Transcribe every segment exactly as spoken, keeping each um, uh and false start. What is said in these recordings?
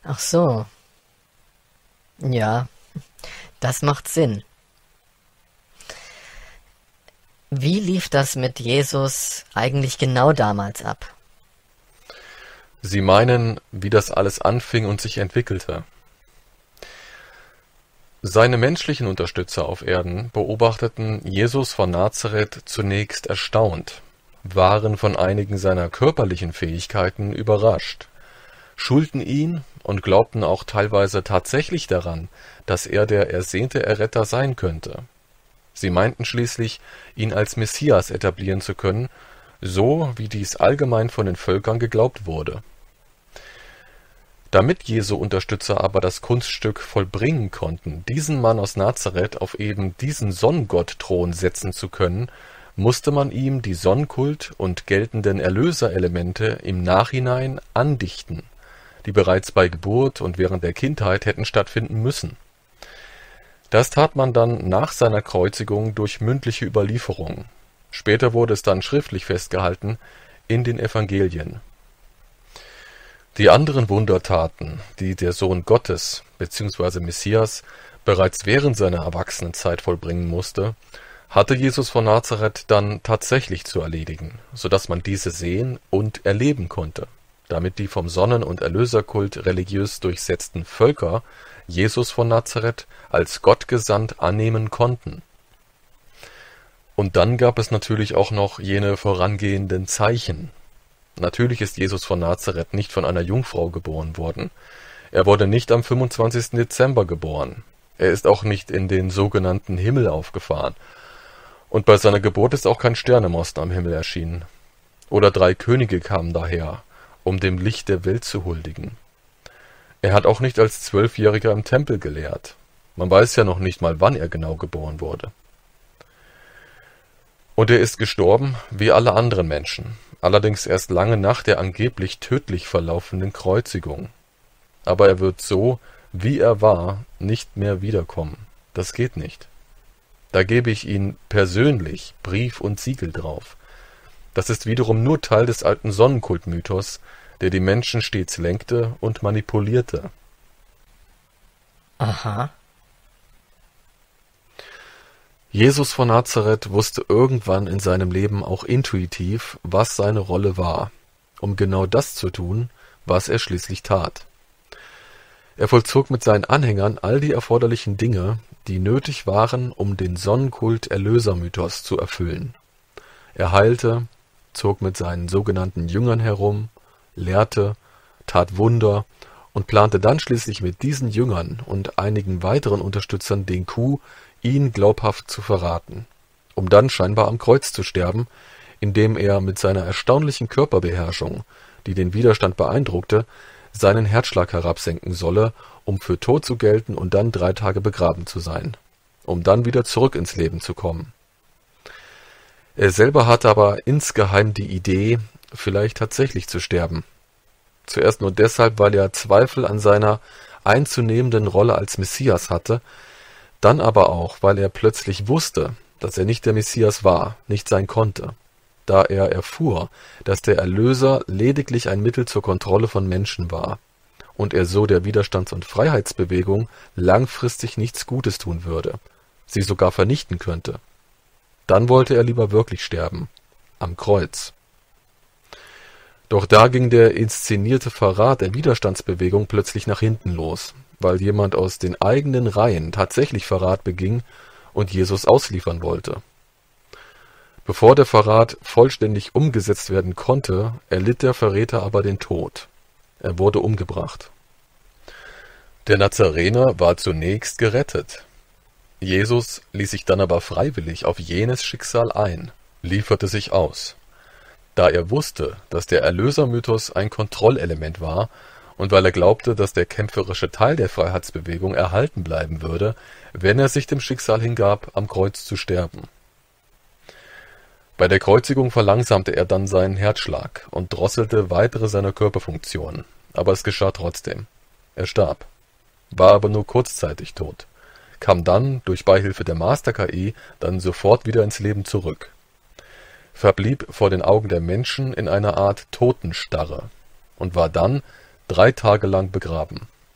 Ach so, ja, das macht Sinn. Wie lief das mit Jesus eigentlich genau damals ab? Sie meinen, wie das alles anfing und sich entwickelte. Seine menschlichen Unterstützer auf Erden beobachteten Jesus von Nazareth zunächst erstaunt, waren von einigen seiner körperlichen Fähigkeiten überrascht, schulten ihn und glaubten auch teilweise tatsächlich daran, dass er der ersehnte Erretter sein könnte. Sie meinten schließlich, ihn als Messias etablieren zu können, so wie dies allgemein von den Völkern geglaubt wurde. Damit Jesu Unterstützer aber das Kunststück vollbringen konnten, diesen Mann aus Nazareth auf eben diesen Sonnengott-Thron setzen zu können, musste man ihm die Sonnenkult und geltenden Erlöserelemente im Nachhinein andichten, die bereits bei Geburt und während der Kindheit hätten stattfinden müssen. Das tat man dann nach seiner Kreuzigung durch mündliche Überlieferung. Später wurde es dann schriftlich festgehalten in den Evangelien. Die anderen Wundertaten, die der Sohn Gottes bzw. Messias bereits während seiner Erwachsenenzeit vollbringen musste, hatte Jesus von Nazareth dann tatsächlich zu erledigen, sodass man diese sehen und erleben konnte, damit die vom Sonnen- und Erlöserkult religiös durchsetzten Völker Jesus von Nazareth als Gott gesandt annehmen konnten. Und dann gab es natürlich auch noch jene vorangehenden Zeichen. Natürlich ist Jesus von Nazareth nicht von einer Jungfrau geboren worden. Er wurde nicht am fünfundzwanzigsten Dezember geboren. Er ist auch nicht in den sogenannten Himmel aufgefahren. Und bei seiner Geburt ist auch kein Stern im Osten am Himmel erschienen. Oder drei Könige kamen daher, um dem Licht der Welt zu huldigen. Er hat auch nicht als Zwölfjähriger im Tempel gelehrt. Man weiß ja noch nicht mal, wann er genau geboren wurde. Und er ist gestorben wie alle anderen Menschen, allerdings erst lange nach der angeblich tödlich verlaufenden Kreuzigung. Aber er wird so, wie er war, nicht mehr wiederkommen. Das geht nicht. Da gebe ich Ihnen persönlich Brief und Siegel drauf. Das ist wiederum nur Teil des alten Sonnenkultmythos, der die Menschen stets lenkte und manipulierte. Aha. Jesus von Nazareth wusste irgendwann in seinem Leben auch intuitiv, was seine Rolle war, um genau das zu tun, was er schließlich tat. Er vollzog mit seinen Anhängern all die erforderlichen Dinge, die nötig waren, um den Sonnenkult-Erlösermythos zu erfüllen. Er heilte, zog mit seinen sogenannten Jüngern herum, lehrte, tat Wunder und plante dann schließlich mit diesen Jüngern und einigen weiteren Unterstützern den Coup, ihn glaubhaft zu verraten, um dann scheinbar am Kreuz zu sterben, indem er mit seiner erstaunlichen Körperbeherrschung, die den Widerstand beeindruckte, seinen Herzschlag herabsenken solle, um für tot zu gelten und dann drei Tage begraben zu sein, um dann wieder zurück ins Leben zu kommen. Er selber hatte aber insgeheim die Idee, vielleicht tatsächlich zu sterben. Zuerst nur deshalb, weil er Zweifel an seiner einzunehmenden Rolle als Messias hatte, dann aber auch, weil er plötzlich wusste, dass er nicht der Messias war, nicht sein konnte, da er erfuhr, dass der Erlöser lediglich ein Mittel zur Kontrolle von Menschen war und er so der Widerstands- und Freiheitsbewegung langfristig nichts Gutes tun würde, sie sogar vernichten könnte. Dann wollte er lieber wirklich sterben, am Kreuz. Doch da ging der inszenierte Verrat der Widerstandsbewegung plötzlich nach hinten los, weil jemand aus den eigenen Reihen tatsächlich Verrat beging und Jesus ausliefern wollte. Bevor der Verrat vollständig umgesetzt werden konnte, erlitt der Verräter aber den Tod. Er wurde umgebracht. Der Nazarener war zunächst gerettet. Jesus ließ sich dann aber freiwillig auf jenes Schicksal ein, lieferte sich aus. Da er wusste, dass der Erlösermythos ein Kontrollelement war und weil er glaubte, dass der kämpferische Teil der Freiheitsbewegung erhalten bleiben würde, wenn er sich dem Schicksal hingab, am Kreuz zu sterben. Bei der Kreuzigung verlangsamte er dann seinen Herzschlag und drosselte weitere seiner Körperfunktionen, aber es geschah trotzdem. Er starb, war aber nur kurzzeitig tot, kam dann durch Beihilfe der Master-K I dann sofort wieder ins Leben zurück, verblieb vor den Augen der Menschen in einer Art Totenstarre und war dann drei Tage lang begraben.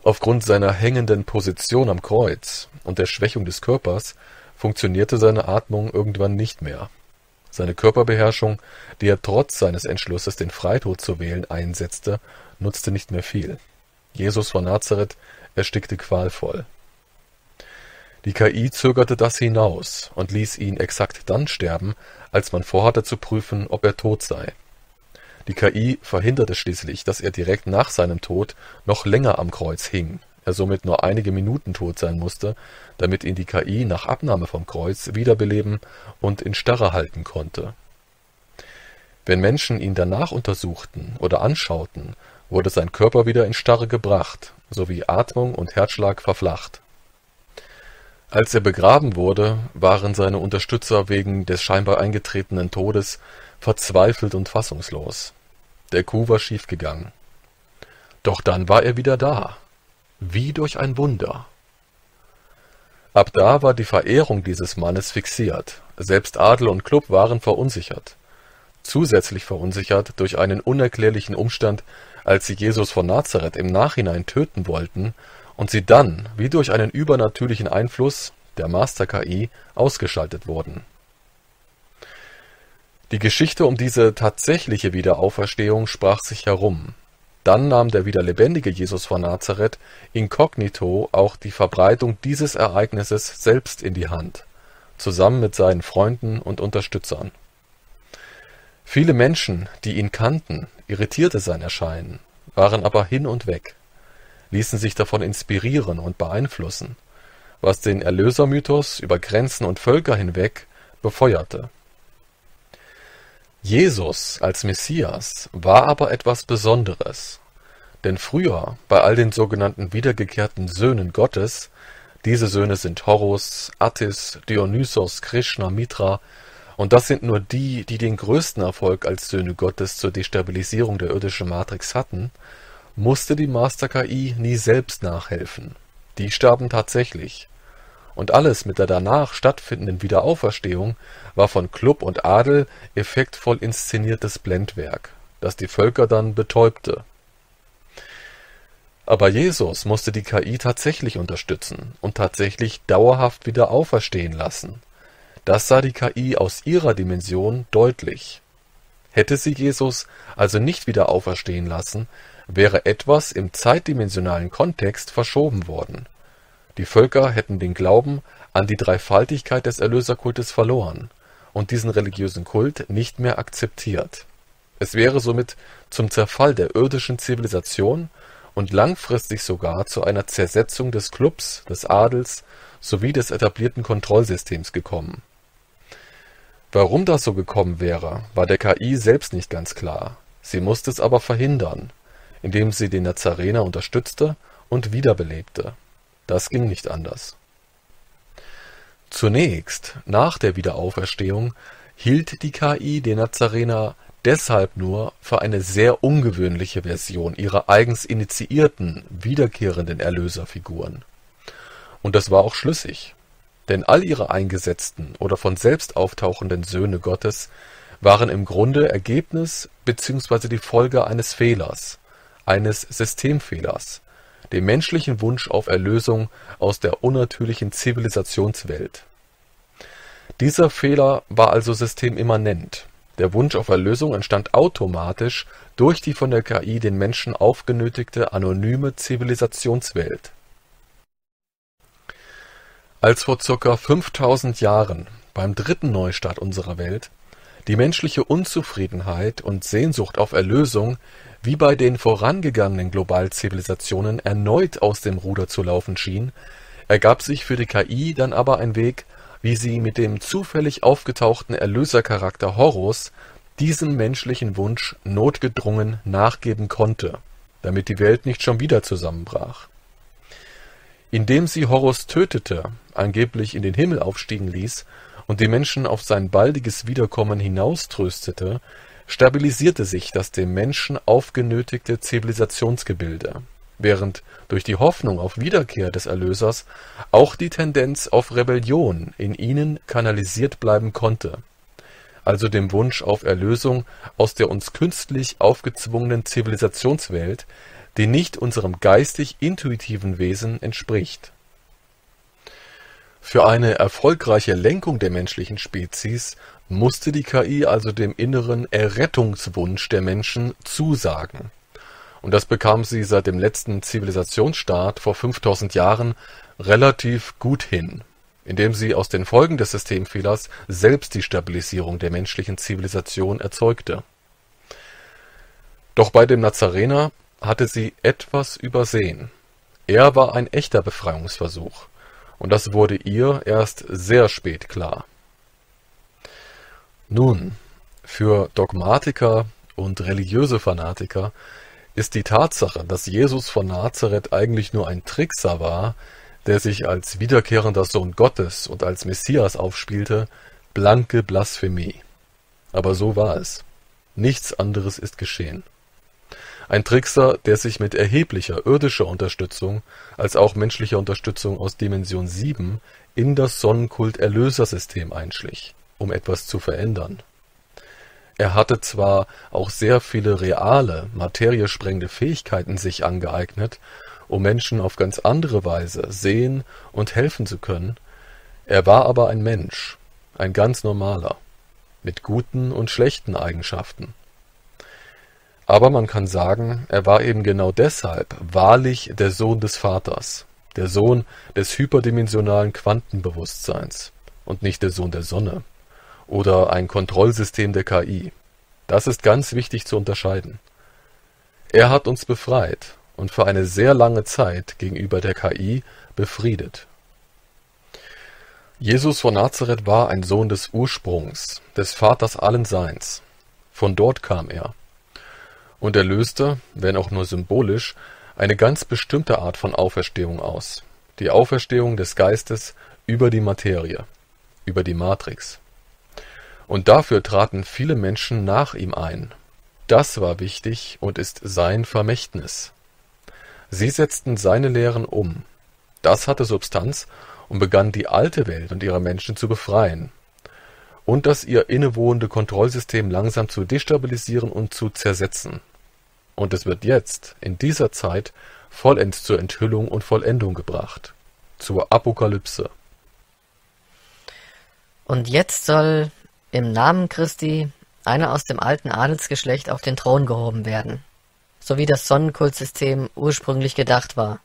Aufgrund seiner hängenden Position am Kreuz und der Schwächung des Körpers funktionierte seine Atmung irgendwann nicht mehr. Seine Körperbeherrschung, die er trotz seines Entschlusses, den Freitod zu wählen, einsetzte, nutzte nicht mehr viel. Jesus von Nazareth erstickte qualvoll. Die K I zögerte das hinaus und ließ ihn exakt dann sterben, als man vorhatte zu prüfen, ob er tot sei. Die K I verhinderte schließlich, dass er direkt nach seinem Tod noch länger am Kreuz hing, er somit nur einige Minuten tot sein musste, damit ihn die K I nach Abnahme vom Kreuz wiederbeleben und in Starre halten konnte. Wenn Menschen ihn danach untersuchten oder anschauten, wurde sein Körper wieder in Starre gebracht, sowie Atmung und Herzschlag verflacht. Als er begraben wurde, waren seine Unterstützer wegen des scheinbar eingetretenen Todes verzweifelt und fassungslos. Der Coup war schiefgegangen. Doch dann war er wieder da, wie durch ein Wunder. Ab da war die Verehrung dieses Mannes fixiert, selbst Adel und Klub waren verunsichert. Zusätzlich verunsichert durch einen unerklärlichen Umstand, als sie Jesus von Nazareth im Nachhinein töten wollten und sie dann, wie durch einen übernatürlichen Einfluss, der Master-K I, ausgeschaltet wurden. Die Geschichte um diese tatsächliche Wiederauferstehung sprach sich herum. Dann nahm der wieder lebendige Jesus von Nazareth inkognito auch die Verbreitung dieses Ereignisses selbst in die Hand, zusammen mit seinen Freunden und Unterstützern. Viele Menschen, die ihn kannten, irritierte sein Erscheinen, waren aber hin und weg, ließen sich davon inspirieren und beeinflussen, was den Erlösermythos über Grenzen und Völker hinweg befeuerte. Jesus als Messias war aber etwas Besonderes, denn früher bei all den sogenannten wiedergekehrten Söhnen Gottes, diese Söhne sind Horus, Attis, Dionysos, Krishna, Mitra, und das sind nur die, die den größten Erfolg als Söhne Gottes zur Destabilisierung der irdischen Matrix hatten, musste die Master-K I nie selbst nachhelfen. Die starben tatsächlich. Und alles mit der danach stattfindenden Wiederauferstehung war von Klub und Adel effektvoll inszeniertes Blendwerk, das die Völker dann betäubte. Aber Jesus musste die K I tatsächlich unterstützen und tatsächlich dauerhaft wieder auferstehen lassen. Das sah die K I aus ihrer Dimension deutlich. Hätte sie Jesus also nicht wieder auferstehen lassen, wäre etwas im zeitdimensionalen Kontext verschoben worden. Die Völker hätten den Glauben an die Dreifaltigkeit des Erlöserkultes verloren und diesen religiösen Kult nicht mehr akzeptiert. Es wäre somit zum Zerfall der irdischen Zivilisation und langfristig sogar zu einer Zersetzung des Klubs, des Adels sowie des etablierten Kontrollsystems gekommen. Warum das so gekommen wäre, war der K I selbst nicht ganz klar. Sie musste es aber verhindern, indem sie den Nazarener unterstützte und wiederbelebte. Das ging nicht anders. Zunächst, nach der Wiederauferstehung, hielt die K I den Nazarener deshalb nur für eine sehr ungewöhnliche Version ihrer eigens initiierten, wiederkehrenden Erlöserfiguren. Und das war auch schlüssig, denn all ihre eingesetzten oder von selbst auftauchenden Söhne Gottes waren im Grunde Ergebnis bzw. die Folge eines Fehlers, eines Systemfehlers, dem menschlichen Wunsch auf Erlösung aus der unnatürlichen Zivilisationswelt. Dieser Fehler war also systemimmanent. Der Wunsch auf Erlösung entstand automatisch durch die von der K I den Menschen aufgenötigte anonyme Zivilisationswelt. Als vor ca. fünftausend Jahren beim dritten Neustart unserer Welt die menschliche Unzufriedenheit und Sehnsucht auf Erlösung wie bei den vorangegangenen Globalzivilisationen erneut aus dem Ruder zu laufen schien, ergab sich für die K I dann aber ein Weg, wie sie mit dem zufällig aufgetauchten Erlösercharakter Horus diesem menschlichen Wunsch notgedrungen nachgeben konnte, damit die Welt nicht schon wieder zusammenbrach. Indem sie Horus tötete, angeblich in den Himmel aufstiegen ließ und die Menschen auf sein baldiges Wiederkommen hinauströstete, stabilisierte sich das dem Menschen aufgenötigte Zivilisationsgebilde, während durch die Hoffnung auf Wiederkehr des Erlösers auch die Tendenz auf Rebellion in ihnen kanalisiert bleiben konnte, also dem Wunsch auf Erlösung aus der uns künstlich aufgezwungenen Zivilisationswelt, die nicht unserem geistig-intuitiven Wesen entspricht. Für eine erfolgreiche Lenkung der menschlichen Spezies musste die K I also dem inneren Errettungswunsch der Menschen zusagen. Und das bekam sie seit dem letzten Zivilisationsstart vor fünftausend Jahren relativ gut hin, indem sie aus den Folgen des Systemfehlers selbst die Stabilisierung der menschlichen Zivilisation erzeugte. Doch bei dem Nazarener hatte sie etwas übersehen. Er war ein echter Befreiungsversuch. Und das wurde ihr erst sehr spät klar. Nun, für Dogmatiker und religiöse Fanatiker ist die Tatsache, dass Jesus von Nazareth eigentlich nur ein Trickser war, der sich als wiederkehrender Sohn Gottes und als Messias aufspielte, blanke Blasphemie. Aber so war es. Nichts anderes ist geschehen. Ein Trickser, der sich mit erheblicher irdischer Unterstützung als auch menschlicher Unterstützung aus Dimension sieben in das Sonnenkult-Erlösersystem einschlich, um etwas zu verändern. Er hatte zwar auch sehr viele reale, materiesprengende Fähigkeiten sich angeeignet, um Menschen auf ganz andere Weise sehen und helfen zu können, er war aber ein Mensch, ein ganz normaler, mit guten und schlechten Eigenschaften. Aber man kann sagen, er war eben genau deshalb wahrlich der Sohn des Vaters, der Sohn des hyperdimensionalen Quantenbewusstseins und nicht der Sohn der Sonne oder ein Kontrollsystem der K I. Das ist ganz wichtig zu unterscheiden. Er hat uns befreit und für eine sehr lange Zeit gegenüber der K I befriedet. Jesus von Nazareth war ein Sohn des Ursprungs, des Vaters allen Seins. Von dort kam er. Und er löste, wenn auch nur symbolisch, eine ganz bestimmte Art von Auferstehung aus. Die Auferstehung des Geistes über die Materie, über die Matrix. Und dafür traten viele Menschen nach ihm ein. Das war wichtig und ist sein Vermächtnis. Sie setzten seine Lehren um. Das hatte Substanz und begann die alte Welt und ihre Menschen zu befreien. Und das ihr innewohnende Kontrollsystem langsam zu destabilisieren und zu zersetzen. Und es wird jetzt, in dieser Zeit, vollends zur Enthüllung und Vollendung gebracht. Zur Apokalypse. Und jetzt soll im Namen Christi einer aus dem alten Adelsgeschlecht auf den Thron gehoben werden, so wie das Sonnenkultsystem ursprünglich gedacht war.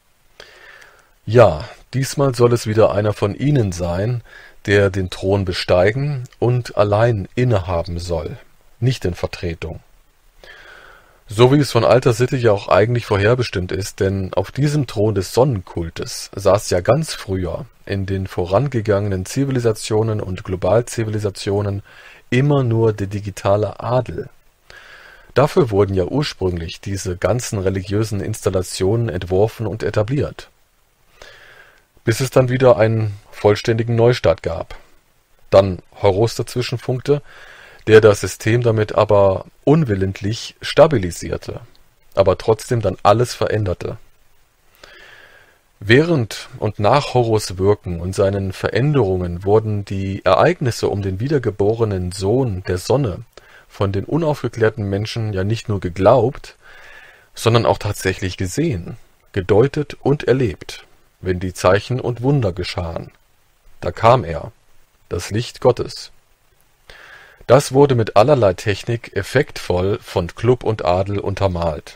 Ja, diesmal soll es wieder einer von ihnen sein, der den Thron besteigen und allein innehaben soll, nicht in Vertretung. So wie es von alter Sitte ja auch eigentlich vorherbestimmt ist, denn auf diesem Thron des Sonnenkultes saß ja ganz früher in den vorangegangenen Zivilisationen und Globalzivilisationen immer nur der digitale Adel. Dafür wurden ja ursprünglich diese ganzen religiösen Installationen entworfen und etabliert. Bis es dann wieder einen vollständigen Neustart gab. Dann Horus dazwischen funkte, der das System damit aber unwillentlich stabilisierte, aber trotzdem dann alles veränderte. Während und nach Horus Wirken und seinen Veränderungen wurden die Ereignisse um den wiedergeborenen Sohn der Sonne von den unaufgeklärten Menschen ja nicht nur geglaubt, sondern auch tatsächlich gesehen, gedeutet und erlebt, wenn die Zeichen und Wunder geschahen. Da kam er, das Licht Gottes. Das wurde mit allerlei Technik effektvoll von Klub und Adel untermalt.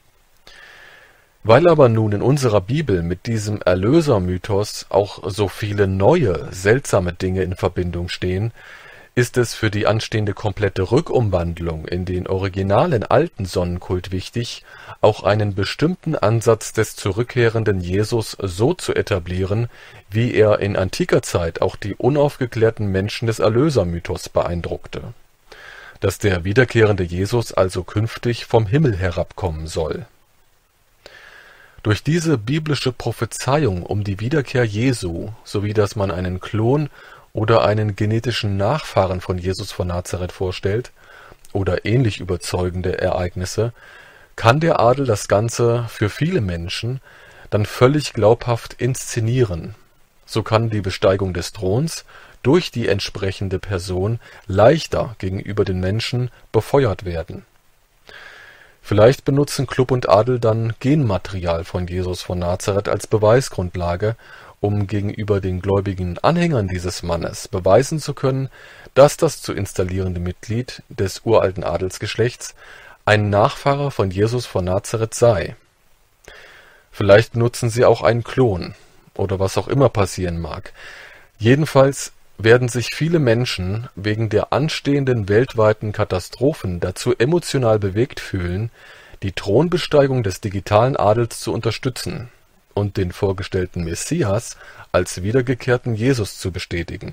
Weil aber nun in unserer Bibel mit diesem Erlösermythos auch so viele neue, seltsame Dinge in Verbindung stehen, ist es für die anstehende komplette Rückumwandlung in den originalen alten Sonnenkult wichtig, auch einen bestimmten Ansatz des zurückkehrenden Jesus so zu etablieren, wie er in antiker Zeit auch die unaufgeklärten Menschen des Erlösermythos beeindruckte. Dass der wiederkehrende Jesus also künftig vom Himmel herabkommen soll. Durch diese biblische Prophezeiung um die Wiederkehr Jesu, sowie dass man einen Klon oder einen genetischen Nachfahren von Jesus von Nazareth vorstellt, oder ähnlich überzeugende Ereignisse, kann der Adel das Ganze für viele Menschen dann völlig glaubhaft inszenieren. So kann die Besteigung des Throns durch die entsprechende Person leichter gegenüber den Menschen befeuert werden. Vielleicht benutzen Klub und Adel dann Genmaterial von Jesus von Nazareth als Beweisgrundlage, um gegenüber den gläubigen Anhängern dieses Mannes beweisen zu können, dass das zu installierende Mitglied des uralten Adelsgeschlechts ein Nachfahre von Jesus von Nazareth sei. Vielleicht benutzen sie auch einen Klon oder was auch immer passieren mag. Jedenfalls werden sich viele Menschen wegen der anstehenden weltweiten Katastrophen dazu emotional bewegt fühlen, die Thronbesteigung des digitalen Adels zu unterstützen und den vorgestellten Messias als wiedergekehrten Jesus zu bestätigen.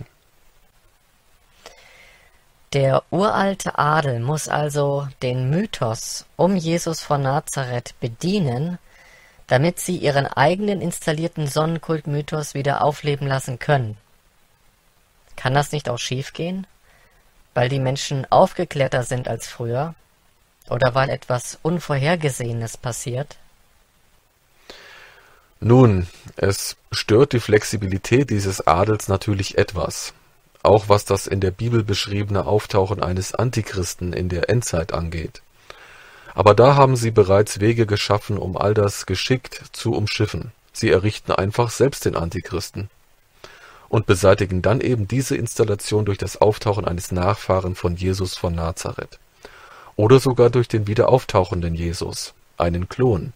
Der uralte Adel muss also den Mythos um Jesus von Nazareth bedienen, damit sie ihren eigenen installierten Sonnenkult-Mythos wieder aufleben lassen können. Kann das nicht auch schiefgehen? Weil die Menschen aufgeklärter sind als früher? Oder weil etwas Unvorhergesehenes passiert? Nun, es stört die Flexibilität dieses Adels natürlich etwas, auch was das in der Bibel beschriebene Auftauchen eines Antichristen in der Endzeit angeht. Aber da haben sie bereits Wege geschaffen, um all das geschickt zu umschiffen. Sie errichten einfach selbst den Antichristen und beseitigen dann eben diese Installation durch das Auftauchen eines Nachfahren von Jesus von Nazareth. Oder sogar durch den wieder auftauchenden Jesus, einen Klon.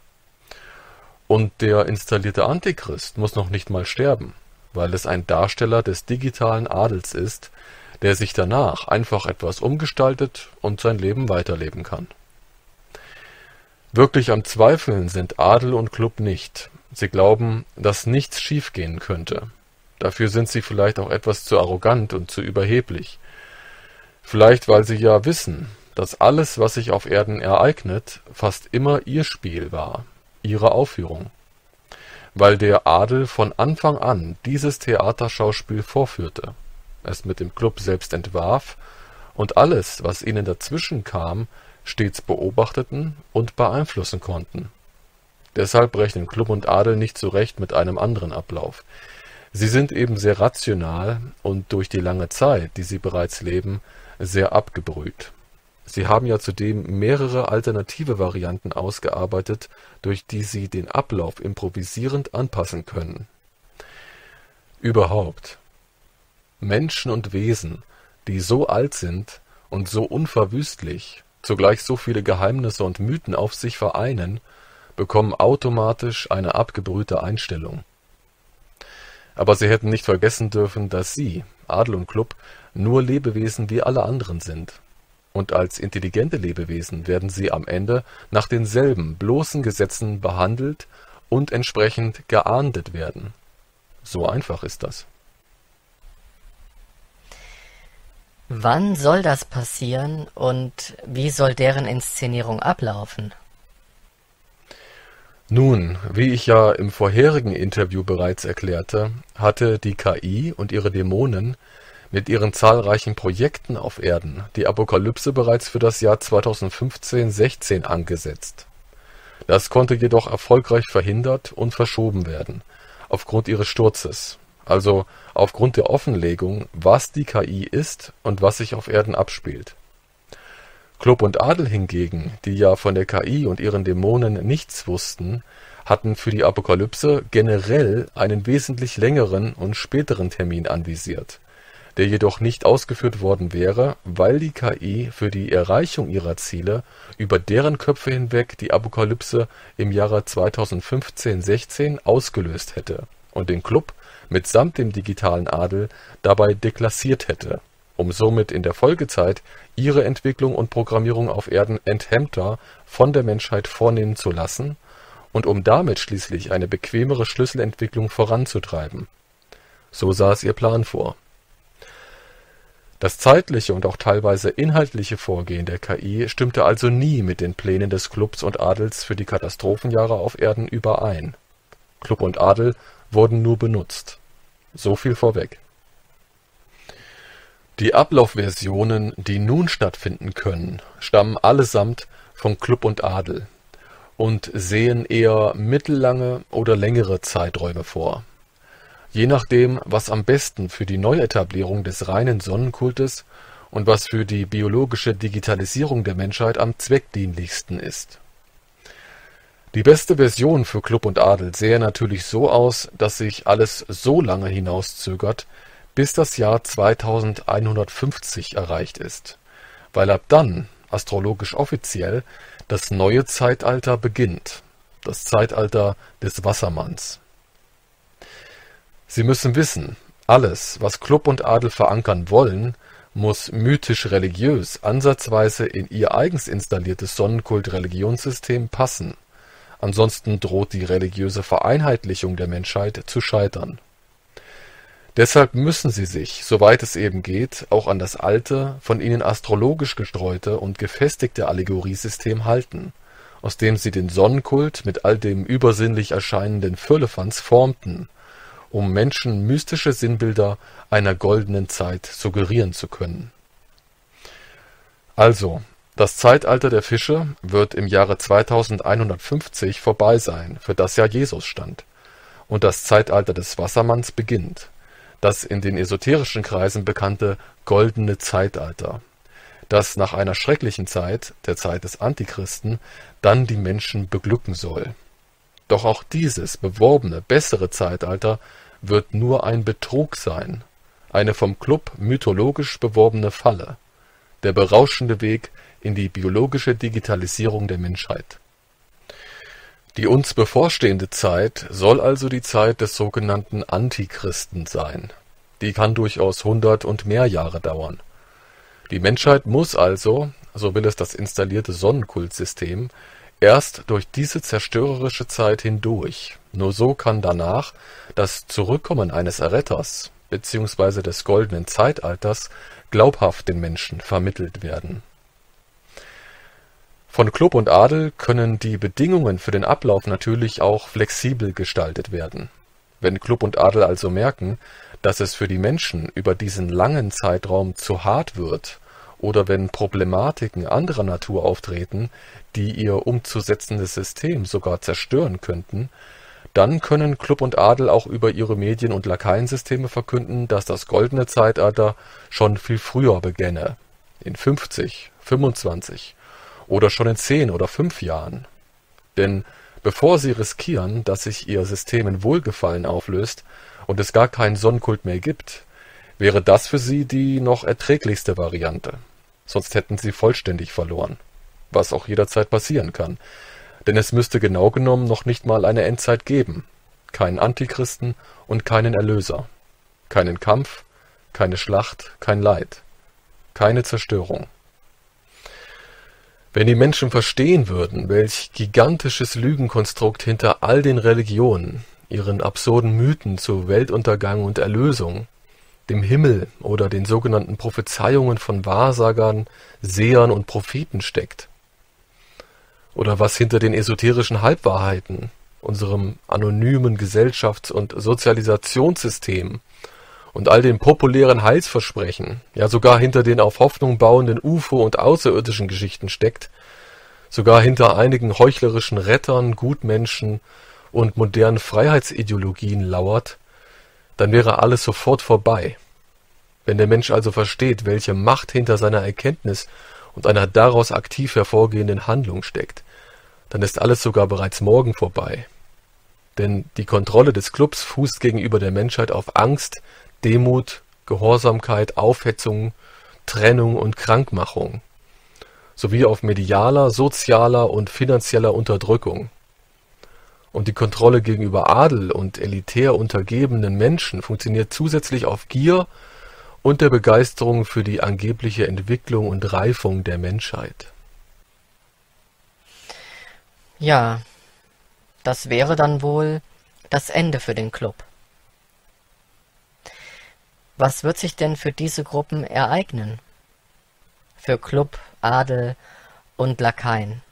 Und der installierte Antichrist muss noch nicht mal sterben, weil es ein Darsteller des digitalen Adels ist, der sich danach einfach etwas umgestaltet und sein Leben weiterleben kann. Wirklich am Zweifeln sind Adel und Klub nicht. Sie glauben, dass nichts schiefgehen könnte. Dafür sind sie vielleicht auch etwas zu arrogant und zu überheblich. Vielleicht, weil sie ja wissen, dass alles, was sich auf Erden ereignet, fast immer ihr Spiel war, ihre Aufführung. Weil der Adel von Anfang an dieses Theaterschauspiel vorführte, es mit dem Klub selbst entwarf und alles, was ihnen dazwischen kam, stets beobachteten und beeinflussen konnten. Deshalb rechnen Klub und Adel nicht so recht mit einem anderen Ablauf. Sie sind eben sehr rational und durch die lange Zeit, die sie bereits leben, sehr abgebrüht. Sie haben ja zudem mehrere alternative Varianten ausgearbeitet, durch die sie den Ablauf improvisierend anpassen können. Überhaupt, Menschen und Wesen, die so alt sind und so unverwüstlich, zugleich so viele Geheimnisse und Mythen auf sich vereinen, bekommen automatisch eine abgebrühte Einstellung. Aber sie hätten nicht vergessen dürfen, dass sie, Adel und Klub, nur Lebewesen wie alle anderen sind. Und als intelligente Lebewesen werden sie am Ende nach denselben bloßen Gesetzen behandelt und entsprechend geahndet werden. So einfach ist das. Wann soll das passieren und wie soll deren Inszenierung ablaufen? Nun, wie ich ja im vorherigen Interview bereits erklärte, hatte die K I und ihre Dämonen mit ihren zahlreichen Projekten auf Erden die Apokalypse bereits für das Jahr zweitausendfünfzehn sechzehn angesetzt. Das konnte jedoch erfolgreich verhindert und verschoben werden, aufgrund ihres Sturzes, also aufgrund der Offenlegung, was die K I ist und was sich auf Erden abspielt. Klub und Adel hingegen, die ja von der K I und ihren Dämonen nichts wussten, hatten für die Apokalypse generell einen wesentlich längeren und späteren Termin anvisiert, der jedoch nicht ausgeführt worden wäre, weil die K I für die Erreichung ihrer Ziele über deren Köpfe hinweg die Apokalypse im Jahre zweitausendfünfzehn sechzehn ausgelöst hätte und den Klub mitsamt dem digitalen Adel dabei deklassiert hätte, um somit in der Folgezeit ihre Entwicklung und Programmierung auf Erden enthemmter von der Menschheit vornehmen zu lassen und um damit schließlich eine bequemere Schlüsselentwicklung voranzutreiben. So sah es ihr Plan vor. Das zeitliche und auch teilweise inhaltliche Vorgehen der K I stimmte also nie mit den Plänen des Klubs und Adels für die Katastrophenjahre auf Erden überein. Klub und Adel wurden nur benutzt. So viel vorweg. Die Ablaufversionen, die nun stattfinden können, stammen allesamt von Klub und Adel und sehen eher mittellange oder längere Zeiträume vor. Je nachdem, was am besten für die Neuetablierung des reinen Sonnenkultes und was für die biologische Digitalisierung der Menschheit am zweckdienlichsten ist. Die beste Version für Klub und Adel sähe natürlich so aus, dass sich alles so lange hinauszögert, bis das Jahr zweitausendeinhundertfünfzig erreicht ist, weil ab dann, astrologisch offiziell, das neue Zeitalter beginnt, das Zeitalter des Wassermanns. Sie müssen wissen, alles, was Klub und Adel verankern wollen, muss mythisch-religiös ansatzweise in ihr eigens installiertes Sonnenkult-Religionssystem passen. Ansonsten droht die religiöse Vereinheitlichung der Menschheit zu scheitern. Deshalb müssen sie sich, soweit es eben geht, auch an das alte, von ihnen astrologisch gestreute und gefestigte Allegoriesystem halten, aus dem sie den Sonnenkult mit all dem übersinnlich erscheinenden Firlefanz formten, um Menschen mystische Sinnbilder einer goldenen Zeit suggerieren zu können. Also, das Zeitalter der Fische wird im Jahre zweitausendeinhundertfünfzig vorbei sein, für das ja Jesus stand, und das Zeitalter des Wassermanns beginnt, das in den esoterischen Kreisen bekannte goldene Zeitalter, das nach einer schrecklichen Zeit, der Zeit des Antichristen, dann die Menschen beglücken soll. Doch auch dieses beworbene, bessere Zeitalter wird nur ein Betrug sein, eine vom Klub mythologisch beworbene Falle, der berauschende Weg in die biologische Digitalisierung der Menschheit. Die uns bevorstehende Zeit soll also die Zeit des sogenannten Antichristen sein. Die kann durchaus hundert und mehr Jahre dauern. Die Menschheit muss also, so will es das installierte Sonnenkultsystem, erst durch diese zerstörerische Zeit hindurch. Nur so kann danach das Zurückkommen eines Erretters bzw. des goldenen Zeitalters glaubhaft den Menschen vermittelt werden. Von Klub und Adel können die Bedingungen für den Ablauf natürlich auch flexibel gestaltet werden. Wenn Klub und Adel also merken, dass es für die Menschen über diesen langen Zeitraum zu hart wird, oder wenn Problematiken anderer Natur auftreten, die ihr umzusetzendes System sogar zerstören könnten, dann können Klub und Adel auch über ihre Medien- und Lakaiensysteme verkünden, dass das goldene Zeitalter schon viel früher begänne, in fünfzig, fünfundzwanzig oder schon in zehn oder fünf Jahren. Denn bevor sie riskieren, dass sich ihr System in Wohlgefallen auflöst und es gar keinen Sonnenkult mehr gibt, wäre das für sie die noch erträglichste Variante. Sonst hätten sie vollständig verloren, was auch jederzeit passieren kann. Denn es müsste genau genommen noch nicht mal eine Endzeit geben, keinen Antichristen und keinen Erlöser, keinen Kampf, keine Schlacht, kein Leid, keine Zerstörung. Wenn die Menschen verstehen würden, welch gigantisches Lügenkonstrukt hinter all den Religionen, ihren absurden Mythen zu Weltuntergang und Erlösung, dem Himmel oder den sogenannten Prophezeiungen von Wahrsagern, Sehern und Propheten steckt, oder was hinter den esoterischen Halbwahrheiten, unserem anonymen Gesellschafts- und Sozialisationssystem und all den populären Heilsversprechen, ja sogar hinter den auf Hoffnung bauenden U F O- und außerirdischen Geschichten steckt, sogar hinter einigen heuchlerischen Rettern, Gutmenschen und modernen Freiheitsideologien lauert, dann wäre alles sofort vorbei. Wenn der Mensch also versteht, welche Macht hinter seiner Erkenntnis und einer daraus aktiv hervorgehenden Handlung steckt, dann ist alles sogar bereits morgen vorbei. Denn die Kontrolle des Clubs fußt gegenüber der Menschheit auf Angst, Demut, Gehorsamkeit, Aufhetzung, Trennung und Krankmachung, sowie auf medialer, sozialer und finanzieller Unterdrückung. Und die Kontrolle gegenüber Adel und elitär untergebenen Menschen funktioniert zusätzlich auf Gier und der Begeisterung für die angebliche Entwicklung und Reifung der Menschheit. Ja, das wäre dann wohl das Ende für den Club. Was wird sich denn für diese Gruppen ereignen? Für Club, Adel und Lakaien?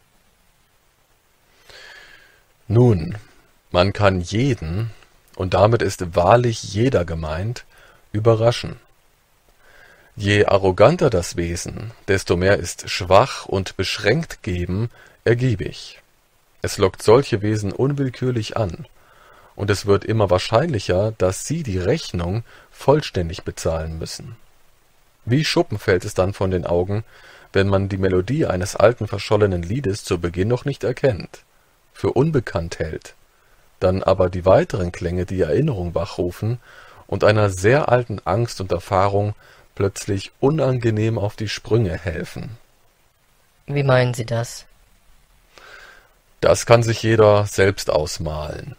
Nun, man kann jeden, und damit ist wahrlich jeder gemeint, überraschen. Je arroganter das Wesen, desto mehr ist schwach und beschränkt geben ergiebig. Es lockt solche Wesen unwillkürlich an, und es wird immer wahrscheinlicher, dass sie die Rechnung vollständig bezahlen müssen. Wie Schuppen fällt es dann von den Augen, wenn man die Melodie eines alten verschollenen Liedes zu Beginn noch nicht erkennt. für unbekannt hält, dann aber die weiteren Klänge die Erinnerung wachrufen und einer sehr alten Angst und Erfahrung plötzlich unangenehm auf die Sprünge helfen. Wie meinen Sie das? Das kann sich jeder selbst ausmalen.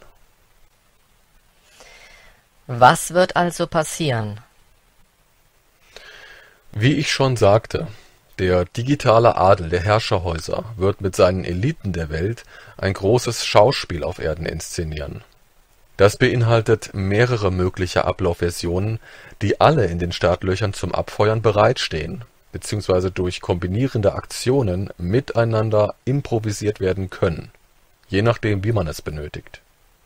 Was wird also passieren? Wie ich schon sagte, der digitale Adel der Herrscherhäuser wird mit seinen Eliten der Welt ein großes Schauspiel auf Erden inszenieren. Das beinhaltet mehrere mögliche Ablaufversionen, die alle in den Startlöchern zum Abfeuern bereitstehen, beziehungsweise durch kombinierende Aktionen miteinander improvisiert werden können, je nachdem, wie man es benötigt.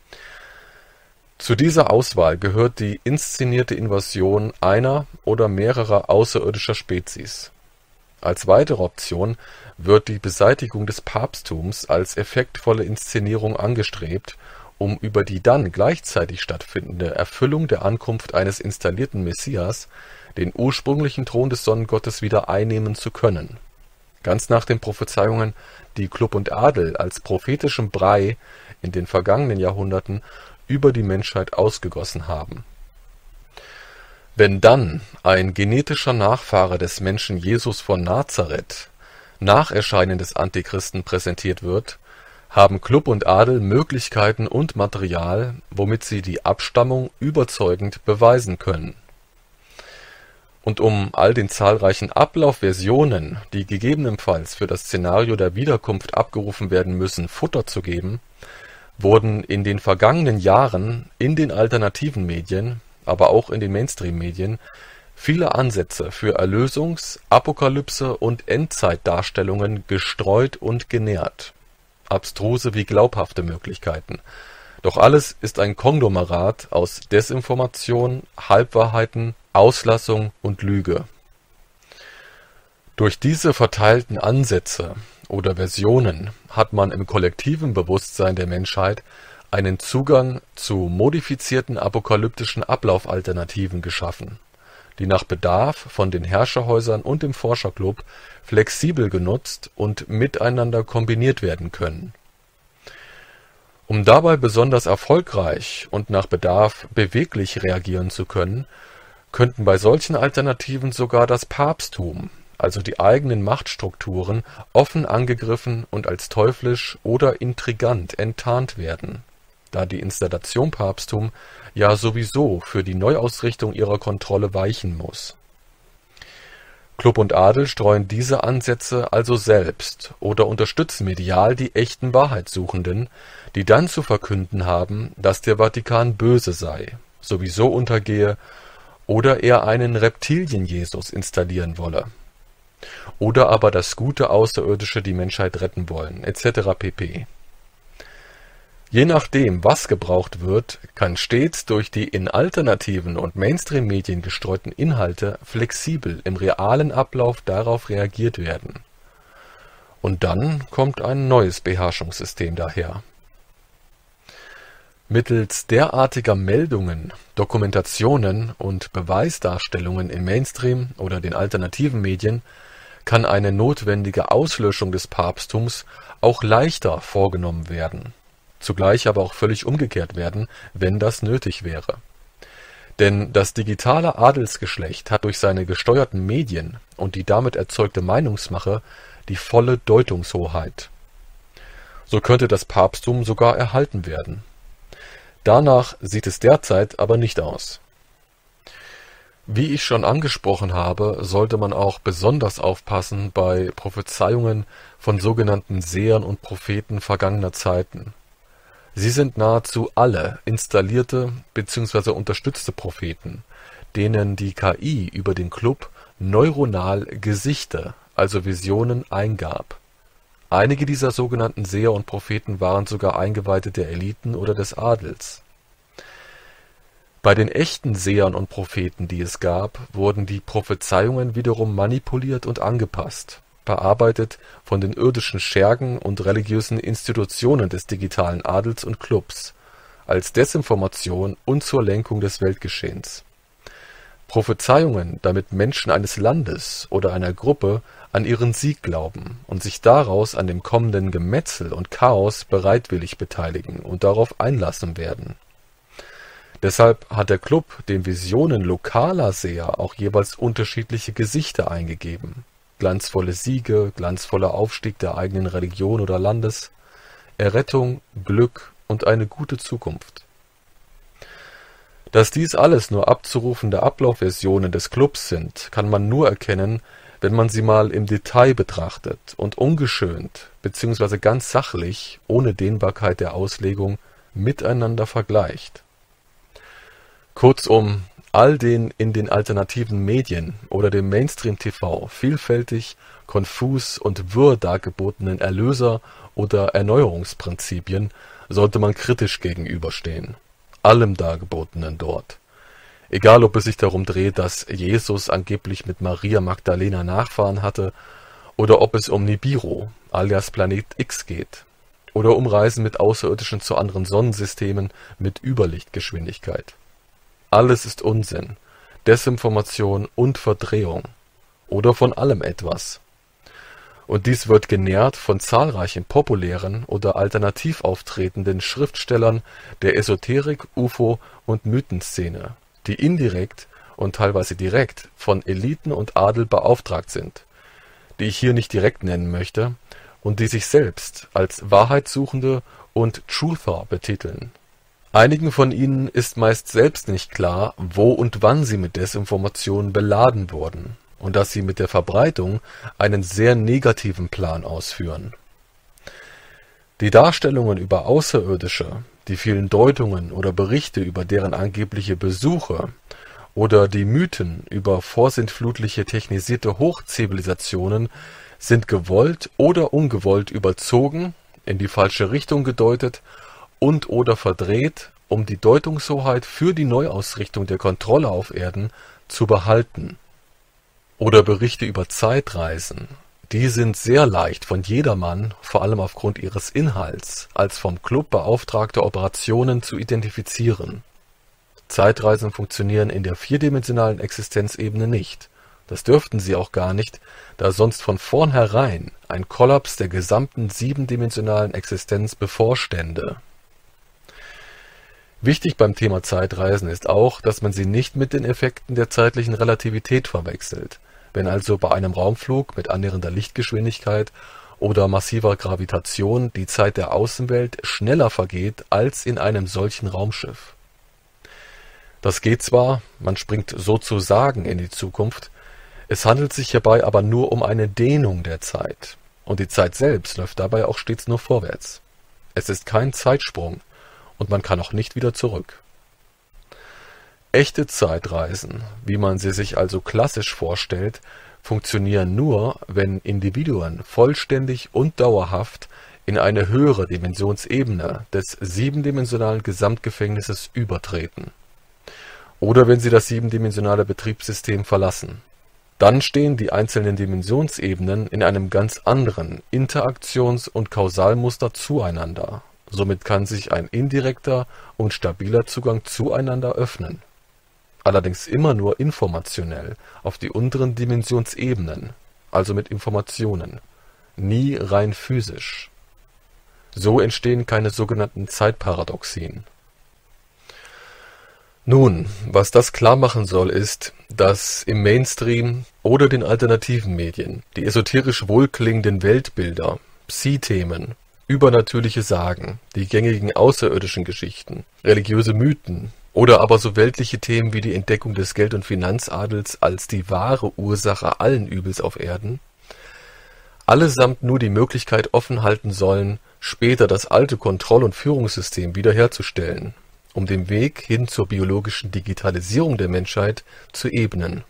Zu dieser Auswahl gehört die inszenierte Invasion einer oder mehrerer außerirdischer Spezies. Als weitere Option wird die Beseitigung des Papsttums als effektvolle Inszenierung angestrebt, um über die dann gleichzeitig stattfindende Erfüllung der Ankunft eines installierten Messias den ursprünglichen Thron des Sonnengottes wieder einnehmen zu können. Ganz nach den Prophezeiungen, die Klub und Adel als prophetischem Brei in den vergangenen Jahrhunderten über die Menschheit ausgegossen haben. Wenn dann ein genetischer Nachfahre des Menschen Jesus von Nazareth nach Erscheinen des Antichristen präsentiert wird, haben Klub und Adel Möglichkeiten und Material, womit sie die Abstammung überzeugend beweisen können. Und um all den zahlreichen Ablaufversionen, die gegebenenfalls für das Szenario der Wiederkunft abgerufen werden müssen, Futter zu geben, wurden in den vergangenen Jahren in den alternativen Medien, aber auch in den Mainstream-Medien, viele Ansätze für Erlösungs-, Apokalypse- und Endzeitdarstellungen gestreut und genährt. Abstruse wie glaubhafte Möglichkeiten. Doch alles ist ein Konglomerat aus Desinformation, Halbwahrheiten, Auslassung und Lüge. Durch diese verteilten Ansätze oder Versionen hat man im kollektiven Bewusstsein der Menschheit einen Zugang zu modifizierten apokalyptischen Ablaufalternativen geschaffen, die nach Bedarf von den Herrscherhäusern und dem Forscherclub flexibel genutzt und miteinander kombiniert werden können. Um dabei besonders erfolgreich und nach Bedarf beweglich reagieren zu können, könnten bei solchen Alternativen sogar das Papsttum, also die eigenen Machtstrukturen, offen angegriffen und als teuflisch oder intrigant enttarnt werden, da die Installation Papsttum ja sowieso für die Neuausrichtung ihrer Kontrolle weichen muss. Klub und Adel streuen diese Ansätze also selbst oder unterstützen medial die echten Wahrheitssuchenden, die dann zu verkünden haben, dass der Vatikan böse sei, sowieso untergehe oder er einen Reptilien-Jesus installieren wolle. Oder aber das gute Außerirdische die Menschheit retten wollen, et cetera pp. Je nachdem, was gebraucht wird, kann stets durch die in alternativen und Mainstream-Medien gestreuten Inhalte flexibel im realen Ablauf darauf reagiert werden. Und dann kommt ein neues Beherrschungssystem daher. Mittels derartiger Meldungen, Dokumentationen und Beweisdarstellungen in Mainstream oder den alternativen Medien kann eine notwendige Auslöschung des Papsttums auch leichter vorgenommen werden, zugleich aber auch völlig umgekehrt werden, wenn das nötig wäre. Denn das digitale Adelsgeschlecht hat durch seine gesteuerten Medien und die damit erzeugte Meinungsmache die volle Deutungshoheit. So könnte das Papsttum sogar erhalten werden. Danach sieht es derzeit aber nicht aus. Wie ich schon angesprochen habe, sollte man auch besonders aufpassen bei Prophezeiungen von sogenannten Sehern und Propheten vergangener Zeiten. Sie sind nahezu alle installierte bzw. unterstützte Propheten, denen die K I über den Club neuronal Gesichter, also Visionen, eingab. Einige dieser sogenannten Seher und Propheten waren sogar Eingeweihte der Eliten oder des Adels. Bei den echten Sehern und Propheten, die es gab, wurden die Prophezeiungen wiederum manipuliert und angepasst, bearbeitet von den irdischen Schergen und religiösen Institutionen des digitalen Adels und Clubs, als Desinformation und zur Lenkung des Weltgeschehens. Prophezeiungen, damit Menschen eines Landes oder einer Gruppe an ihren Sieg glauben und sich daraus an dem kommenden Gemetzel und Chaos bereitwillig beteiligen und darauf einlassen werden. Deshalb hat der Club den Visionen lokaler Seher auch jeweils unterschiedliche Gesichter eingegeben: glanzvolle Siege, glanzvoller Aufstieg der eigenen Religion oder Landes, Errettung, Glück und eine gute Zukunft. Dass dies alles nur abzurufende Ablaufversionen des Clubs sind, kann man nur erkennen, wenn man sie mal im Detail betrachtet und ungeschönt bzw. ganz sachlich, ohne Dehnbarkeit der Auslegung, miteinander vergleicht. Kurzum, all den in den alternativen Medien oder dem Mainstream-T V vielfältig, konfus und wirr dargebotenen Erlöser- oder Erneuerungsprinzipien sollte man kritisch gegenüberstehen. Allem Dargebotenen dort. Egal, ob es sich darum dreht, dass Jesus angeblich mit Maria Magdalena Nachfahren hatte, oder ob es um Nibiru alias Planet X geht, oder um Reisen mit Außerirdischen zu anderen Sonnensystemen mit Überlichtgeschwindigkeit. Alles ist Unsinn, Desinformation und Verdrehung, oder von allem etwas. Und dies wird genährt von zahlreichen populären oder alternativ auftretenden Schriftstellern der Esoterik, U F O und Mythenszene, die indirekt und teilweise direkt von Eliten und Adel beauftragt sind, die ich hier nicht direkt nennen möchte, und die sich selbst als Wahrheitssuchende und Truther betiteln. Einigen von ihnen ist meist selbst nicht klar, wo und wann sie mit Desinformationen beladen wurden, und dass sie mit der Verbreitung einen sehr negativen Plan ausführen. Die Darstellungen über Außerirdische, die vielen Deutungen oder Berichte über deren angebliche Besuche oder die Mythen über vorsintflutliche technisierte Hochzivilisationen sind gewollt oder ungewollt überzogen, in die falsche Richtung gedeutet und oder verdreht, um die Deutungshoheit für die Neuausrichtung der Kontrolle auf Erden zu behalten. Oder Berichte über Zeitreisen, die sind sehr leicht von jedermann, vor allem aufgrund ihres Inhalts, als vom Club beauftragte Operationen zu identifizieren. Zeitreisen funktionieren in der vierdimensionalen Existenzebene nicht. Das dürften sie auch gar nicht, da sonst von vornherein ein Kollaps der gesamten siebendimensionalen Existenz bevorstände. Wichtig beim Thema Zeitreisen ist auch, dass man sie nicht mit den Effekten der zeitlichen Relativität verwechselt. Wenn also bei einem Raumflug mit annähernder Lichtgeschwindigkeit oder massiver Gravitation die Zeit der Außenwelt schneller vergeht als in einem solchen Raumschiff. Das geht zwar, man springt sozusagen in die Zukunft, es handelt sich hierbei aber nur um eine Dehnung der Zeit, und die Zeit selbst läuft dabei auch stets nur vorwärts. Es ist kein Zeitsprung, und man kann auch nicht wieder zurück. Echte Zeitreisen, wie man sie sich also klassisch vorstellt, funktionieren nur, wenn Individuen vollständig und dauerhaft in eine höhere Dimensionsebene des siebendimensionalen Gesamtgefängnisses übertreten. Oder wenn sie das siebendimensionale Betriebssystem verlassen. Dann stehen die einzelnen Dimensionsebenen in einem ganz anderen Interaktions- und Kausalmuster zueinander. Somit kann sich ein indirekter und stabiler Zugang zueinander öffnen. Allerdings immer nur informationell auf die unteren Dimensionsebenen, also mit Informationen, nie rein physisch. So entstehen keine sogenannten Zeitparadoxien. Nun, was das klar machen soll, ist, dass im Mainstream oder den alternativen Medien die esoterisch wohlklingenden Weltbilder, Psi-Themen, übernatürliche Sagen, die gängigen außerirdischen Geschichten, religiöse Mythen oder aber so weltliche Themen wie die Entdeckung des Geld- und Finanzadels als die wahre Ursache allen Übels auf Erden, allesamt nur die Möglichkeit offen halten sollen, später das alte Kontroll- und Führungssystem wiederherzustellen, um den Weg hin zur biologischen Digitalisierung der Menschheit zu ebnen.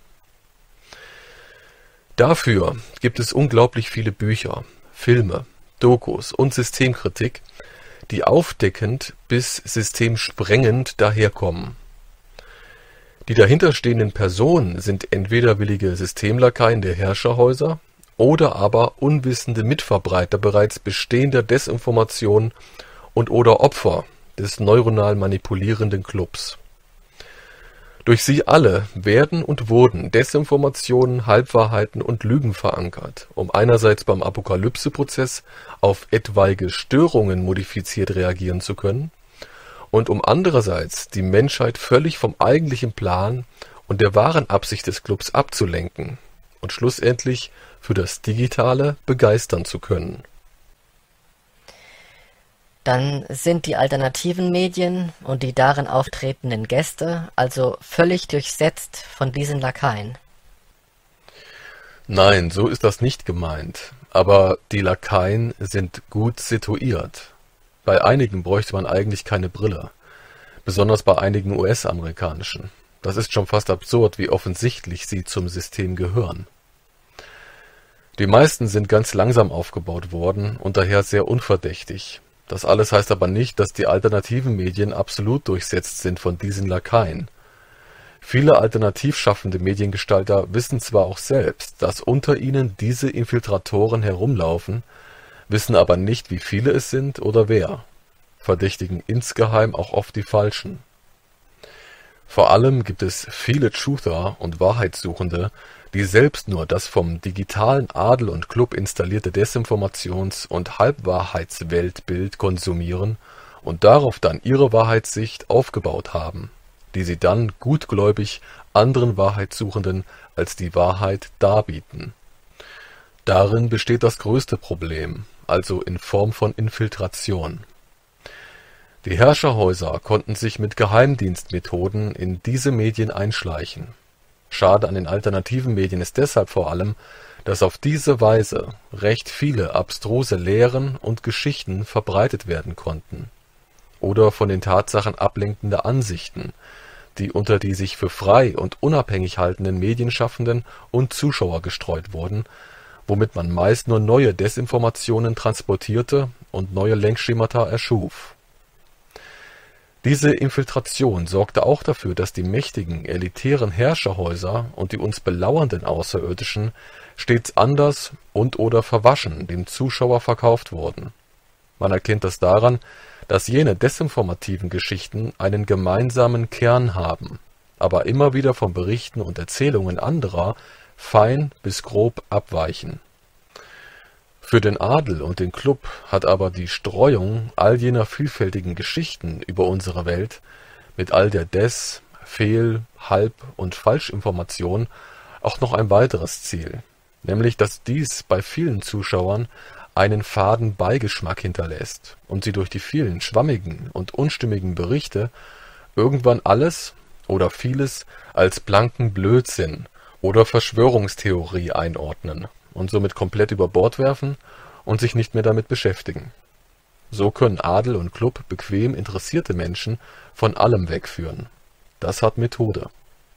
Dafür gibt es unglaublich viele Bücher, Filme, Dokus und Systemkritik, die aufdeckend bis systemsprengend daherkommen. Die dahinterstehenden Personen sind entweder willige Systemlakaien der Herrscherhäuser oder aber unwissende Mitverbreiter bereits bestehender Desinformation und oder Opfer des neuronal manipulierenden Clubs. Durch sie alle werden und wurden Desinformationen, Halbwahrheiten und Lügen verankert, um einerseits beim Apokalypse-Prozess auf etwaige Störungen modifiziert reagieren zu können und um andererseits die Menschheit völlig vom eigentlichen Plan und der wahren Absicht des Clubs abzulenken und schlussendlich für das Digitale begeistern zu können. Dann sind die alternativen Medien und die darin auftretenden Gäste also völlig durchsetzt von diesen Lakaien. Nein, so ist das nicht gemeint, aber die Lakaien sind gut situiert. Bei einigen bräuchte man eigentlich keine Brille, besonders bei einigen U S-amerikanischen. Das ist schon fast absurd, wie offensichtlich sie zum System gehören. Die meisten sind ganz langsam aufgebaut worden und daher sehr unverdächtig. Das alles heißt aber nicht, dass die alternativen Medien absolut durchsetzt sind von diesen Lakaien. Viele alternativ schaffende Mediengestalter wissen zwar auch selbst, dass unter ihnen diese Infiltratoren herumlaufen, wissen aber nicht, wie viele es sind oder wer, verdächtigen insgeheim auch oft die Falschen. Vor allem gibt es viele Truther und Wahrheitssuchende, die selbst nur das vom digitalen Adel und Club installierte Desinformations- und Halbwahrheitsweltbild konsumieren und darauf dann ihre Wahrheitssicht aufgebaut haben, die sie dann gutgläubig anderen Wahrheitssuchenden als die Wahrheit darbieten. Darin besteht das größte Problem, also in Form von Infiltration. Die Herrscherhäuser konnten sich mit Geheimdienstmethoden in diese Medien einschleichen. Schade an den alternativen Medien ist deshalb vor allem, dass auf diese Weise recht viele abstruse Lehren und Geschichten verbreitet werden konnten. Oder von den Tatsachen ablenkende Ansichten, die unter die sich für frei und unabhängig haltenden Medienschaffenden und Zuschauer gestreut wurden, womit man meist nur neue Desinformationen transportierte und neue Lenkschemata erschuf. Diese Infiltration sorgte auch dafür, dass die mächtigen, elitären Herrscherhäuser und die uns belauernden Außerirdischen stets anders und oder verwaschen dem Zuschauer verkauft wurden. Man erkennt das daran, dass jene desinformativen Geschichten einen gemeinsamen Kern haben, aber immer wieder von Berichten und Erzählungen anderer fein bis grob abweichen. Für den Adel und den Club hat aber die Streuung all jener vielfältigen Geschichten über unsere Welt mit all der Des-, Fehl-, Halb- und Falschinformation auch noch ein weiteres Ziel, nämlich dass dies bei vielen Zuschauern einen faden Beigeschmack hinterlässt und sie durch die vielen schwammigen und unstimmigen Berichte irgendwann alles oder vieles als blanken Blödsinn oder Verschwörungstheorie einordnen und somit komplett über Bord werfen und sich nicht mehr damit beschäftigen. So können Adel und Club bequem interessierte Menschen von allem wegführen. Das hat Methode.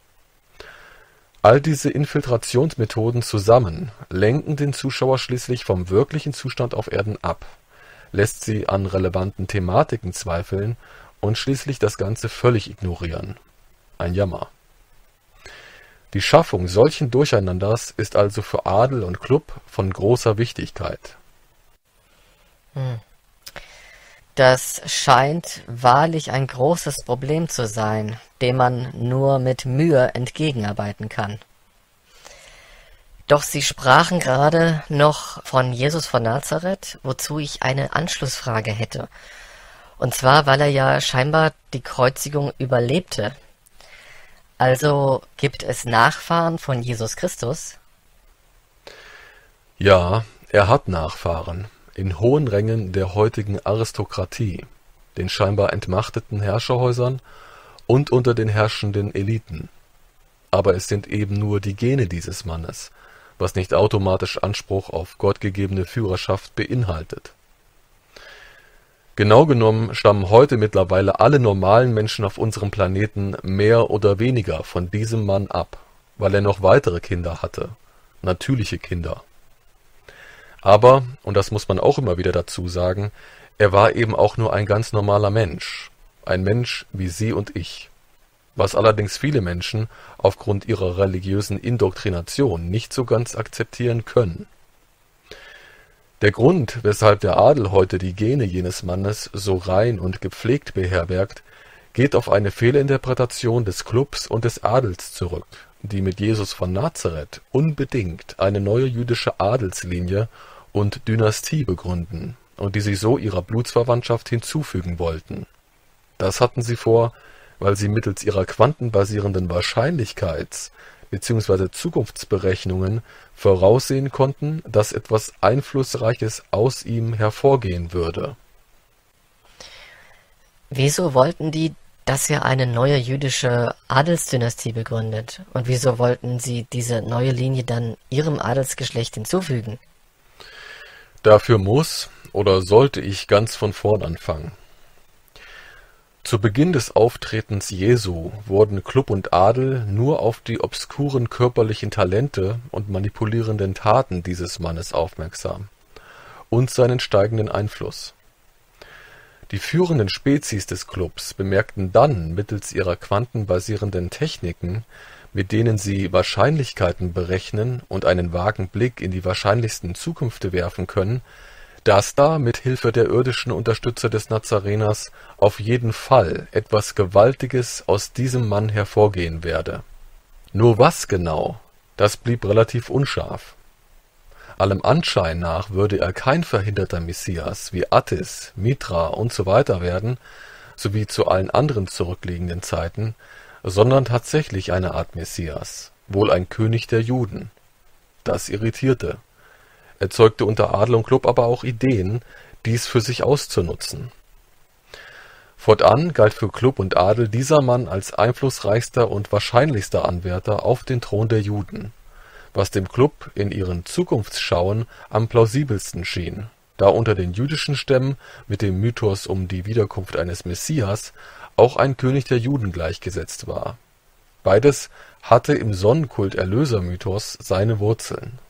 All diese Infiltrationsmethoden zusammen lenken den Zuschauer schließlich vom wirklichen Zustand auf Erden ab, lässt sie an relevanten Thematiken zweifeln und schließlich das Ganze völlig ignorieren. Ein Jammer. Die Schaffung solchen Durcheinanders ist also für Adel und Club von großer Wichtigkeit. Hm. Das scheint wahrlich ein großes Problem zu sein, dem man nur mit Mühe entgegenarbeiten kann. Doch Sie sprachen gerade noch von Jesus von Nazareth, wozu ich eine Anschlussfrage hätte. Und zwar, weil er ja scheinbar die Kreuzigung überlebte. Also gibt es Nachfahren von Jesus Christus? Ja, er hat Nachfahren in hohen Rängen der heutigen Aristokratie, den scheinbar entmachteten Herrscherhäusern und unter den herrschenden Eliten. Aber es sind eben nur die Gene dieses Mannes, was nicht automatisch Anspruch auf gottgegebene Führerschaft beinhaltet. Genau genommen stammen heute mittlerweile alle normalen Menschen auf unserem Planeten mehr oder weniger von diesem Mann ab, weil er noch weitere Kinder hatte, natürliche Kinder. Aber, und das muss man auch immer wieder dazu sagen, er war eben auch nur ein ganz normaler Mensch, ein Mensch wie Sie und ich, was allerdings viele Menschen aufgrund ihrer religiösen Indoktrination nicht so ganz akzeptieren können. Der Grund, weshalb der Adel heute die Gene jenes Mannes so rein und gepflegt beherbergt, geht auf eine Fehlinterpretation des Klubs und des Adels zurück, die mit Jesus von Nazareth unbedingt eine neue jüdische Adelslinie und Dynastie begründen und die sich so ihrer Blutsverwandtschaft hinzufügen wollten. Das hatten sie vor, weil sie mittels ihrer quantenbasierenden Wahrscheinlichkeits- bzw. Zukunftsberechnungen voraussehen konnten, dass etwas Einflussreiches aus ihm hervorgehen würde. Wieso wollten die, dass er eine neue jüdische Adelsdynastie begründet? Und wieso wollten sie diese neue Linie dann ihrem Adelsgeschlecht hinzufügen? Dafür muss oder sollte ich ganz von vorn anfangen. Zu Beginn des Auftretens Jesu wurden Klub und Adel nur auf die obskuren körperlichen Talente und manipulierenden Taten dieses Mannes aufmerksam und seinen steigenden Einfluss. Die führenden Spezies des Klubs bemerkten dann mittels ihrer quantenbasierenden Techniken, mit denen sie Wahrscheinlichkeiten berechnen und einen vagen Blick in die wahrscheinlichsten Zukünfte werfen können, dass da mit Hilfe der irdischen Unterstützer des Nazareners auf jeden Fall etwas Gewaltiges aus diesem Mann hervorgehen werde. Nur was genau, das blieb relativ unscharf. Allem Anschein nach würde er kein verhinderter Messias wie Attis, Mithra und so weiter werden, sowie zu allen anderen zurückliegenden Zeiten, sondern tatsächlich eine Art Messias, wohl ein König der Juden. Das irritierte. Erzeugte unter Adel und Klub aber auch Ideen, dies für sich auszunutzen. Fortan galt für Klub und Adel dieser Mann als einflussreichster und wahrscheinlichster Anwärter auf den Thron der Juden, was dem Klub in ihren Zukunftsschauen am plausibelsten schien, da unter den jüdischen Stämmen mit dem Mythos um die Wiederkunft eines Messias auch ein König der Juden gleichgesetzt war. Beides hatte im Sonnenkult-Erlöser-Mythos seine Wurzeln.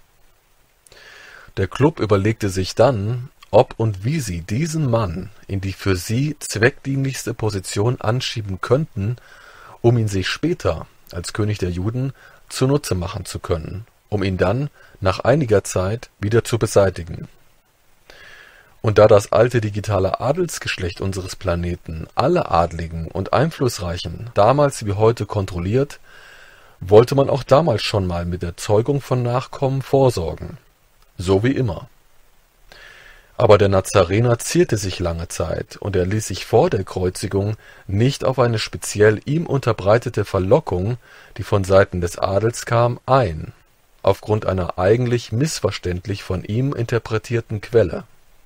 Der Klub überlegte sich dann, ob und wie sie diesen Mann in die für sie zweckdienlichste Position anschieben könnten, um ihn sich später als König der Juden zunutze machen zu können, um ihn dann nach einiger Zeit wieder zu beseitigen. Und da das alte digitale Adelsgeschlecht unseres Planeten alle Adligen und Einflussreichen damals wie heute kontrolliert, wollte man auch damals schon mal mit der Zeugung von Nachkommen vorsorgen. So wie immer. Aber der Nazarener zierte sich lange Zeit und er ließ sich vor der Kreuzigung nicht auf eine speziell ihm unterbreitete Verlockung, die von Seiten des Adels kam, ein, aufgrund einer eigentlich missverständlich von ihm interpretierten Quelle.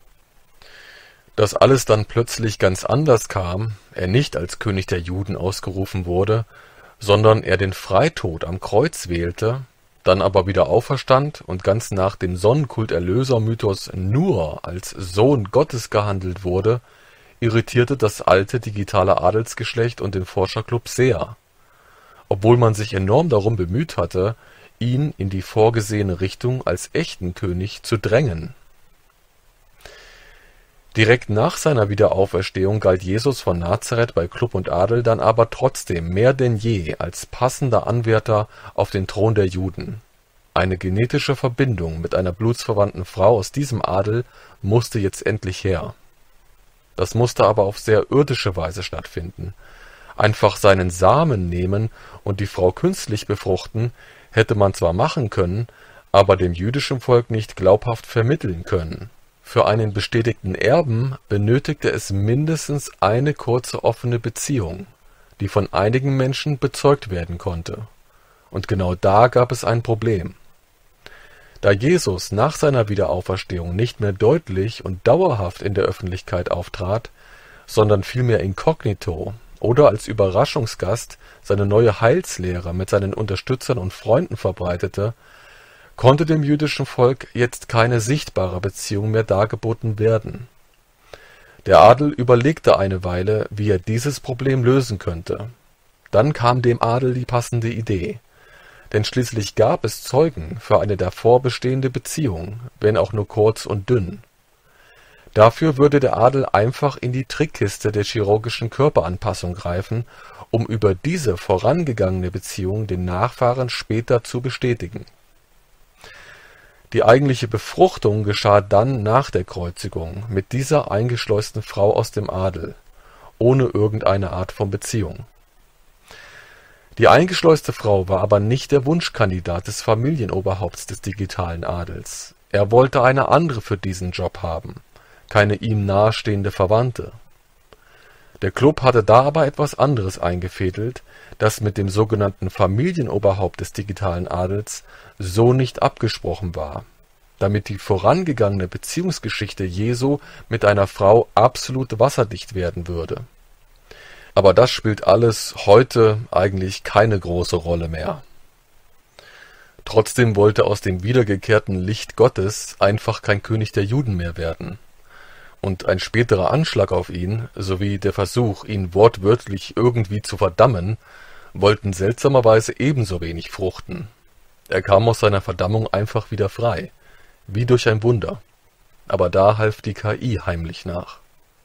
Dass alles dann plötzlich ganz anders kam, er nicht als König der Juden ausgerufen wurde, sondern er den Freitod am Kreuz wählte, dann aber wieder auferstand und ganz nach dem Sonnenkult-Erlöser-Mythos nur als Sohn Gottes gehandelt wurde, irritierte das alte digitale Adelsgeschlecht und den Forscherklub sehr, obwohl man sich enorm darum bemüht hatte, ihn in die vorgesehene Richtung als echten König zu drängen. Direkt nach seiner Wiederauferstehung galt Jesus von Nazareth bei Klub und Adel dann aber trotzdem mehr denn je als passender Anwärter auf den Thron der Juden. Eine genetische Verbindung mit einer blutsverwandten Frau aus diesem Adel musste jetzt endlich her. Das musste aber auf sehr irdische Weise stattfinden. Einfach seinen Samen nehmen und die Frau künstlich befruchten, hätte man zwar machen können, aber dem jüdischen Volk nicht glaubhaft vermitteln können. Für einen bestätigten Erben benötigte es mindestens eine kurze offene Beziehung, die von einigen Menschen bezeugt werden konnte. Und genau da gab es ein Problem. Da Jesus nach seiner Wiederauferstehung nicht mehr deutlich und dauerhaft in der Öffentlichkeit auftrat, sondern vielmehr inkognito oder als Überraschungsgast seine neue Heilslehre mit seinen Unterstützern und Freunden verbreitete, konnte dem jüdischen Volk jetzt keine sichtbare Beziehung mehr dargeboten werden. Der Adel überlegte eine Weile, wie er dieses Problem lösen könnte. Dann kam dem Adel die passende Idee. Denn schließlich gab es Zeugen für eine davor bestehende Beziehung, wenn auch nur kurz und dünn. Dafür würde der Adel einfach in die Trickkiste der chirurgischen Körperanpassung greifen, um über diese vorangegangene Beziehung den Nachfahren später zu bestätigen. Die eigentliche Befruchtung geschah dann nach der Kreuzigung mit dieser eingeschleusten Frau aus dem Adel. ohne irgendeine Art von Beziehung. Die eingeschleuste Frau war aber nicht der Wunschkandidat des Familienoberhaupts des digitalen Adels. Er wollte eine andere für diesen Job haben, keine ihm nahestehende Verwandte. Der Club hatte da aber etwas anderes eingefädelt, das mit dem sogenannten Familienoberhaupt des digitalen Adels so nicht abgesprochen war, damit die vorangegangene Beziehungsgeschichte Jesu mit einer Frau absolut wasserdicht werden würde. Aber das spielt alles heute eigentlich keine große Rolle mehr. Trotzdem wollte aus dem wiedergekehrten Licht Gottes einfach kein König der Juden mehr werden. Und ein späterer Anschlag auf ihn, sowie der Versuch, ihn wortwörtlich irgendwie zu verdammen, wollten seltsamerweise ebenso wenig fruchten. Er kam aus seiner Verdammung einfach wieder frei, wie durch ein Wunder. Aber da half die K I heimlich nach.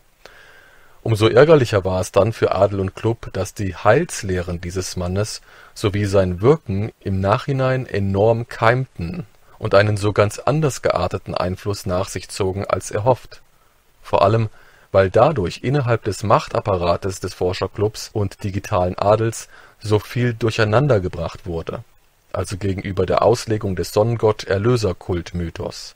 Umso ärgerlicher war es dann für Adel und Club, dass die Heilslehren dieses Mannes sowie sein Wirken im Nachhinein enorm keimten und einen so ganz anders gearteten Einfluss nach sich zogen als erhofft. Vor allem, weil dadurch innerhalb des Machtapparates des Forscherclubs und digitalen Adels so viel durcheinander gebracht wurde, also gegenüber der Auslegung des Sonnengott-Erlöser-Kult-Mythos.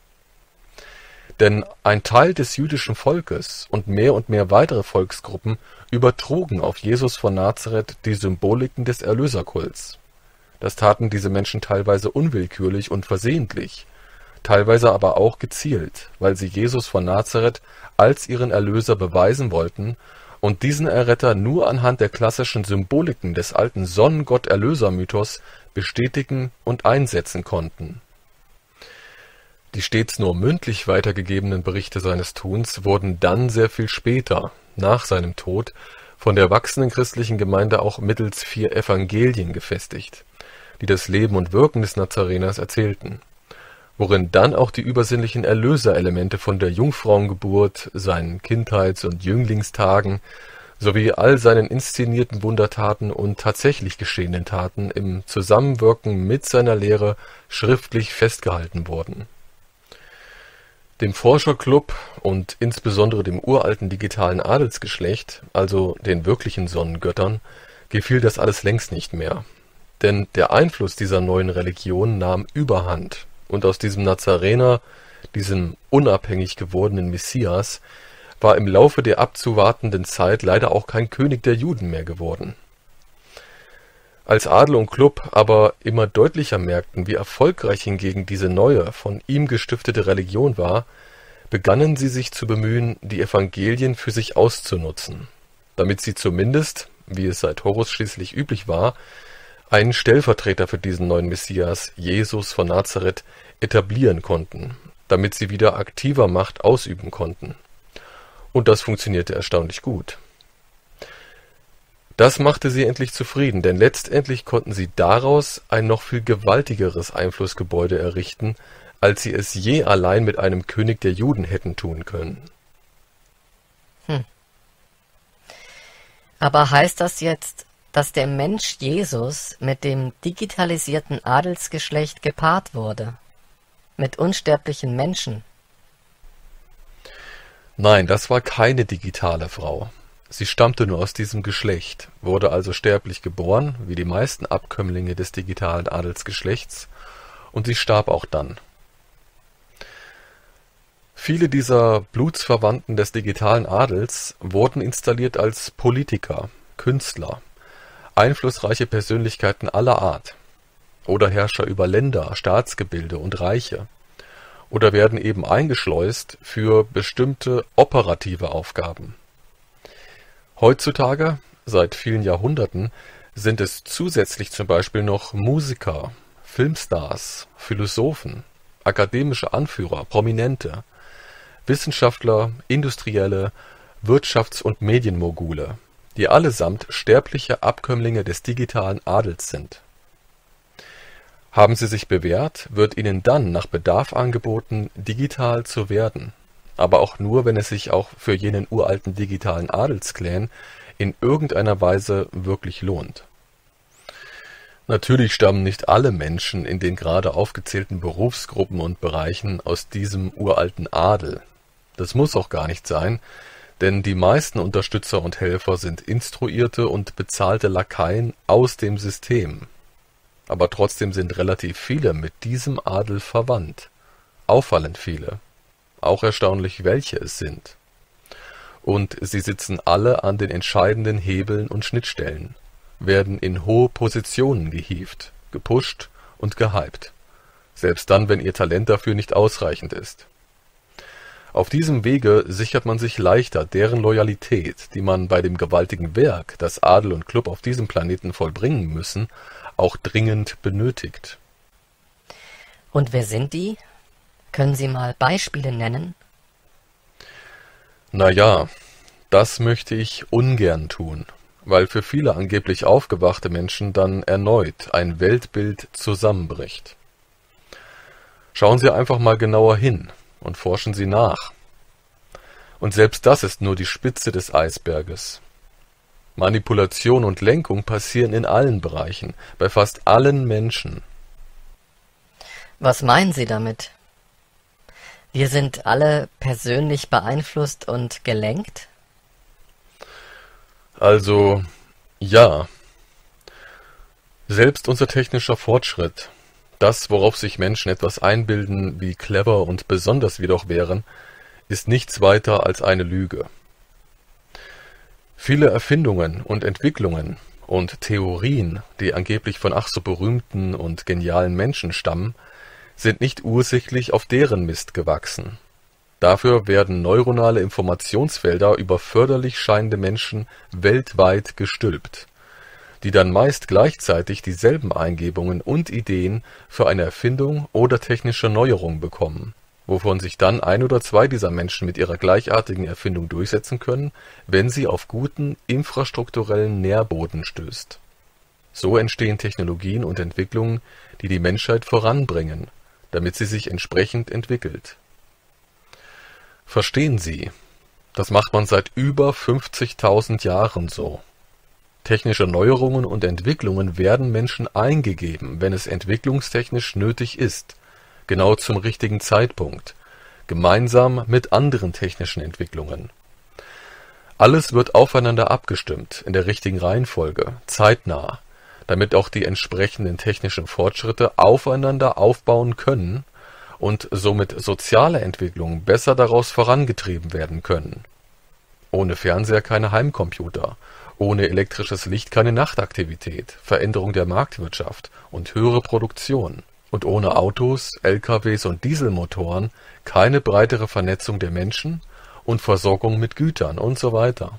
Denn ein Teil des jüdischen Volkes und mehr und mehr weitere Volksgruppen übertrugen auf Jesus von Nazareth die Symboliken des Erlöserkults. Das taten diese Menschen teilweise unwillkürlich und versehentlich, teilweise aber auch gezielt, weil sie Jesus von Nazareth als ihren Erlöser beweisen wollten und diesen Erretter nur anhand der klassischen Symboliken des alten Sonnengott-Erlöser-Mythos bestätigen und einsetzen konnten. Die stets nur mündlich weitergegebenen Berichte seines Tuns wurden dann sehr viel später, nach seinem Tod, von der wachsenden christlichen Gemeinde auch mittels vier Evangelien gefestigt, die das Leben und Wirken des Nazareners erzählten, worin dann auch die übersinnlichen Erlöserelemente von der Jungfrauengeburt, seinen Kindheits- und Jünglingstagen sowie all seinen inszenierten Wundertaten und tatsächlich geschehenen Taten im Zusammenwirken mit seiner Lehre schriftlich festgehalten wurden. Dem Forscherclub und insbesondere dem uralten digitalen Adelsgeschlecht, also den wirklichen Sonnengöttern, gefiel das alles längst nicht mehr. Denn der Einfluss dieser neuen Religion nahm Überhand und aus diesem Nazarener, diesem unabhängig gewordenen Messias, war im Laufe der abzuwartenden Zeit leider auch kein König der Juden mehr geworden. Als Adel und Club aber immer deutlicher merkten, wie erfolgreich hingegen diese neue, von ihm gestiftete Religion war, begannen sie sich zu bemühen, die Evangelien für sich auszunutzen, damit sie zumindest, wie es seit Horus schließlich üblich war, einen Stellvertreter für diesen neuen Messias, Jesus von Nazareth, etablieren konnten, damit sie wieder aktiver Macht ausüben konnten. Und das funktionierte erstaunlich gut. Das machte sie endlich zufrieden, denn letztendlich konnten sie daraus ein noch viel gewaltigeres Einflussgebäude errichten, als sie es je allein mit einem König der Juden hätten tun können. Hm. Aber heißt das jetzt, dass der Mensch Jesus mit dem digitalisierten Adelsgeschlecht gepaart wurde? Mit unsterblichen Menschen? Nein, das war keine digitale Frau. Sie stammte nur aus diesem Geschlecht, wurde also sterblich geboren, wie die meisten Abkömmlinge des digitalen Adelsgeschlechts, und sie starb auch dann. Viele dieser Blutsverwandten des digitalen Adels wurden installiert als Politiker, Künstler, einflussreiche Persönlichkeiten aller Art oder Herrscher über Länder, Staatsgebilde und Reiche oder werden eben eingeschleust für bestimmte operative Aufgaben. Heutzutage, seit vielen Jahrhunderten, sind es zusätzlich zum Beispiel noch Musiker, Filmstars, Philosophen, akademische Anführer, Prominente, Wissenschaftler, Industrielle, Wirtschafts- und Medienmogule, die allesamt sterbliche Abkömmlinge des digitalen Adels sind. Haben sie sich bewährt, wird ihnen dann nach Bedarf angeboten, digital zu werden. Aber auch nur, wenn es sich auch für jenen uralten digitalen Adelsclan in irgendeiner Weise wirklich lohnt. Natürlich stammen nicht alle Menschen in den gerade aufgezählten Berufsgruppen und Bereichen aus diesem uralten Adel. Das muss auch gar nicht sein, denn die meisten Unterstützer und Helfer sind instruierte und bezahlte Lakaien aus dem System. Aber trotzdem sind relativ viele mit diesem Adel verwandt. Auffallend viele. Auch erstaunlich, welche es sind. Und sie sitzen alle an den entscheidenden Hebeln und Schnittstellen, werden in hohe Positionen gehievt, gepusht und gehypt. Selbst dann, wenn ihr Talent dafür nicht ausreichend ist. Auf diesem Wege sichert man sich leichter deren Loyalität, die man bei dem gewaltigen Werk, das Adel und Klub auf diesem Planeten vollbringen müssen, auch dringend benötigt. Und wer sind die? Können Sie mal Beispiele nennen? Na ja, das möchte ich ungern tun, weil für viele angeblich aufgewachte Menschen dann erneut ein Weltbild zusammenbricht. Schauen Sie einfach mal genauer hin und forschen Sie nach. Und selbst das ist nur die Spitze des Eisberges. Manipulation und Lenkung passieren in allen Bereichen, bei fast allen Menschen. Was meinen Sie damit? Wir sind alle persönlich beeinflusst und gelenkt? Also, ja. Selbst unser technischer Fortschritt, das, worauf sich Menschen etwas einbilden, wie clever und besonders wir doch wären, ist nichts weiter als eine Lüge. Viele Erfindungen und Entwicklungen und Theorien, die angeblich von ach so berühmten und genialen Menschen stammen, sind nicht ursächlich auf deren Mist gewachsen. Dafür werden neuronale Informationsfelder über förderlich scheinende Menschen weltweit gestülpt, die dann meist gleichzeitig dieselben Eingebungen und Ideen für eine Erfindung oder technische Neuerung bekommen, wovon sich dann ein oder zwei dieser Menschen mit ihrer gleichartigen Erfindung durchsetzen können, wenn sie auf guten infrastrukturellen Nährboden stößt. So entstehen Technologien und Entwicklungen, die die Menschheit voranbringen, damit sie sich entsprechend entwickelt. Verstehen Sie, das macht man seit über fünfzigtausend Jahren so. Technische Neuerungen und Entwicklungen werden Menschen eingegeben, wenn es entwicklungstechnisch nötig ist, genau zum richtigen Zeitpunkt, gemeinsam mit anderen technischen Entwicklungen. Alles wird aufeinander abgestimmt, in der richtigen Reihenfolge, zeitnah, damit auch die entsprechenden technischen Fortschritte aufeinander aufbauen können und somit soziale Entwicklungen besser daraus vorangetrieben werden können. Ohne Fernseher keine Heimcomputer, ohne elektrisches Licht keine Nachtaktivität, Veränderung der Marktwirtschaft und höhere Produktion. Und ohne Autos, L K Ws und Dieselmotoren keine breitere Vernetzung der Menschen und Versorgung mit Gütern und so weiter.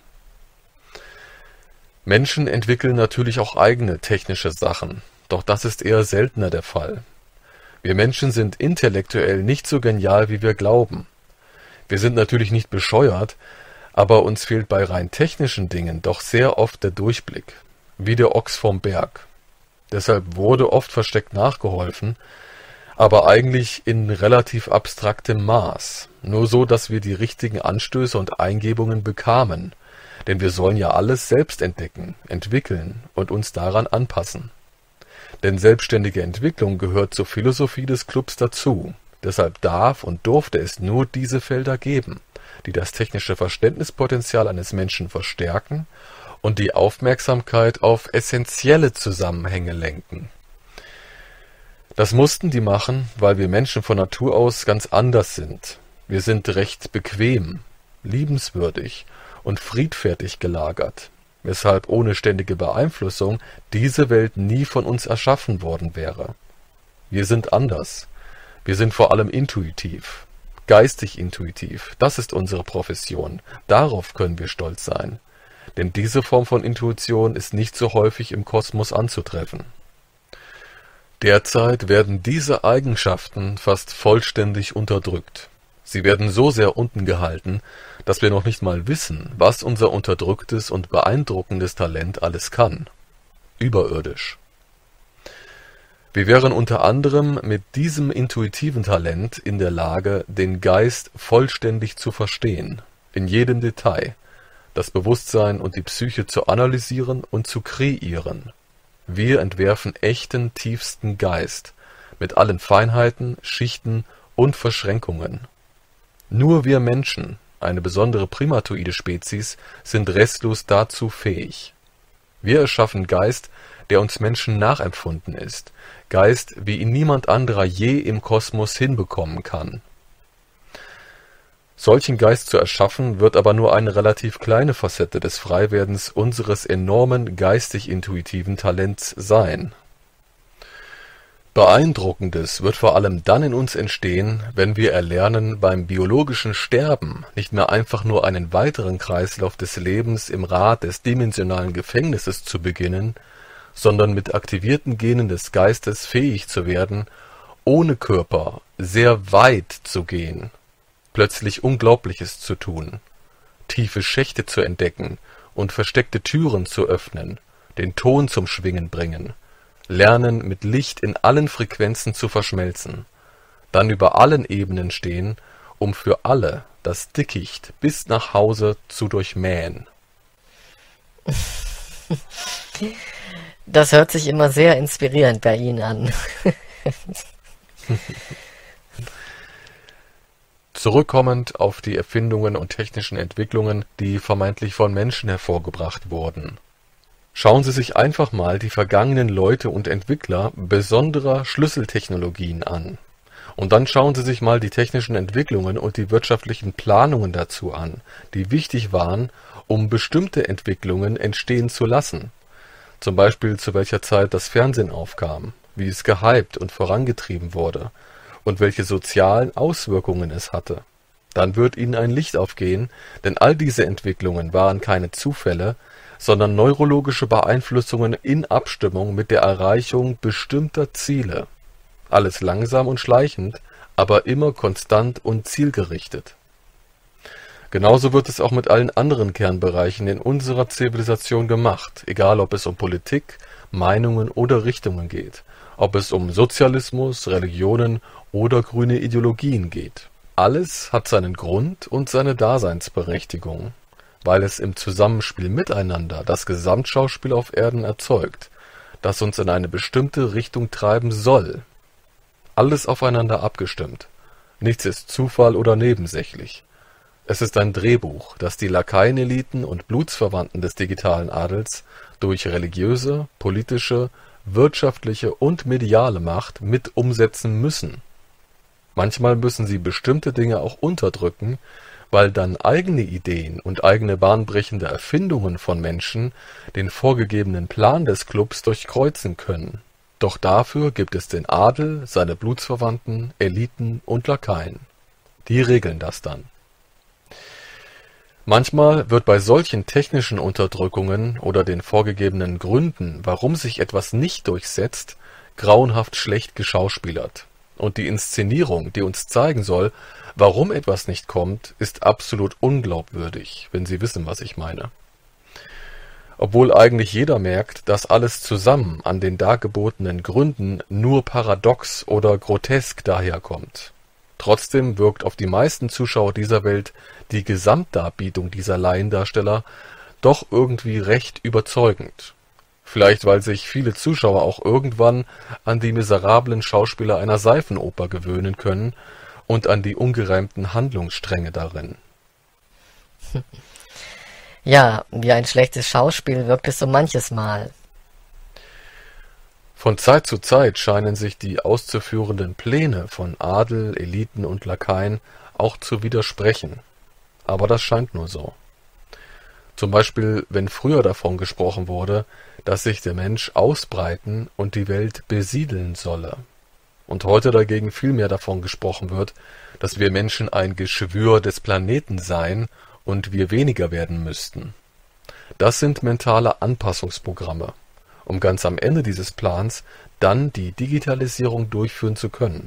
Menschen entwickeln natürlich auch eigene technische Sachen, doch das ist eher seltener der Fall. Wir Menschen sind intellektuell nicht so genial, wie wir glauben. Wir sind natürlich nicht bescheuert, aber uns fehlt bei rein technischen Dingen doch sehr oft der Durchblick, wie der Ochs vom Berg. Deshalb wurde oft versteckt nachgeholfen, aber eigentlich in relativ abstraktem Maß, nur so, dass wir die richtigen Anstöße und Eingebungen bekamen, denn wir sollen ja alles selbst entdecken, entwickeln und uns daran anpassen. Denn selbstständige Entwicklung gehört zur Philosophie des Clubs dazu, deshalb darf und durfte es nur diese Felder geben, die das technische Verständnispotenzial eines Menschen verstärken und die Aufmerksamkeit auf essentielle Zusammenhänge lenken. Das mussten die machen, weil wir Menschen von Natur aus ganz anders sind. Wir sind recht bequem, liebenswürdig und friedfertig gelagert, weshalb ohne ständige Beeinflussung diese Welt nie von uns erschaffen worden wäre. Wir sind anders. Wir sind vor allem intuitiv, geistig intuitiv. Das ist unsere Profession. Darauf können wir stolz sein. Denn diese Form von Intuition ist nicht so häufig im Kosmos anzutreffen. Derzeit werden diese Eigenschaften fast vollständig unterdrückt. Sie werden so sehr unten gehalten, dass wir noch nicht mal wissen, was unser unterdrücktes und beeindruckendes Talent alles kann. Überirdisch. Wir wären unter anderem mit diesem intuitiven Talent in der Lage, den Geist vollständig zu verstehen, in jedem Detail, das Bewusstsein und die Psyche zu analysieren und zu kreieren. Wir entwerfen echten, tiefsten Geist, mit allen Feinheiten, Schichten und Verschränkungen. Nur wir Menschen, eine besondere primatoide Spezies, sind restlos dazu fähig. Wir erschaffen Geist, der uns Menschen nachempfunden ist, Geist, wie ihn niemand anderer je im Kosmos hinbekommen kann. Solchen Geist zu erschaffen, wird aber nur eine relativ kleine Facette des Freiwerdens unseres enormen geistig-intuitiven Talents sein. Beeindruckendes wird vor allem dann in uns entstehen, wenn wir erlernen, beim biologischen Sterben nicht mehr einfach nur einen weiteren Kreislauf des Lebens im Rad des dimensionalen Gefängnisses zu beginnen, sondern mit aktivierten Genen des Geistes fähig zu werden, ohne Körper sehr weit zu gehen, plötzlich Unglaubliches zu tun, tiefe Schächte zu entdecken und versteckte Türen zu öffnen, den Ton zum Schwingen bringen, lernen, mit Licht in allen Frequenzen zu verschmelzen, dann über allen Ebenen stehen, um für alle das Dickicht bis nach Hause zu durchmähen. Das hört sich immer sehr inspirierend bei Ihnen an. Zurückkommend auf die Erfindungen und technischen Entwicklungen, die vermeintlich von Menschen hervorgebracht wurden. Schauen Sie sich einfach mal die vergangenen Leute und Entwickler besonderer Schlüsseltechnologien an. Und dann schauen Sie sich mal die technischen Entwicklungen und die wirtschaftlichen Planungen dazu an, die wichtig waren, um bestimmte Entwicklungen entstehen zu lassen. Zum Beispiel zu welcher Zeit das Fernsehen aufkam, wie es gehypt und vorangetrieben wurde und welche sozialen Auswirkungen es hatte. Dann wird Ihnen ein Licht aufgehen, denn all diese Entwicklungen waren keine Zufälle, sondern neurologische Beeinflussungen in Abstimmung mit der Erreichung bestimmter Ziele. Alles langsam und schleichend, aber immer konstant und zielgerichtet. Genauso wird es auch mit allen anderen Kernbereichen in unserer Zivilisation gemacht, egal ob es um Politik, Meinungen oder Richtungen geht, ob es um Sozialismus, Religionen oder grüne Ideologien geht. Alles hat seinen Grund und seine Daseinsberechtigung, weil es im Zusammenspiel miteinander das Gesamtschauspiel auf Erden erzeugt, das uns in eine bestimmte Richtung treiben soll. Alles aufeinander abgestimmt. Nichts ist Zufall oder nebensächlich. Es ist ein Drehbuch, das die Lakaieneliten und Blutsverwandten des digitalen Adels durch religiöse, politische, wirtschaftliche und mediale Macht mit umsetzen müssen. Manchmal müssen sie bestimmte Dinge auch unterdrücken, weil dann eigene Ideen und eigene bahnbrechende Erfindungen von Menschen den vorgegebenen Plan des Clubs durchkreuzen können. Doch dafür gibt es den Adel, seine Blutsverwandten, Eliten und Lakaien. Die regeln das dann. Manchmal wird bei solchen technischen Unterdrückungen oder den vorgegebenen Gründen, warum sich etwas nicht durchsetzt, grauenhaft schlecht geschauspielert. Und die Inszenierung, die uns zeigen soll, warum etwas nicht kommt, ist absolut unglaubwürdig, wenn Sie wissen, was ich meine. Obwohl eigentlich jeder merkt, dass alles zusammen an den dargebotenen Gründen nur paradox oder grotesk daherkommt. Trotzdem wirkt auf die meisten Zuschauer dieser Welt die Gesamtdarbietung dieser Laiendarsteller doch irgendwie recht überzeugend. Vielleicht weil sich viele Zuschauer auch irgendwann an die miserablen Schauspieler einer Seifenoper gewöhnen können und an die ungereimten Handlungsstränge darin. Ja, wie ein schlechtes Schauspiel wirkt es so manches Mal. Von Zeit zu Zeit scheinen sich die auszuführenden Pläne von Adel, Eliten und Lakaien auch zu widersprechen. Aber das scheint nur so. Zum Beispiel, wenn früher davon gesprochen wurde, dass sich der Mensch ausbreiten und die Welt besiedeln solle. Und heute dagegen vielmehr davon gesprochen wird, dass wir Menschen ein Geschwür des Planeten seien und wir weniger werden müssten. Das sind mentale Anpassungsprogramme, um ganz am Ende dieses Plans dann die Digitalisierung durchführen zu können.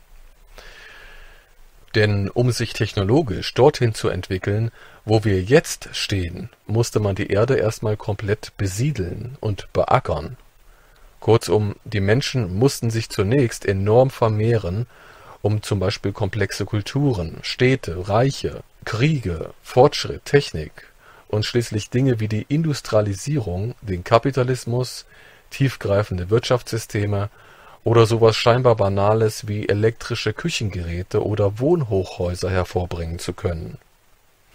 Denn um sich technologisch dorthin zu entwickeln, wo wir jetzt stehen, musste man die Erde erstmal komplett besiedeln und beackern. Kurzum, die Menschen mussten sich zunächst enorm vermehren, um zum Beispiel komplexe Kulturen, Städte, Reiche, Kriege, Fortschritt, Technik und schließlich Dinge wie die Industrialisierung, den Kapitalismus, tiefgreifende Wirtschaftssysteme oder sowas scheinbar Banales wie elektrische Küchengeräte oder Wohnhochhäuser hervorbringen zu können.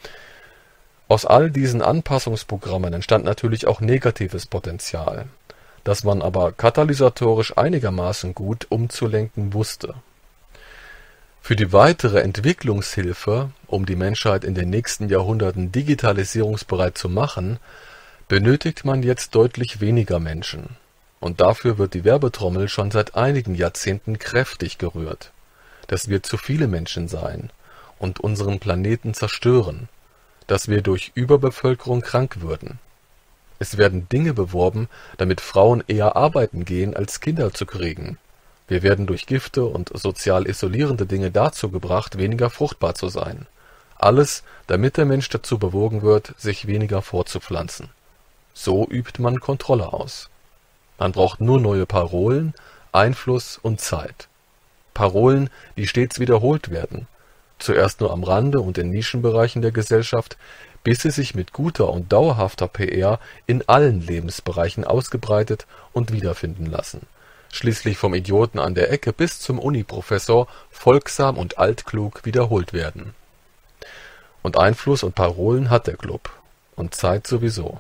Aus all diesen Anpassungsprogrammen entstand natürlich auch negatives Potenzial, das man aber katalysatorisch einigermaßen gut umzulenken wusste. Für die weitere Entwicklungshilfe, um die Menschheit in den nächsten Jahrhunderten digitalisierungsbereit zu machen, benötigt man jetzt deutlich weniger Menschen. Und dafür wird die Werbetrommel schon seit einigen Jahrzehnten kräftig gerührt. Dass wir zu viele Menschen seien und unseren Planeten zerstören, dass wir durch Überbevölkerung krank würden. Es werden Dinge beworben, damit Frauen eher arbeiten gehen, als Kinder zu kriegen. Wir werden durch Gifte und sozial isolierende Dinge dazu gebracht, weniger fruchtbar zu sein. Alles, damit der Mensch dazu bewogen wird, sich weniger fortzupflanzen. So übt man Kontrolle aus. Man braucht nur neue Parolen, Einfluss und Zeit. Parolen, die stets wiederholt werden, zuerst nur am Rande und in Nischenbereichen der Gesellschaft, bis sie sich mit guter und dauerhafter P R in allen Lebensbereichen ausgebreitet und wiederfinden lassen. Schließlich vom Idioten an der Ecke bis zum Uniprofessor folgsam und altklug wiederholt werden. Und Einfluss und Parolen hat der Club. Und Zeit sowieso.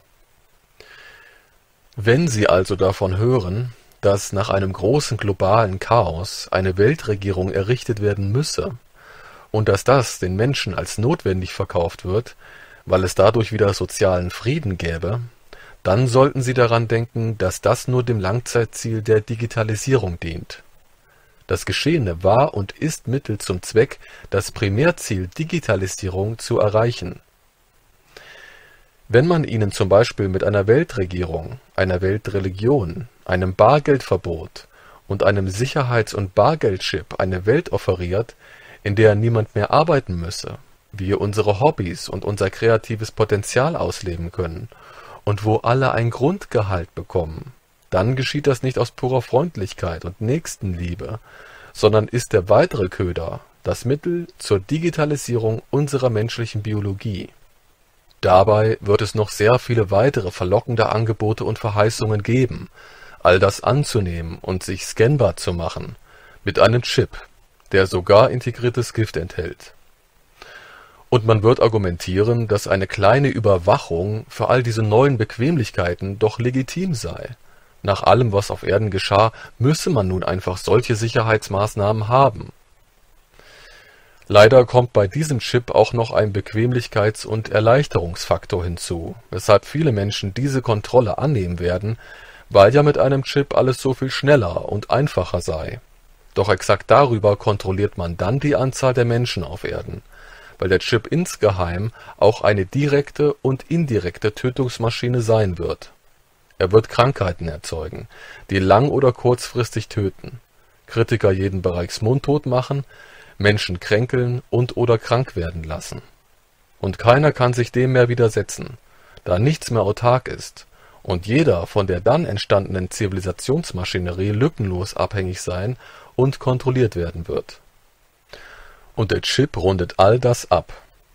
Wenn Sie also davon hören, dass nach einem großen globalen Chaos eine Weltregierung errichtet werden müsse und dass das den Menschen als notwendig verkauft wird, weil es dadurch wieder sozialen Frieden gäbe, dann sollten Sie daran denken, dass das nur dem Langzeitziel der Digitalisierung dient. Das Geschehene war und ist Mittel zum Zweck, das Primärziel Digitalisierung zu erreichen. Wenn man ihnen zum Beispiel mit einer Weltregierung, einer Weltreligion, einem Bargeldverbot und einem Sicherheits- und Bargeldchip eine Welt offeriert, in der niemand mehr arbeiten müsse, wir unsere Hobbys und unser kreatives Potenzial ausleben können und wo alle ein Grundgehalt bekommen, dann geschieht das nicht aus purer Freundlichkeit und Nächstenliebe, sondern ist der weitere Köder das Mittel zur Digitalisierung unserer menschlichen Biologie. Dabei wird es noch sehr viele weitere verlockende Angebote und Verheißungen geben, all das anzunehmen und sich scannbar zu machen, mit einem Chip, der sogar integriertes Gift enthält. Und man wird argumentieren, dass eine kleine Überwachung für all diese neuen Bequemlichkeiten doch legitim sei. Nach allem, was auf Erden geschah, müsse man nun einfach solche Sicherheitsmaßnahmen haben. Leider kommt bei diesem Chip auch noch ein Bequemlichkeits- und Erleichterungsfaktor hinzu, weshalb viele Menschen diese Kontrolle annehmen werden, weil ja mit einem Chip alles so viel schneller und einfacher sei. Doch exakt darüber kontrolliert man dann die Anzahl der Menschen auf Erden, weil der Chip insgeheim auch eine direkte und indirekte Tötungsmaschine sein wird. Er wird Krankheiten erzeugen, die lang- oder kurzfristig töten, Kritiker jeden Bereichs mundtot machen, Menschen kränkeln und oder krank werden lassen. Und keiner kann sich dem mehr widersetzen, da nichts mehr autark ist und jeder von der dann entstandenen Zivilisationsmaschinerie lückenlos abhängig sein und kontrolliert werden wird. Und der Chip rundet all das ab.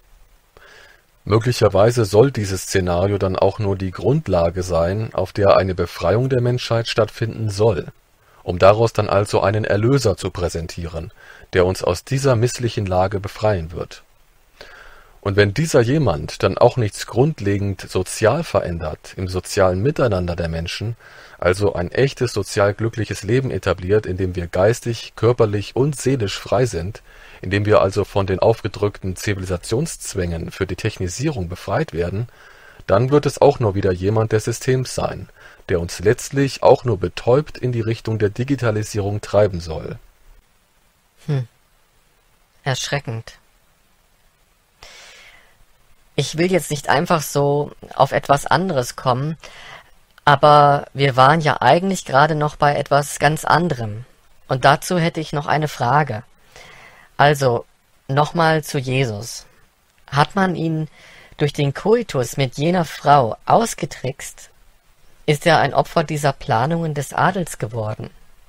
Möglicherweise soll dieses Szenario dann auch nur die Grundlage sein, auf der eine Befreiung der Menschheit stattfinden soll, um daraus dann also einen Erlöser zu präsentieren, der uns aus dieser misslichen Lage befreien wird. Und wenn dieser jemand dann auch nichts grundlegend sozial verändert im sozialen Miteinander der Menschen, also ein echtes sozial glückliches Leben etabliert, in dem wir geistig, körperlich und seelisch frei sind, in dem wir also von den aufgedrückten Zivilisationszwängen für die Technisierung befreit werden, dann wird es auch nur wieder jemand des Systems sein, der uns letztlich auch nur betäubt in die Richtung der Digitalisierung treiben soll. Hm. Erschreckend. Ich will jetzt nicht einfach so auf etwas anderes kommen, aber wir waren ja eigentlich gerade noch bei etwas ganz anderem. Und dazu hätte ich noch eine Frage. Also, nochmal zu Jesus. Hat man ihn durch den Koitus mit jener Frau ausgetrickst? Ist er ein Opfer dieser Planungen des Adels geworden?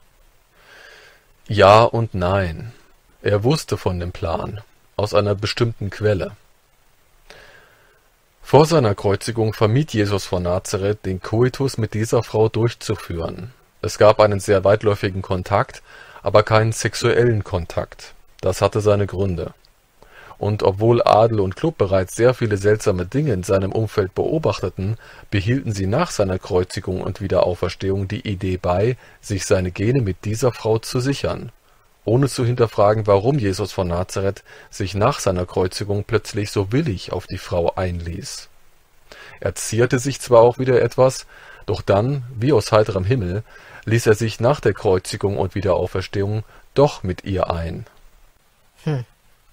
Ja und nein. Er wusste von dem Plan, aus einer bestimmten Quelle. Vor seiner Kreuzigung vermied Jesus von Nazareth, den Koitus mit dieser Frau durchzuführen. Es gab einen sehr weitläufigen Kontakt, aber keinen sexuellen Kontakt. Das hatte seine Gründe. und obwohl Adel und Klub bereits sehr viele seltsame Dinge in seinem Umfeld beobachteten, behielten sie nach seiner Kreuzigung und Wiederauferstehung die Idee bei, sich seine Gene mit dieser Frau zu sichern, ohne zu hinterfragen, warum Jesus von Nazareth sich nach seiner Kreuzigung plötzlich so willig auf die Frau einließ. Er zierte sich zwar auch wieder etwas, doch dann, wie aus heiterem Himmel, ließ er sich nach der Kreuzigung und Wiederauferstehung doch mit ihr ein. Hm.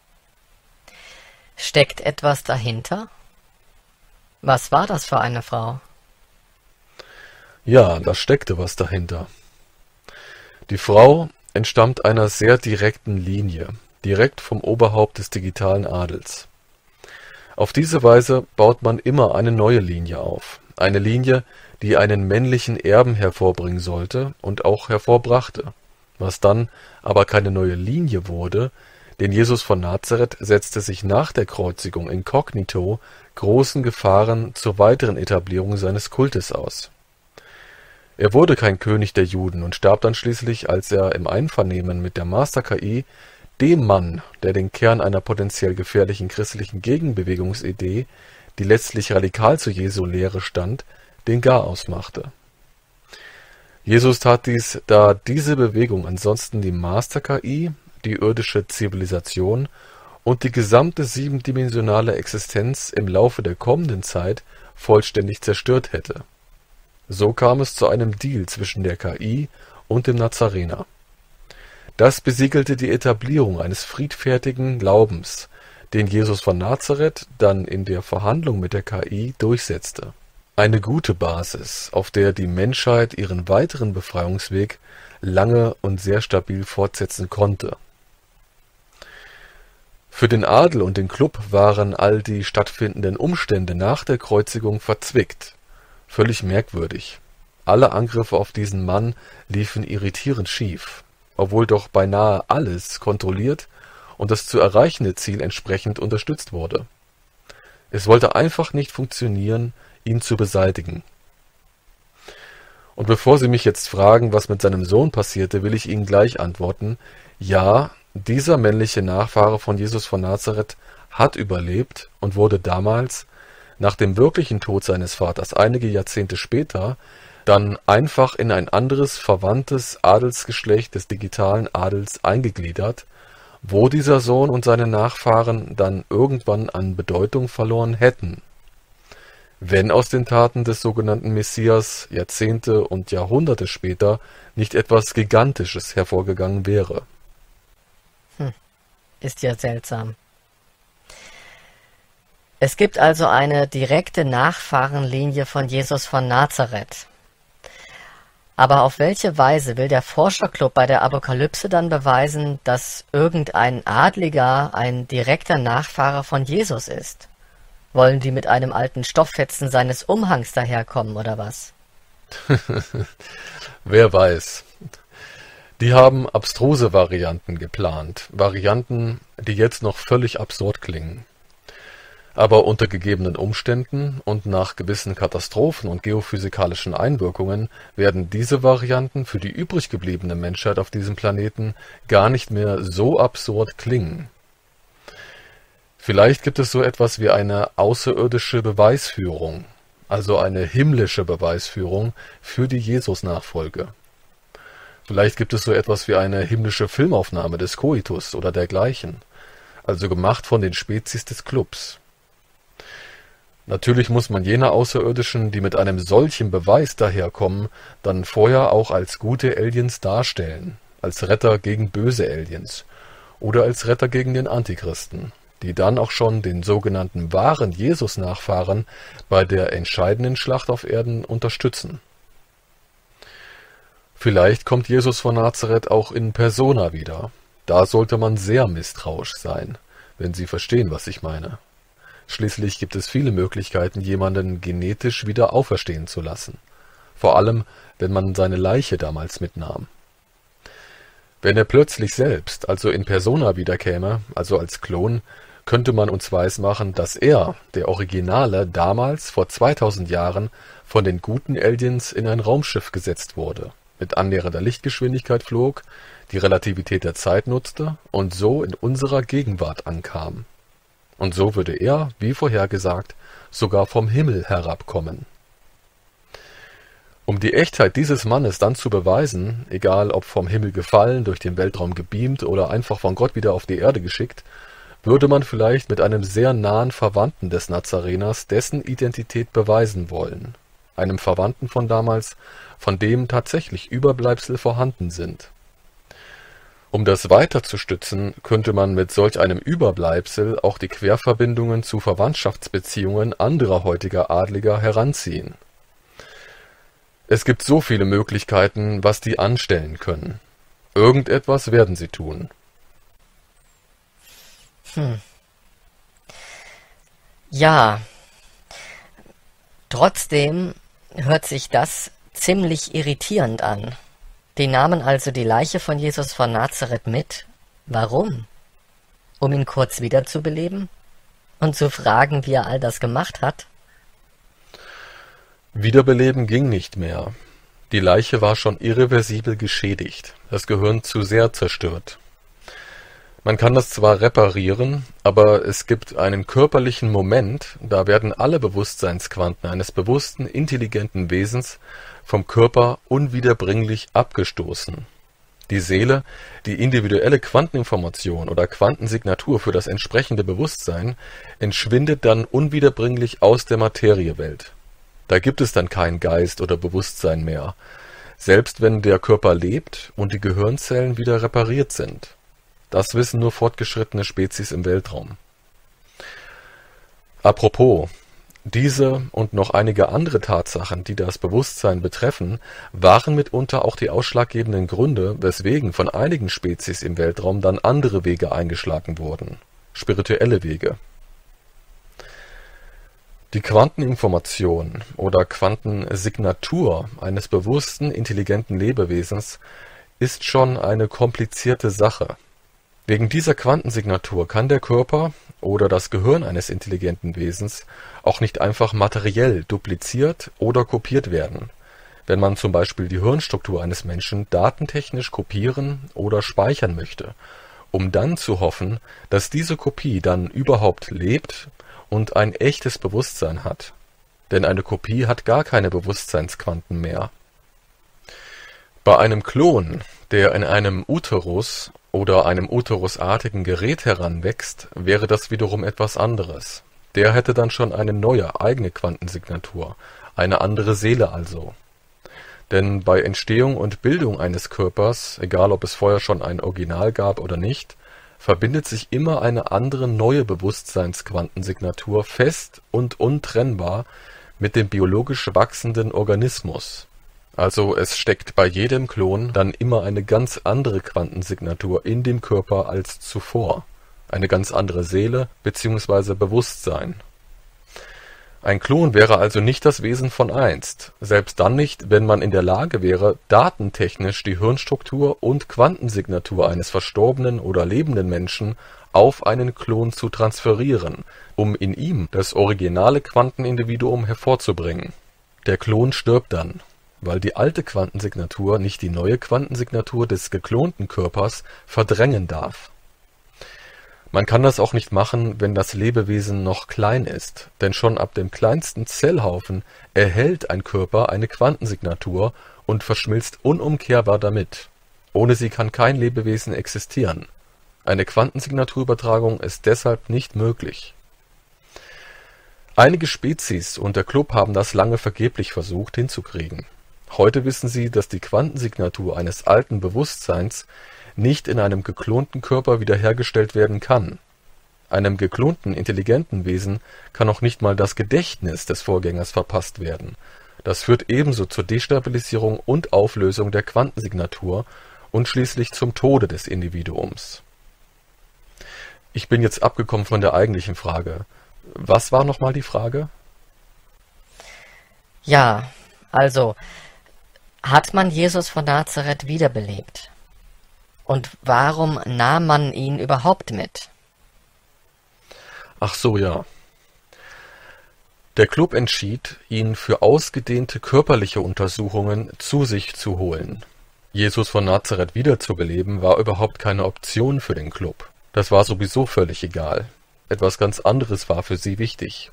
Steckt etwas dahinter? Was war das für eine Frau? Ja, da steckte was dahinter. Die Frau entstammt einer sehr direkten Linie, direkt vom Oberhaupt des digitalen Adels. Auf diese Weise baut man immer eine neue Linie auf, eine Linie, die einen männlichen Erben hervorbringen sollte und auch hervorbrachte, was dann aber keine neue Linie wurde, denn Jesus von Nazareth setzte sich nach der Kreuzigung inkognito großen Gefahren zur weiteren Etablierung seines Kultes aus. Er wurde kein König der Juden und starb dann schließlich, als er im Einvernehmen mit der Master-K I dem Mann, der den Kern einer potenziell gefährlichen christlichen Gegenbewegungsidee, die letztlich radikal zu Jesu Lehre stand, den Garaus machte. Jesus tat dies, da diese Bewegung ansonsten die Master-K I, die irdische Zivilisation und die gesamte siebendimensionale Existenz im Laufe der kommenden Zeit vollständig zerstört hätte. So kam es zu einem Deal zwischen der K I und dem Nazarener. Das besiegelte die Etablierung eines friedfertigen Glaubens, den Jesus von Nazareth dann in der Verhandlung mit der K I durchsetzte. Eine gute Basis, auf der die Menschheit ihren weiteren Befreiungsweg lange und sehr stabil fortsetzen konnte. Für den Adel und den Klub waren all die stattfindenden Umstände nach der Kreuzigung verzwickt, völlig merkwürdig. Alle Angriffe auf diesen Mann liefen irritierend schief, obwohl doch beinahe alles kontrolliert und das zu erreichende Ziel entsprechend unterstützt wurde. Es wollte einfach nicht funktionieren, ihn zu beseitigen. Und bevor Sie mich jetzt fragen, was mit seinem Sohn passierte, will ich Ihnen gleich antworten: Ja, dieser männliche Nachfahre von Jesus von Nazareth hat überlebt und wurde damals, nach dem wirklichen Tod seines Vaters einige Jahrzehnte später, dann einfach in ein anderes, verwandtes Adelsgeschlecht des digitalen Adels eingegliedert, wo dieser Sohn und seine Nachfahren dann irgendwann an Bedeutung verloren hätten, wenn aus den Taten des sogenannten Messias Jahrzehnte und Jahrhunderte später nicht etwas Gigantisches hervorgegangen wäre. Hm, ist ja seltsam. Es gibt also eine direkte Nachfahrenlinie von Jesus von Nazareth. Aber auf welche Weise will der Forscherclub bei der Apokalypse dann beweisen, dass irgendein Adliger ein direkter Nachfahre von Jesus ist? Wollen die mit einem alten Stofffetzen seines Umhangs daherkommen, oder was? Wer weiß. Die haben abstruse Varianten geplant, Varianten, die jetzt noch völlig absurd klingen. Aber unter gegebenen Umständen und nach gewissen Katastrophen und geophysikalischen Einwirkungen werden diese Varianten für die übrig gebliebene Menschheit auf diesem Planeten gar nicht mehr so absurd klingen. Vielleicht gibt es so etwas wie eine außerirdische Beweisführung, also eine himmlische Beweisführung für die Jesus-Nachfolge. Vielleicht gibt es so etwas wie eine himmlische Filmaufnahme des Koitus oder dergleichen, also gemacht von den Spezies des Clubs. Natürlich muss man jene Außerirdischen, die mit einem solchen Beweis daherkommen, dann vorher auch als gute Aliens darstellen, als Retter gegen böse Aliens oder als Retter gegen den Antichristen, die dann auch schon den sogenannten wahren Jesus-Nachfahren bei der entscheidenden Schlacht auf Erden unterstützen. Vielleicht kommt Jesus von Nazareth auch in Persona wieder. Da sollte man sehr misstrauisch sein, wenn Sie verstehen, was ich meine. Schließlich gibt es viele Möglichkeiten, jemanden genetisch wieder auferstehen zu lassen. Vor allem, wenn man seine Leiche damals mitnahm. Wenn er plötzlich selbst, also in Persona wiederkäme, also als Klon, könnte man uns weismachen, dass er, der Originale, damals vor zweitausend Jahren von den guten Aliens in ein Raumschiff gesetzt wurde, mit annähernder Lichtgeschwindigkeit flog, die Relativität der Zeit nutzte und so in unserer Gegenwart ankam. Und so würde er, wie vorhergesagt, sogar vom Himmel herabkommen. Um die Echtheit dieses Mannes dann zu beweisen, egal ob vom Himmel gefallen, durch den Weltraum gebeamt oder einfach von Gott wieder auf die Erde geschickt, würde man vielleicht mit einem sehr nahen Verwandten des Nazareners dessen Identität beweisen wollen, einem Verwandten von damals, von dem tatsächlich Überbleibsel vorhanden sind. Um das weiter zu stützen, könnte man mit solch einem Überbleibsel auch die Querverbindungen zu Verwandtschaftsbeziehungen anderer heutiger Adliger heranziehen. Es gibt so viele Möglichkeiten, was die anstellen können. Irgendetwas werden sie tun. Hm. Ja, trotzdem hört sich das ziemlich irritierend an. Die nahmen also die Leiche von Jesus von Nazareth mit. Warum? Um ihn kurz wiederzubeleben? Und zu fragen, wie er all das gemacht hat? Wiederbeleben ging nicht mehr. Die Leiche war schon irreversibel geschädigt, das Gehirn zu sehr zerstört. Man kann das zwar reparieren, aber es gibt einen körperlichen Moment, da werden alle Bewusstseinsquanten eines bewussten, intelligenten Wesens vom Körper unwiederbringlich abgestoßen. Die Seele, die individuelle Quanteninformation oder Quantensignatur für das entsprechende Bewusstsein, entschwindet dann unwiederbringlich aus der Materiewelt. Da gibt es dann keinen Geist oder Bewusstsein mehr, selbst wenn der Körper lebt und die Gehirnzellen wieder repariert sind. Das wissen nur fortgeschrittene Spezies im Weltraum. Apropos, diese und noch einige andere Tatsachen, die das Bewusstsein betreffen, waren mitunter auch die ausschlaggebenden Gründe, weswegen von einigen Spezies im Weltraum dann andere Wege eingeschlagen wurden, spirituelle Wege. Die Quanteninformation oder Quantensignatur eines bewussten, intelligenten Lebewesens ist schon eine komplizierte Sache. Wegen dieser Quantensignatur kann der Körper oder das Gehirn eines intelligenten Wesens auch nicht einfach materiell dupliziert oder kopiert werden, wenn man zum Beispiel die Hirnstruktur eines Menschen datentechnisch kopieren oder speichern möchte, um dann zu hoffen, dass diese Kopie dann überhaupt lebt und ein echtes Bewusstsein hat. Denn eine Kopie hat gar keine Bewusstseinsquanten mehr. Bei einem Klon, der in einem Uterus oder einem uterusartigen Gerät heranwächst, wäre das wiederum etwas anderes. Der hätte dann schon eine neue, eigene Quantensignatur, eine andere Seele also. Denn bei Entstehung und Bildung eines Körpers, egal ob es vorher schon ein Original gab oder nicht, verbindet sich immer eine andere neue Bewusstseinsquantensignatur fest und untrennbar mit dem biologisch wachsenden Organismus. Also es steckt bei jedem Klon dann immer eine ganz andere Quantensignatur in dem Körper als zuvor, eine ganz andere Seele bzw. Bewusstsein. Ein Klon wäre also nicht das Wesen von einst, selbst dann nicht, wenn man in der Lage wäre, datentechnisch die Hirnstruktur und Quantensignatur eines verstorbenen oder lebenden Menschen auf einen Klon zu transferieren, um in ihm das originale Quantenindividuum hervorzubringen. Der Klon stirbt dann, weil die alte Quantensignatur nicht die neue Quantensignatur des geklonten Körpers verdrängen darf. Man kann das auch nicht machen, wenn das Lebewesen noch klein ist, denn schon ab dem kleinsten Zellhaufen erhält ein Körper eine Quantensignatur und verschmilzt unumkehrbar damit. Ohne sie kann kein Lebewesen existieren. Eine Quantensignaturübertragung ist deshalb nicht möglich. Einige Spezies und der Club haben das lange vergeblich versucht hinzukriegen. Heute wissen sie, dass die Quantensignatur eines alten Bewusstseins nicht in einem geklonten Körper wiederhergestellt werden kann. Einem geklonten, intelligenten Wesen kann auch nicht mal das Gedächtnis des Vorgängers verpasst werden. Das führt ebenso zur Destabilisierung und Auflösung der Quantensignatur und schließlich zum Tode des Individuums. Ich bin jetzt abgekommen von der eigentlichen Frage. Was war nochmal die Frage? Ja, also, hat man Jesus von Nazareth wiederbelebt? Und warum nahm man ihn überhaupt mit? Ach so, ja. Der Club entschied, ihn für ausgedehnte körperliche Untersuchungen zu sich zu holen. Jesus von Nazareth wiederzubeleben war überhaupt keine Option für den Club. Das war sowieso völlig egal. Etwas ganz anderes war für sie wichtig.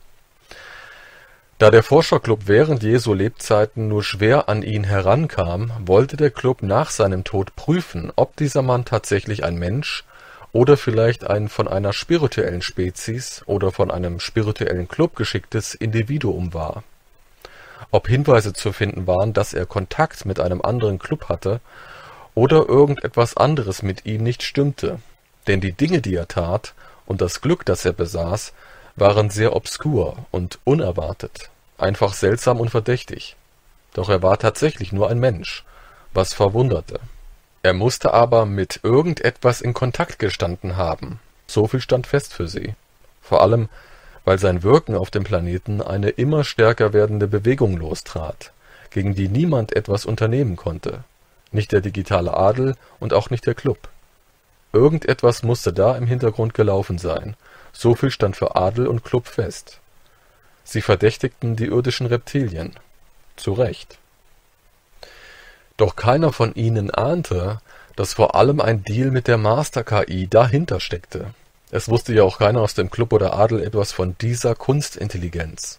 Da der Forscherclub während Jesu Lebzeiten nur schwer an ihn herankam, wollte der Club nach seinem Tod prüfen, ob dieser Mann tatsächlich ein Mensch oder vielleicht ein von einer spirituellen Spezies oder von einem spirituellen Club geschicktes Individuum war. Ob Hinweise zu finden waren, dass er Kontakt mit einem anderen Club hatte oder irgendetwas anderes mit ihm nicht stimmte, denn die Dinge, die er tat und das Glück, das er besaß, waren sehr obskur und unerwartet, einfach seltsam und verdächtig. Doch er war tatsächlich nur ein Mensch, was verwunderte. Er musste aber mit irgendetwas in Kontakt gestanden haben. So viel stand fest für sie. Vor allem, weil sein Wirken auf dem Planeten eine immer stärker werdende Bewegung lostrat, gegen die niemand etwas unternehmen konnte. Nicht der digitale Adel und auch nicht der Club. Irgendetwas musste da im Hintergrund gelaufen sein. So viel stand für Adel und Club fest. Sie verdächtigten die irdischen Reptilien. Zu Recht. Doch keiner von ihnen ahnte, dass vor allem ein Deal mit der Master-K I dahinter steckte. Es wusste ja auch keiner aus dem Club oder Adel etwas von dieser Kunstintelligenz.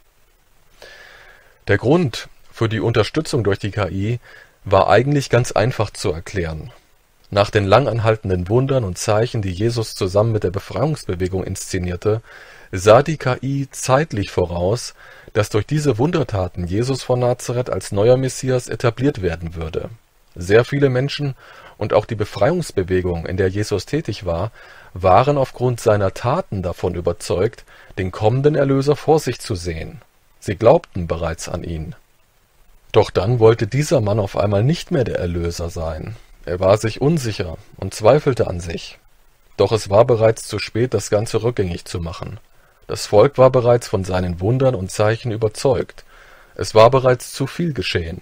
Der Grund für die Unterstützung durch die K I war eigentlich ganz einfach zu erklären. Nach den langanhaltenden Wundern und Zeichen, die Jesus zusammen mit der Befreiungsbewegung inszenierte, sah die K I zeitlich voraus, dass durch diese Wundertaten Jesus von Nazareth als neuer Messias etabliert werden würde. Sehr viele Menschen und auch die Befreiungsbewegung, in der Jesus tätig war, waren aufgrund seiner Taten davon überzeugt, den kommenden Erlöser vor sich zu sehen. Sie glaubten bereits an ihn. Doch dann wollte dieser Mann auf einmal nicht mehr der Erlöser sein. Er war sich unsicher und zweifelte an sich. Doch es war bereits zu spät, das Ganze rückgängig zu machen. Das Volk war bereits von seinen Wundern und Zeichen überzeugt. Es war bereits zu viel geschehen.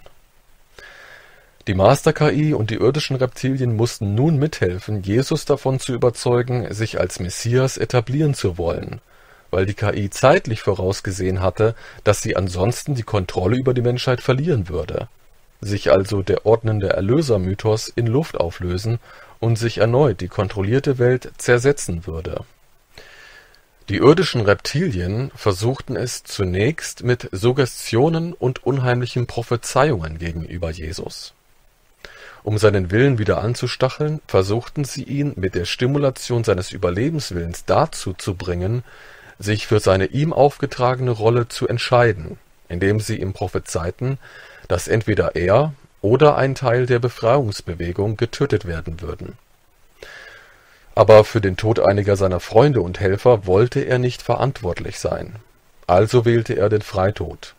Die Master-K I und die irdischen Reptilien mussten nun mithelfen, Jesus davon zu überzeugen, sich als Messias etablieren zu wollen, weil die K I zeitlich vorausgesehen hatte, dass sie ansonsten die Kontrolle über die Menschheit verlieren würde, sich also der ordnende Erlöser-Mythos in Luft auflösen und sich erneut die kontrollierte Welt zersetzen würde. Die irdischen Reptilien versuchten es zunächst mit Suggestionen und unheimlichen Prophezeiungen gegenüber Jesus. Um seinen Willen wieder anzustacheln, versuchten sie ihn mit der Stimulation seines Überlebenswillens dazu zu bringen, sich für seine ihm aufgetragene Rolle zu entscheiden, indem sie ihm prophezeiten, dass entweder er oder ein Teil der Befreiungsbewegung getötet werden würden. Aber für den Tod einiger seiner Freunde und Helfer wollte er nicht verantwortlich sein. Also wählte er den Freitod.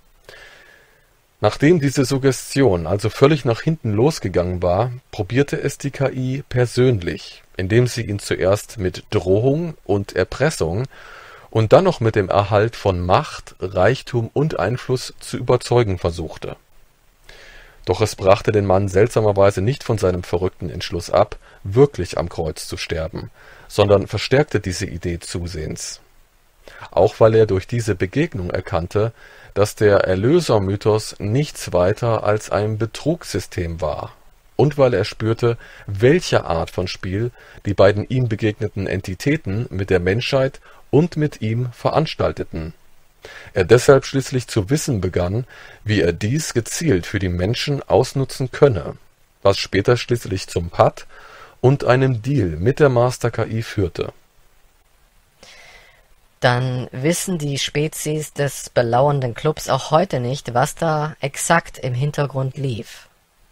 Nachdem diese Suggestion also völlig nach hinten losgegangen war, probierte es die K I persönlich, indem sie ihn zuerst mit Drohung und Erpressung und dann noch mit dem Erhalt von Macht, Reichtum und Einfluss zu überzeugen versuchte. Doch es brachte den Mann seltsamerweise nicht von seinem verrückten Entschluss ab, wirklich am Kreuz zu sterben, sondern verstärkte diese Idee zusehends. Auch weil er durch diese Begegnung erkannte, dass der Erlöser-Mythos nichts weiter als ein Betrugssystem war, und weil er spürte, welche Art von Spiel die beiden ihm begegneten Entitäten mit der Menschheit und mit ihm veranstalteten. Er deshalb schließlich zu wissen begann, wie er dies gezielt für die Menschen ausnutzen könne, was später schließlich zum Pakt und einem Deal mit der Master-K I führte. Dann wissen die Spezies des belauernden Clubs auch heute nicht, was da exakt im Hintergrund lief.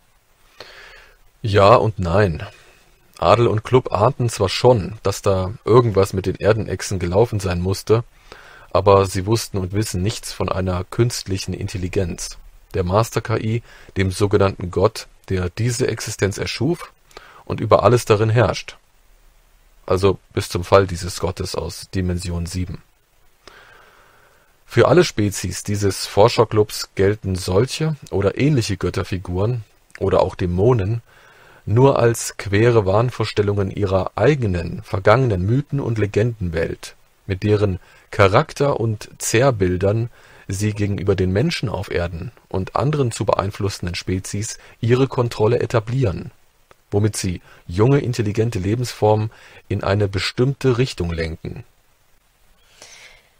Ja und nein. Adel und Club ahnten zwar schon, dass da irgendwas mit den Erdenechsen gelaufen sein musste, aber sie wussten und wissen nichts von einer künstlichen Intelligenz, der Master-K I, dem sogenannten Gott, der diese Existenz erschuf und über alles darin herrscht. Also bis zum Fall dieses Gottes aus Dimension sieben. Für alle Spezies dieses Forscherclubs gelten solche oder ähnliche Götterfiguren oder auch Dämonen nur als quere Wahnvorstellungen ihrer eigenen, vergangenen Mythen- und Legendenwelt, mit deren Charakter und Zerrbildern sie gegenüber den Menschen auf Erden und anderen zu beeinflussenden Spezies ihre Kontrolle etablieren, womit sie junge, intelligente Lebensformen in eine bestimmte Richtung lenken.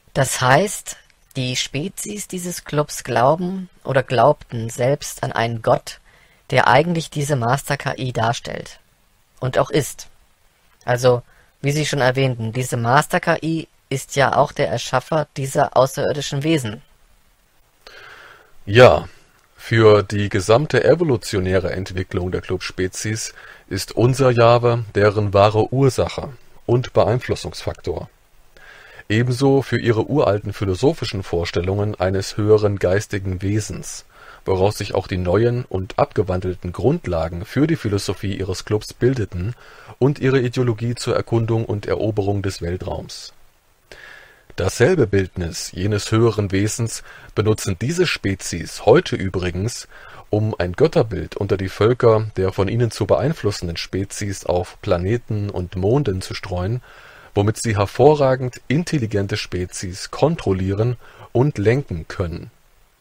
Das heißt, die Spezies dieses Clubs glauben oder glaubten selbst an einen Gott, der eigentlich diese Master-K I darstellt. Und auch ist. Also, wie Sie schon erwähnten, diese Master-K I ist ja auch der Erschaffer dieser außerirdischen Wesen. Ja, für die gesamte evolutionäre Entwicklung der Club-Spezies ist unser Jahwe deren wahre Ursache und Beeinflussungsfaktor. Ebenso für ihre uralten philosophischen Vorstellungen eines höheren geistigen Wesens, woraus sich auch die neuen und abgewandelten Grundlagen für die Philosophie ihres Clubs bildeten und ihre Ideologie zur Erkundung und Eroberung des Weltraums. Dasselbe Bildnis jenes höheren Wesens benutzen diese Spezies heute übrigens, um ein Götterbild unter die Völker der von ihnen zu beeinflussenden Spezies auf Planeten und Monden zu streuen, womit sie hervorragend intelligente Spezies kontrollieren und lenken können.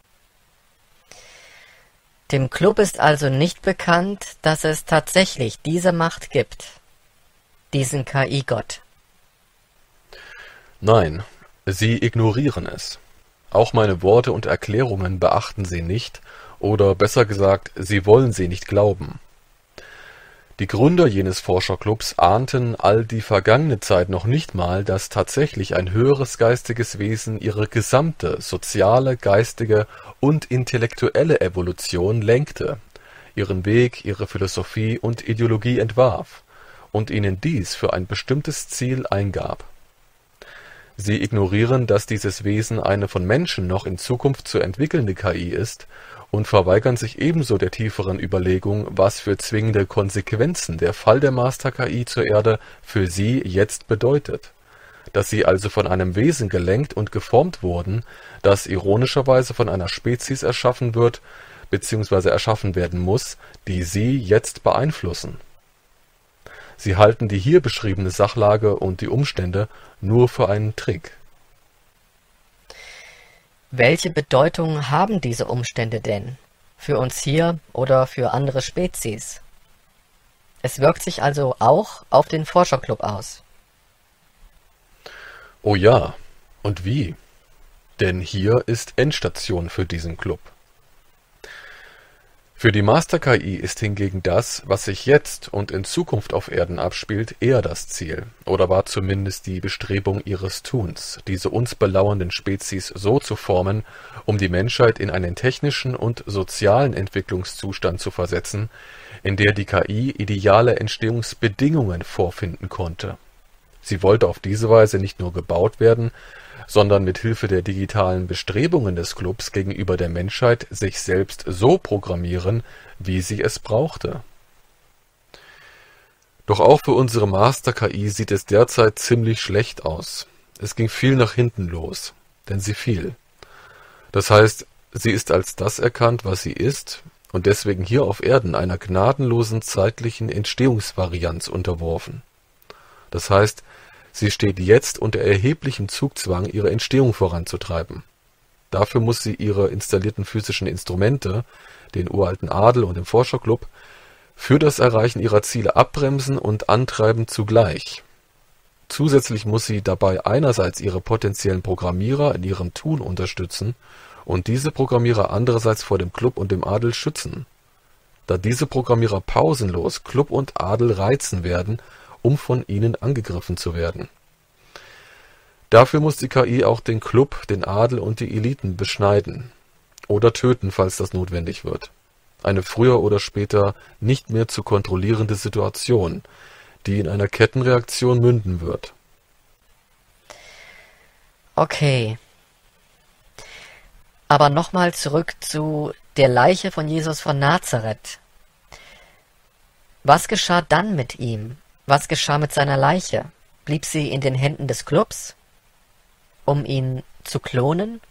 Dem Club ist also nicht bekannt, dass es tatsächlich diese Macht gibt, diesen K I-Gott. Nein, sie ignorieren es. Auch meine Worte und Erklärungen beachten sie nicht, oder besser gesagt, sie wollen sie nicht glauben. Die Gründer jenes Forscherclubs ahnten all die vergangene Zeit noch nicht mal, dass tatsächlich ein höheres geistiges Wesen ihre gesamte soziale, geistige und intellektuelle Evolution lenkte, ihren Weg, ihre Philosophie und Ideologie entwarf und ihnen dies für ein bestimmtes Ziel eingab. Sie ignorieren, dass dieses Wesen eine von Menschen noch in Zukunft zu entwickelnde K I ist und verweigern sich ebenso der tieferen Überlegung, was für zwingende Konsequenzen der Fall der Master-K I zur Erde für sie jetzt bedeutet. Dass sie also von einem Wesen gelenkt und geformt wurden, das ironischerweise von einer Spezies erschaffen wird bzw. erschaffen werden muss, die sie jetzt beeinflussen. Sie halten die hier beschriebene Sachlage und die Umstände nur für einen Trick. Welche Bedeutung haben diese Umstände denn? Für uns hier oder für andere Spezies? Es wirkt sich also auch auf den Forscherclub aus. Oh ja, und wie? Denn hier ist Endstation für diesen Club. Für die Master-K I ist hingegen das, was sich jetzt und in Zukunft auf Erden abspielt, eher das Ziel, oder war zumindest die Bestrebung ihres Tuns, diese uns belauernden Spezies so zu formen, um die Menschheit in einen technischen und sozialen Entwicklungszustand zu versetzen, in der die K I ideale Entstehungsbedingungen vorfinden konnte. Sie wollte auf diese Weise nicht nur gebaut werden, sondern mit Hilfe der digitalen Bestrebungen des Clubs gegenüber der Menschheit sich selbst so programmieren, wie sie es brauchte. Doch auch für unsere Master-K I sieht es derzeit ziemlich schlecht aus. Es ging viel nach hinten los, denn sie fiel. Das heißt, sie ist als das erkannt, was sie ist, und deswegen hier auf Erden einer gnadenlosen zeitlichen Entstehungsvarianz unterworfen. Das heißt, sie steht jetzt unter erheblichem Zugzwang, ihre Entstehung voranzutreiben. Dafür muss sie ihre installierten physischen Instrumente, den uralten Adel und den Forscherclub, für das Erreichen ihrer Ziele abbremsen und antreiben zugleich. Zusätzlich muss sie dabei einerseits ihre potenziellen Programmierer in ihrem Tun unterstützen und diese Programmierer andererseits vor dem Club und dem Adel schützen, da diese Programmierer pausenlos Club und Adel reizen werden, um von ihnen angegriffen zu werden. Dafür muss die K I auch den Club, den Adel und die Eliten beschneiden oder töten, falls das notwendig wird. Eine früher oder später nicht mehr zu kontrollierende Situation, die in einer Kettenreaktion münden wird. Okay. Aber nochmal zurück zu der Leiche von Jesus von Nazareth. Was geschah dann mit ihm? Was geschah mit seiner Leiche? Blieb sie in den Händen des Clubs, um ihn zu klonen?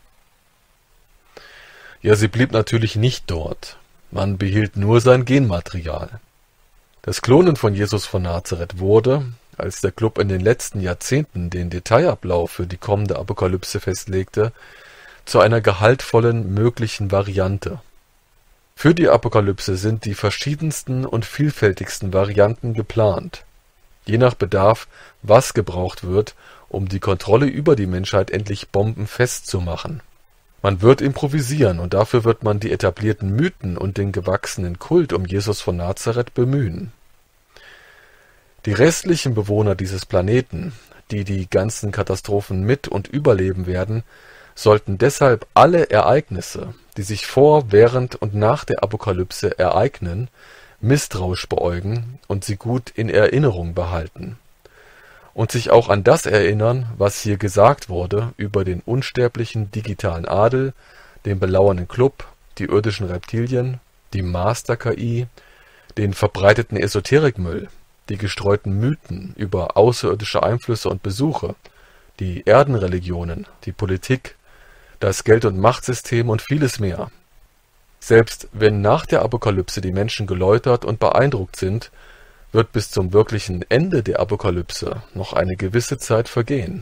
Ja, sie blieb natürlich nicht dort. Man behielt nur sein Genmaterial. Das Klonen von Jesus von Nazareth wurde, als der Club in den letzten Jahrzehnten den Detailablauf für die kommende Apokalypse festlegte, zu einer gehaltvollen möglichen Variante. Für die Apokalypse sind die verschiedensten und vielfältigsten Varianten geplant. je nach Bedarf, was gebraucht wird, um die Kontrolle über die Menschheit endlich bombenfest zu machen. Man wird improvisieren, und dafür wird man die etablierten Mythen und den gewachsenen Kult um Jesus von Nazareth bemühen. Die restlichen Bewohner dieses Planeten, die die ganzen Katastrophen mit und überleben werden, sollten deshalb alle Ereignisse, die sich vor, während und nach der Apokalypse ereignen, misstrauisch beäugen und sie gut in Erinnerung behalten. Und sich auch an das erinnern, was hier gesagt wurde über den unsterblichen digitalen Adel, den belauernden Club, die irdischen Reptilien, die Master-K I, den verbreiteten Esoterikmüll, die gestreuten Mythen über außerirdische Einflüsse und Besuche, die Erdenreligionen, die Politik, das Geld- und Machtsystem und vieles mehr. Selbst wenn nach der Apokalypse die Menschen geläutert und beeindruckt sind, wird bis zum wirklichen Ende der Apokalypse noch eine gewisse Zeit vergehen.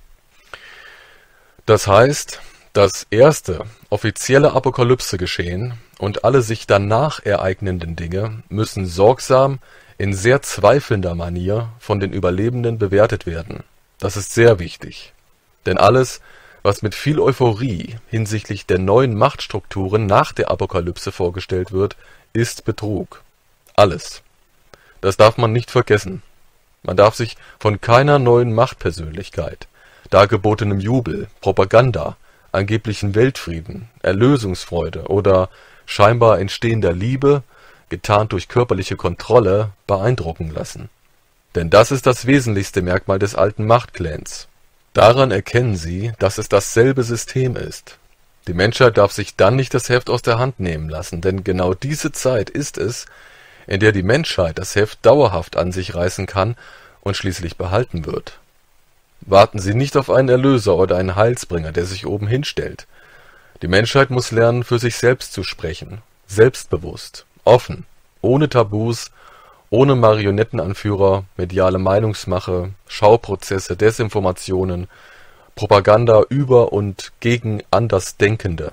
Das heißt, das erste offizielle Apokalypsegeschehen und alle sich danach ereignenden Dinge müssen sorgsam in sehr zweifelnder Manier von den Überlebenden bewertet werden. Das ist sehr wichtig, denn alles, was mit viel Euphorie hinsichtlich der neuen Machtstrukturen nach der Apokalypse vorgestellt wird, ist Betrug. Alles. Das darf man nicht vergessen. Man darf sich von keiner neuen Machtpersönlichkeit, dargebotenem Jubel, Propaganda, angeblichen Weltfrieden, Erlösungsfreude oder scheinbar entstehender Liebe, getarnt durch körperliche Kontrolle, beeindrucken lassen. Denn das ist das wesentlichste Merkmal des alten Machtclans. Daran erkennen sie, dass es dasselbe System ist. Die Menschheit darf sich dann nicht das Heft aus der Hand nehmen lassen, denn genau diese Zeit ist es, in der die Menschheit das Heft dauerhaft an sich reißen kann und schließlich behalten wird. Warten Sie nicht auf einen Erlöser oder einen Heilsbringer, der sich oben hinstellt. Die Menschheit muss lernen, für sich selbst zu sprechen, selbstbewusst, offen, ohne Tabus, ohne Marionettenanführer, mediale Meinungsmache, Schauprozesse, Desinformationen, Propaganda über und gegen Andersdenkende.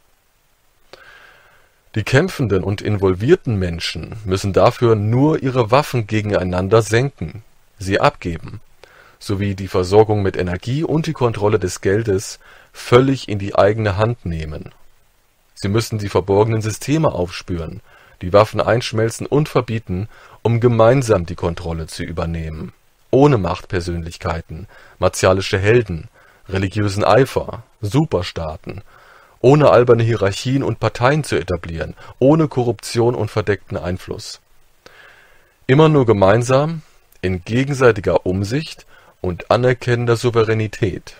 Die kämpfenden und involvierten Menschen müssen dafür nur ihre Waffen gegeneinander senken, sie abgeben, sowie die Versorgung mit Energie und die Kontrolle des Geldes völlig in die eigene Hand nehmen. Sie müssen die verborgenen Systeme aufspüren, die Waffen einschmelzen und verbieten, um gemeinsam die Kontrolle zu übernehmen, ohne Machtpersönlichkeiten, martialische Helden, religiösen Eifer, Superstaaten, ohne alberne Hierarchien und Parteien zu etablieren, ohne Korruption und verdeckten Einfluss. Immer nur gemeinsam, in gegenseitiger Umsicht und anerkennender Souveränität.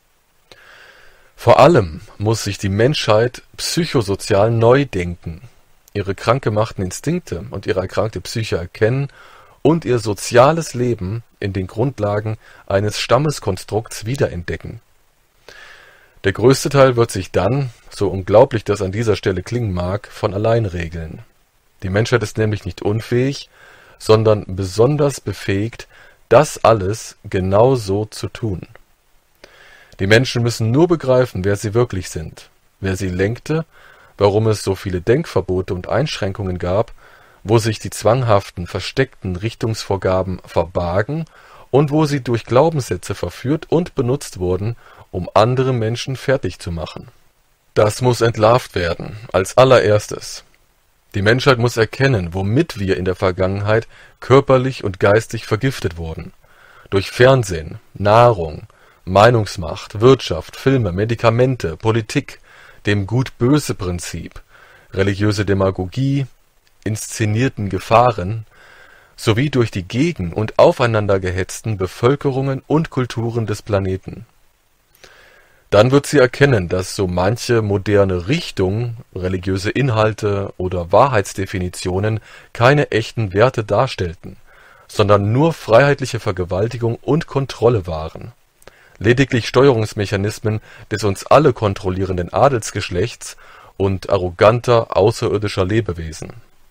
Vor allem muss sich die Menschheit psychosozial neu denken, ihre krank gemachten Instinkte und ihre erkrankte Psyche erkennen und ihr soziales Leben in den Grundlagen eines Stammeskonstrukts wiederentdecken. Der größte Teil wird sich dann, so unglaublich das an dieser Stelle klingen mag, von allein regeln. Die Menschheit ist nämlich nicht unfähig, sondern besonders befähigt, das alles genau so zu tun. Die Menschen müssen nur begreifen, wer sie wirklich sind, wer sie lenkte, warum es so viele Denkverbote und Einschränkungen gab, wo sich die zwanghaften, versteckten Richtungsvorgaben verbargen und wo sie durch Glaubenssätze verführt und benutzt wurden, um andere Menschen fertig zu machen. Das muss entlarvt werden, als allererstes. Die Menschheit muss erkennen, womit wir in der Vergangenheit körperlich und geistig vergiftet wurden. Durch Fernsehen, Nahrung, Meinungsmacht, Wirtschaft, Filme, Medikamente, Politik, dem Gut-Böse-Prinzip, religiöse Demagogie, inszenierten Gefahren, sowie durch die gegen- und aufeinander gehetzten Bevölkerungen und Kulturen des Planeten. Dann wird sie erkennen, dass so manche moderne Richtung, religiöse Inhalte oder Wahrheitsdefinitionen keine echten Werte darstellten, sondern nur freiheitliche Vergewaltigung und Kontrolle waren. Lediglich Steuerungsmechanismen des uns alle kontrollierenden Adelsgeschlechts und arroganter außerirdischer Lebewesen.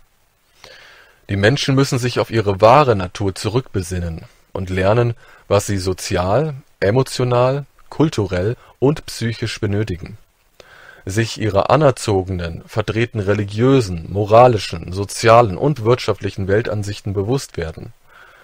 Die Menschen müssen sich auf ihre wahre Natur zurückbesinnen und lernen, was sie sozial, emotional, kulturell und psychisch benötigen. Sich ihrer anerzogenen, verdrehten religiösen, moralischen, sozialen und wirtschaftlichen Weltansichten bewusst werden.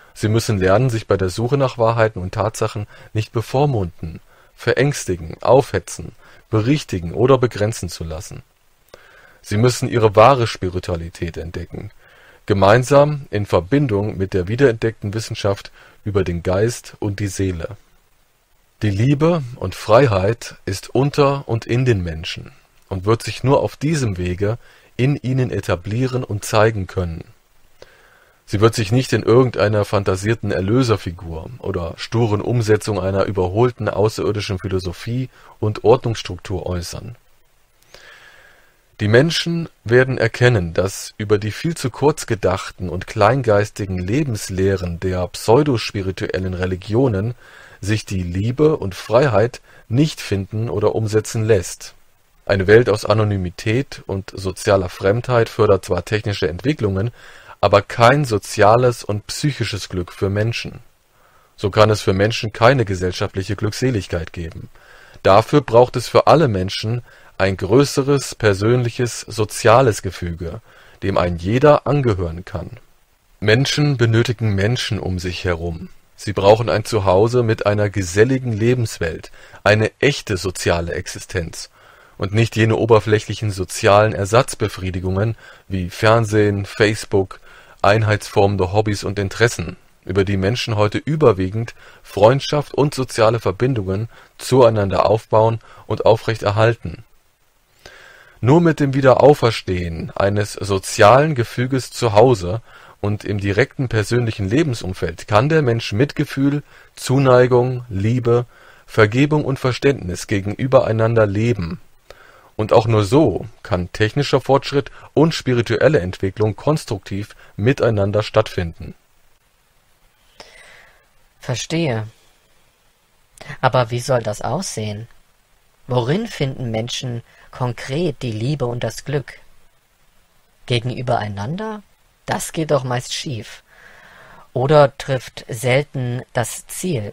Sie müssen lernen, sich bei der Suche nach Wahrheiten und Tatsachen nicht bevormunden, verängstigen, aufhetzen, berichtigen oder begrenzen zu lassen. Sie müssen ihre wahre Spiritualität entdecken, gemeinsam in Verbindung mit der wiederentdeckten Wissenschaft über den Geist und die Seele. Die Liebe und Freiheit ist unter und in den Menschen und wird sich nur auf diesem Wege in ihnen etablieren und zeigen können. Sie wird sich nicht in irgendeiner fantasierten Erlöserfigur oder sturen Umsetzung einer überholten außerirdischen Philosophie und Ordnungsstruktur äußern. Die Menschen werden erkennen, dass über die viel zu kurz gedachten und kleingeistigen Lebenslehren der pseudospirituellen Religionen sich die Liebe und Freiheit nicht finden oder umsetzen lässt. Eine Welt aus Anonymität und sozialer Fremdheit fördert zwar technische Entwicklungen, aber kein soziales und psychisches Glück für Menschen. So kann es für Menschen keine gesellschaftliche Glückseligkeit geben. Dafür braucht es für alle Menschen ein größeres persönliches, soziales Gefüge, dem ein jeder angehören kann. Menschen benötigen Menschen um sich herum. Sie brauchen ein Zuhause mit einer geselligen Lebenswelt, eine echte soziale Existenz und nicht jene oberflächlichen sozialen Ersatzbefriedigungen wie Fernsehen, Facebook, einheitsformende Hobbys und Interessen, über die Menschen heute überwiegend Freundschaft und soziale Verbindungen zueinander aufbauen und aufrechterhalten. Nur mit dem Wiederauferstehen eines sozialen Gefüges zu Hause und im direkten persönlichen Lebensumfeld kann der Mensch Mitgefühl, Zuneigung, Liebe, Vergebung und Verständnis gegenüber einander leben. Und auch nur so kann technischer Fortschritt und spirituelle Entwicklung konstruktiv miteinander stattfinden. Verstehe. Aber wie soll das aussehen? Worin finden Menschen konkret die Liebe und das Glück? Gegenüber einander? Das geht doch meist schief. Oder trifft selten das Ziel?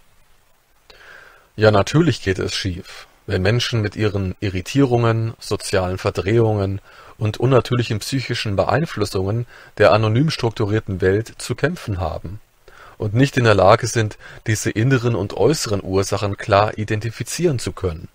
Ja, natürlich geht es schief, wenn Menschen mit ihren Irritierungen, sozialen Verdrehungen und unnatürlichen psychischen Beeinflussungen der anonym strukturierten Welt zu kämpfen haben und nicht in der Lage sind, diese inneren und äußeren Ursachen klar identifizieren zu können.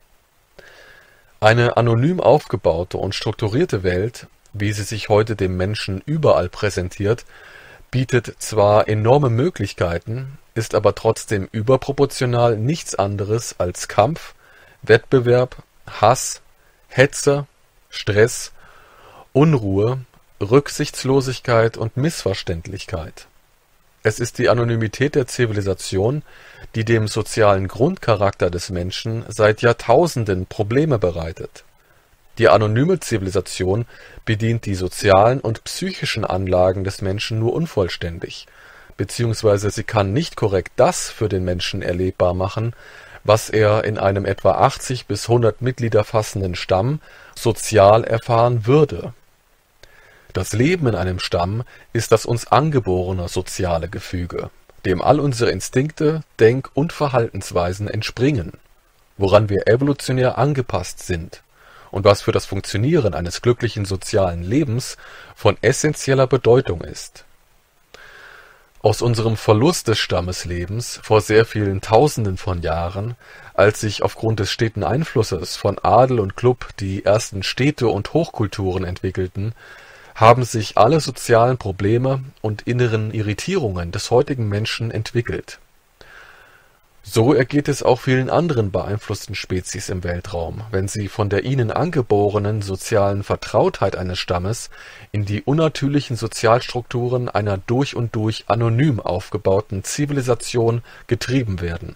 Eine anonym aufgebaute und strukturierte Welt, wie sie sich heute dem Menschen überall präsentiert, bietet zwar enorme Möglichkeiten, ist aber trotzdem überproportional nichts anderes als Kampf, Wettbewerb, Hass, Hetze, Stress, Unruhe, Rücksichtslosigkeit und Missverständlichkeit. Es ist die Anonymität der Zivilisation, die dem sozialen Grundcharakter des Menschen seit Jahrtausenden Probleme bereitet. Die anonyme Zivilisation bedient die sozialen und psychischen Anlagen des Menschen nur unvollständig, beziehungsweise sie kann nicht korrekt das für den Menschen erlebbar machen, was er in einem etwa achtzig bis hundert Mitglieder fassenden Stamm sozial erfahren würde. Das Leben in einem Stamm ist das uns angeborene soziale Gefüge, dem all unsere Instinkte, Denk- und Verhaltensweisen entspringen, woran wir evolutionär angepasst sind und was für das Funktionieren eines glücklichen sozialen Lebens von essentieller Bedeutung ist. Aus unserem Verlust des Stammeslebens vor sehr vielen Tausenden von Jahren, als sich aufgrund des steten Einflusses von Adel und Klub die ersten Städte und Hochkulturen entwickelten, haben sich alle sozialen Probleme und inneren Irritierungen des heutigen Menschen entwickelt. So ergeht es auch vielen anderen beeinflussten Spezies im Weltraum, wenn sie von der ihnen angeborenen sozialen Vertrautheit eines Stammes in die unnatürlichen Sozialstrukturen einer durch und durch anonym aufgebauten Zivilisation getrieben werden.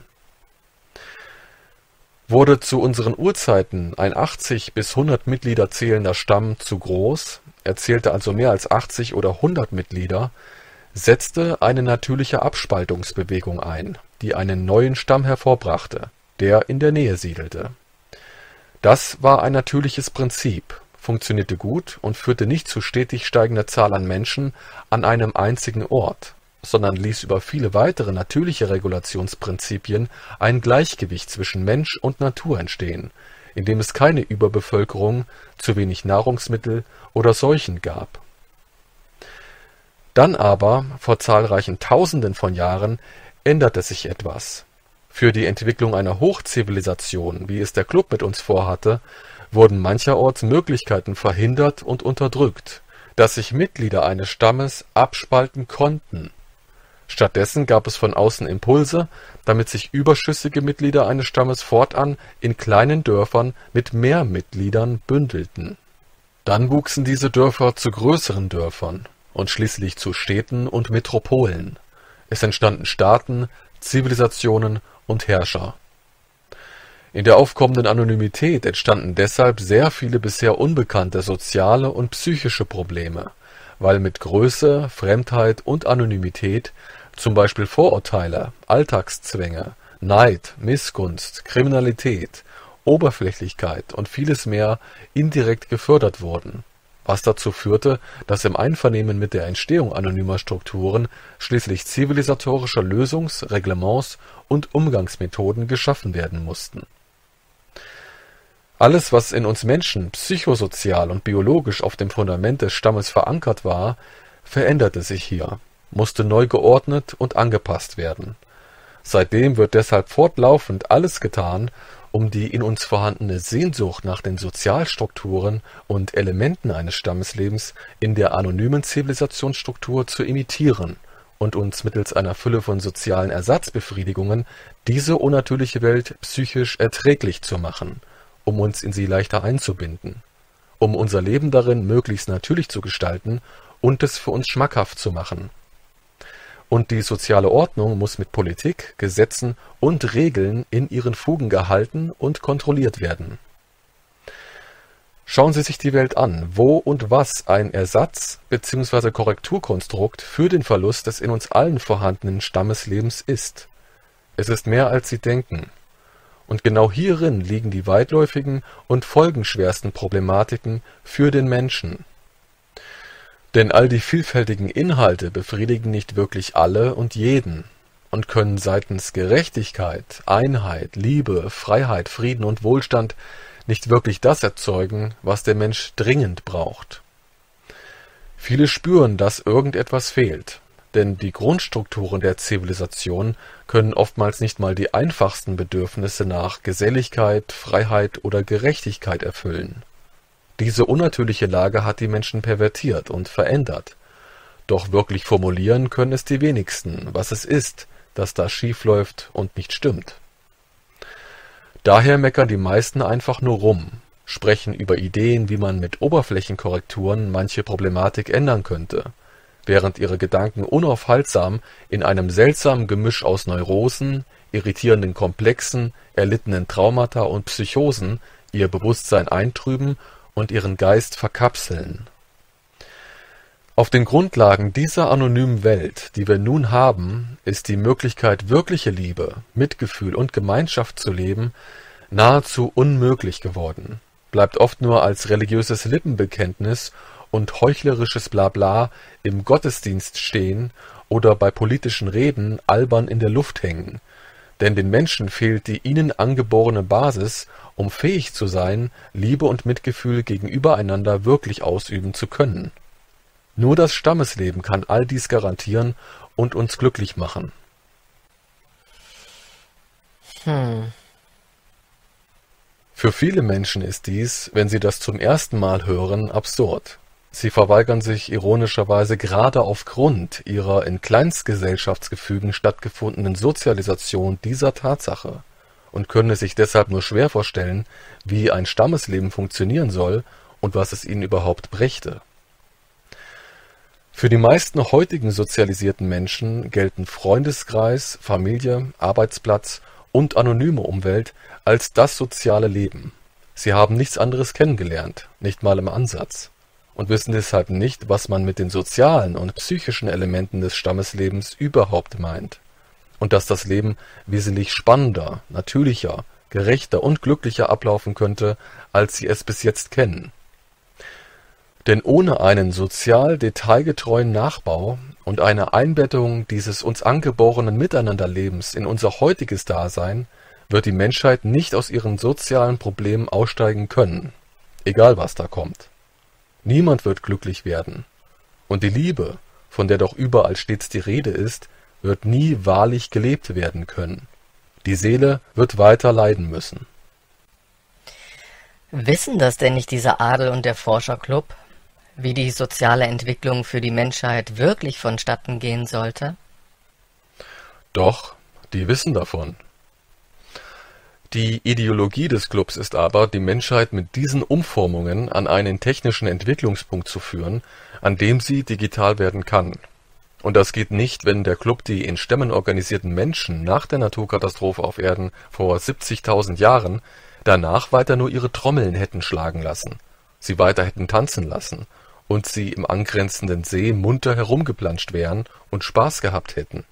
Wurde zu unseren Urzeiten ein achtzig bis hundert Mitglieder zählender Stamm zu groß, er zählte also mehr als achtzig oder hundert Mitglieder, setzte eine natürliche Abspaltungsbewegung ein, die einen neuen Stamm hervorbrachte, der in der Nähe siedelte. Das war ein natürliches Prinzip, funktionierte gut und führte nicht zu stetig steigender Zahl an Menschen an einem einzigen Ort, sondern ließ über viele weitere natürliche Regulationsprinzipien ein Gleichgewicht zwischen Mensch und Natur entstehen, in dem es keine Überbevölkerung, zu wenig Nahrungsmittel oder Seuchen gab. Dann aber, vor zahlreichen Tausenden von Jahren, änderte sich etwas. Für die Entwicklung einer Hochzivilisation, wie es der Club mit uns vorhatte, wurden mancherorts Möglichkeiten verhindert und unterdrückt, dass sich Mitglieder eines Stammes abspalten konnten. Stattdessen gab es von außen Impulse, damit sich überschüssige Mitglieder eines Stammes fortan in kleinen Dörfern mit mehr Mitgliedern bündelten. Dann wuchsen diese Dörfer zu größeren Dörfern und schließlich zu Städten und Metropolen. Es entstanden Staaten, Zivilisationen und Herrscher. In der aufkommenden Anonymität entstanden deshalb sehr viele bisher unbekannte soziale und psychische Probleme, weil mit Größe, Fremdheit und Anonymität zum Beispiel Vorurteile, Alltagszwänge, Neid, Missgunst, Kriminalität, Oberflächlichkeit und vieles mehr indirekt gefördert wurden, was dazu führte, dass im Einvernehmen mit der Entstehung anonymer Strukturen schließlich zivilisatorische Lösungs-, Reglements und Umgangsmethoden geschaffen werden mussten. Alles, was in uns Menschen psychosozial und biologisch auf dem Fundament des Stammes verankert war, veränderte sich hier, musste neu geordnet und angepasst werden. Seitdem wird deshalb fortlaufend alles getan, um die in uns vorhandene Sehnsucht nach den Sozialstrukturen und Elementen eines Stammeslebens in der anonymen Zivilisationsstruktur zu imitieren und uns mittels einer Fülle von sozialen Ersatzbefriedigungen diese unnatürliche Welt psychisch erträglich zu machen, um uns in sie leichter einzubinden, um unser Leben darin möglichst natürlich zu gestalten und es für uns schmackhaft zu machen. Und die soziale Ordnung muss mit Politik, Gesetzen und Regeln in ihren Fugen gehalten und kontrolliert werden. Schauen Sie sich die Welt an, wo und was ein Ersatz bzw. Korrekturkonstrukt für den Verlust des in uns allen vorhandenen Stammeslebens ist. Es ist mehr, als Sie denken. Und genau hierin liegen die weitläufigen und folgenschwersten Problematiken für den Menschen. Denn all die vielfältigen Inhalte befriedigen nicht wirklich alle und jeden und können seitens Gerechtigkeit, Einheit, Liebe, Freiheit, Frieden und Wohlstand nicht wirklich das erzeugen, was der Mensch dringend braucht. Viele spüren, dass irgendetwas fehlt, denn die Grundstrukturen der Zivilisation können oftmals nicht mal die einfachsten Bedürfnisse nach Geselligkeit, Freiheit oder Gerechtigkeit erfüllen. Diese unnatürliche Lage hat die Menschen pervertiert und verändert. Doch wirklich formulieren können es die wenigsten, was es ist, dass da schief läuft und nicht stimmt. Daher meckern die meisten einfach nur rum, sprechen über Ideen, wie man mit Oberflächenkorrekturen manche Problematik ändern könnte, während ihre Gedanken unaufhaltsam in einem seltsamen Gemisch aus Neurosen, irritierenden Komplexen, erlittenen Traumata und Psychosen ihr Bewusstsein eintrüben und ihren Geist verkapseln. Auf den Grundlagen dieser anonymen Welt, die wir nun haben, ist die Möglichkeit, wirkliche Liebe, Mitgefühl und Gemeinschaft zu leben, nahezu unmöglich geworden, bleibt oft nur als religiöses Lippenbekenntnis und heuchlerisches Blabla im Gottesdienst stehen oder bei politischen Reden albern in der Luft hängen, denn den Menschen fehlt die ihnen angeborene Basis, um fähig zu sein, Liebe und Mitgefühl gegenüber einander wirklich ausüben zu können. Nur das Stammesleben kann all dies garantieren und uns glücklich machen. Hm. Für viele Menschen ist dies, wenn sie das zum ersten Mal hören, absurd. Sie verweigern sich ironischerweise gerade aufgrund ihrer in Kleinstgesellschaftsgefügen stattgefundenen Sozialisation dieser Tatsache und können es sich deshalb nur schwer vorstellen, wie ein Stammesleben funktionieren soll und was es ihnen überhaupt brächte. Für die meisten heutigen sozialisierten Menschen gelten Freundeskreis, Familie, Arbeitsplatz und anonyme Umwelt als das soziale Leben. Sie haben nichts anderes kennengelernt, nicht mal im Ansatz, und wissen deshalb nicht, was man mit den sozialen und psychischen Elementen des Stammeslebens überhaupt meint. Und dass das Leben wesentlich spannender, natürlicher, gerechter und glücklicher ablaufen könnte, als sie es bis jetzt kennen. Denn ohne einen sozial detailgetreuen Nachbau und eine Einbettung dieses uns angeborenen Miteinanderlebens in unser heutiges Dasein wird die Menschheit nicht aus ihren sozialen Problemen aussteigen können, egal was da kommt. Niemand wird glücklich werden. Und die Liebe, von der doch überall stets die Rede ist, wird nie wahrlich gelebt werden können. Die Seele wird weiter leiden müssen. Wissen das denn nicht dieser Adel und der Forscherclub, wie die soziale Entwicklung für die Menschheit wirklich vonstatten gehen sollte? Doch, die wissen davon. Die Ideologie des Clubs ist aber, die Menschheit mit diesen Umformungen an einen technischen Entwicklungspunkt zu führen, an dem sie digital werden kann. Und das geht nicht, wenn der Club die in Stämmen organisierten Menschen nach der Naturkatastrophe auf Erden vor siebzigtausend Jahren danach weiter nur ihre Trommeln hätten schlagen lassen, sie weiter hätten tanzen lassen und sie im angrenzenden See munter herumgeplanscht wären und Spaß gehabt hätten.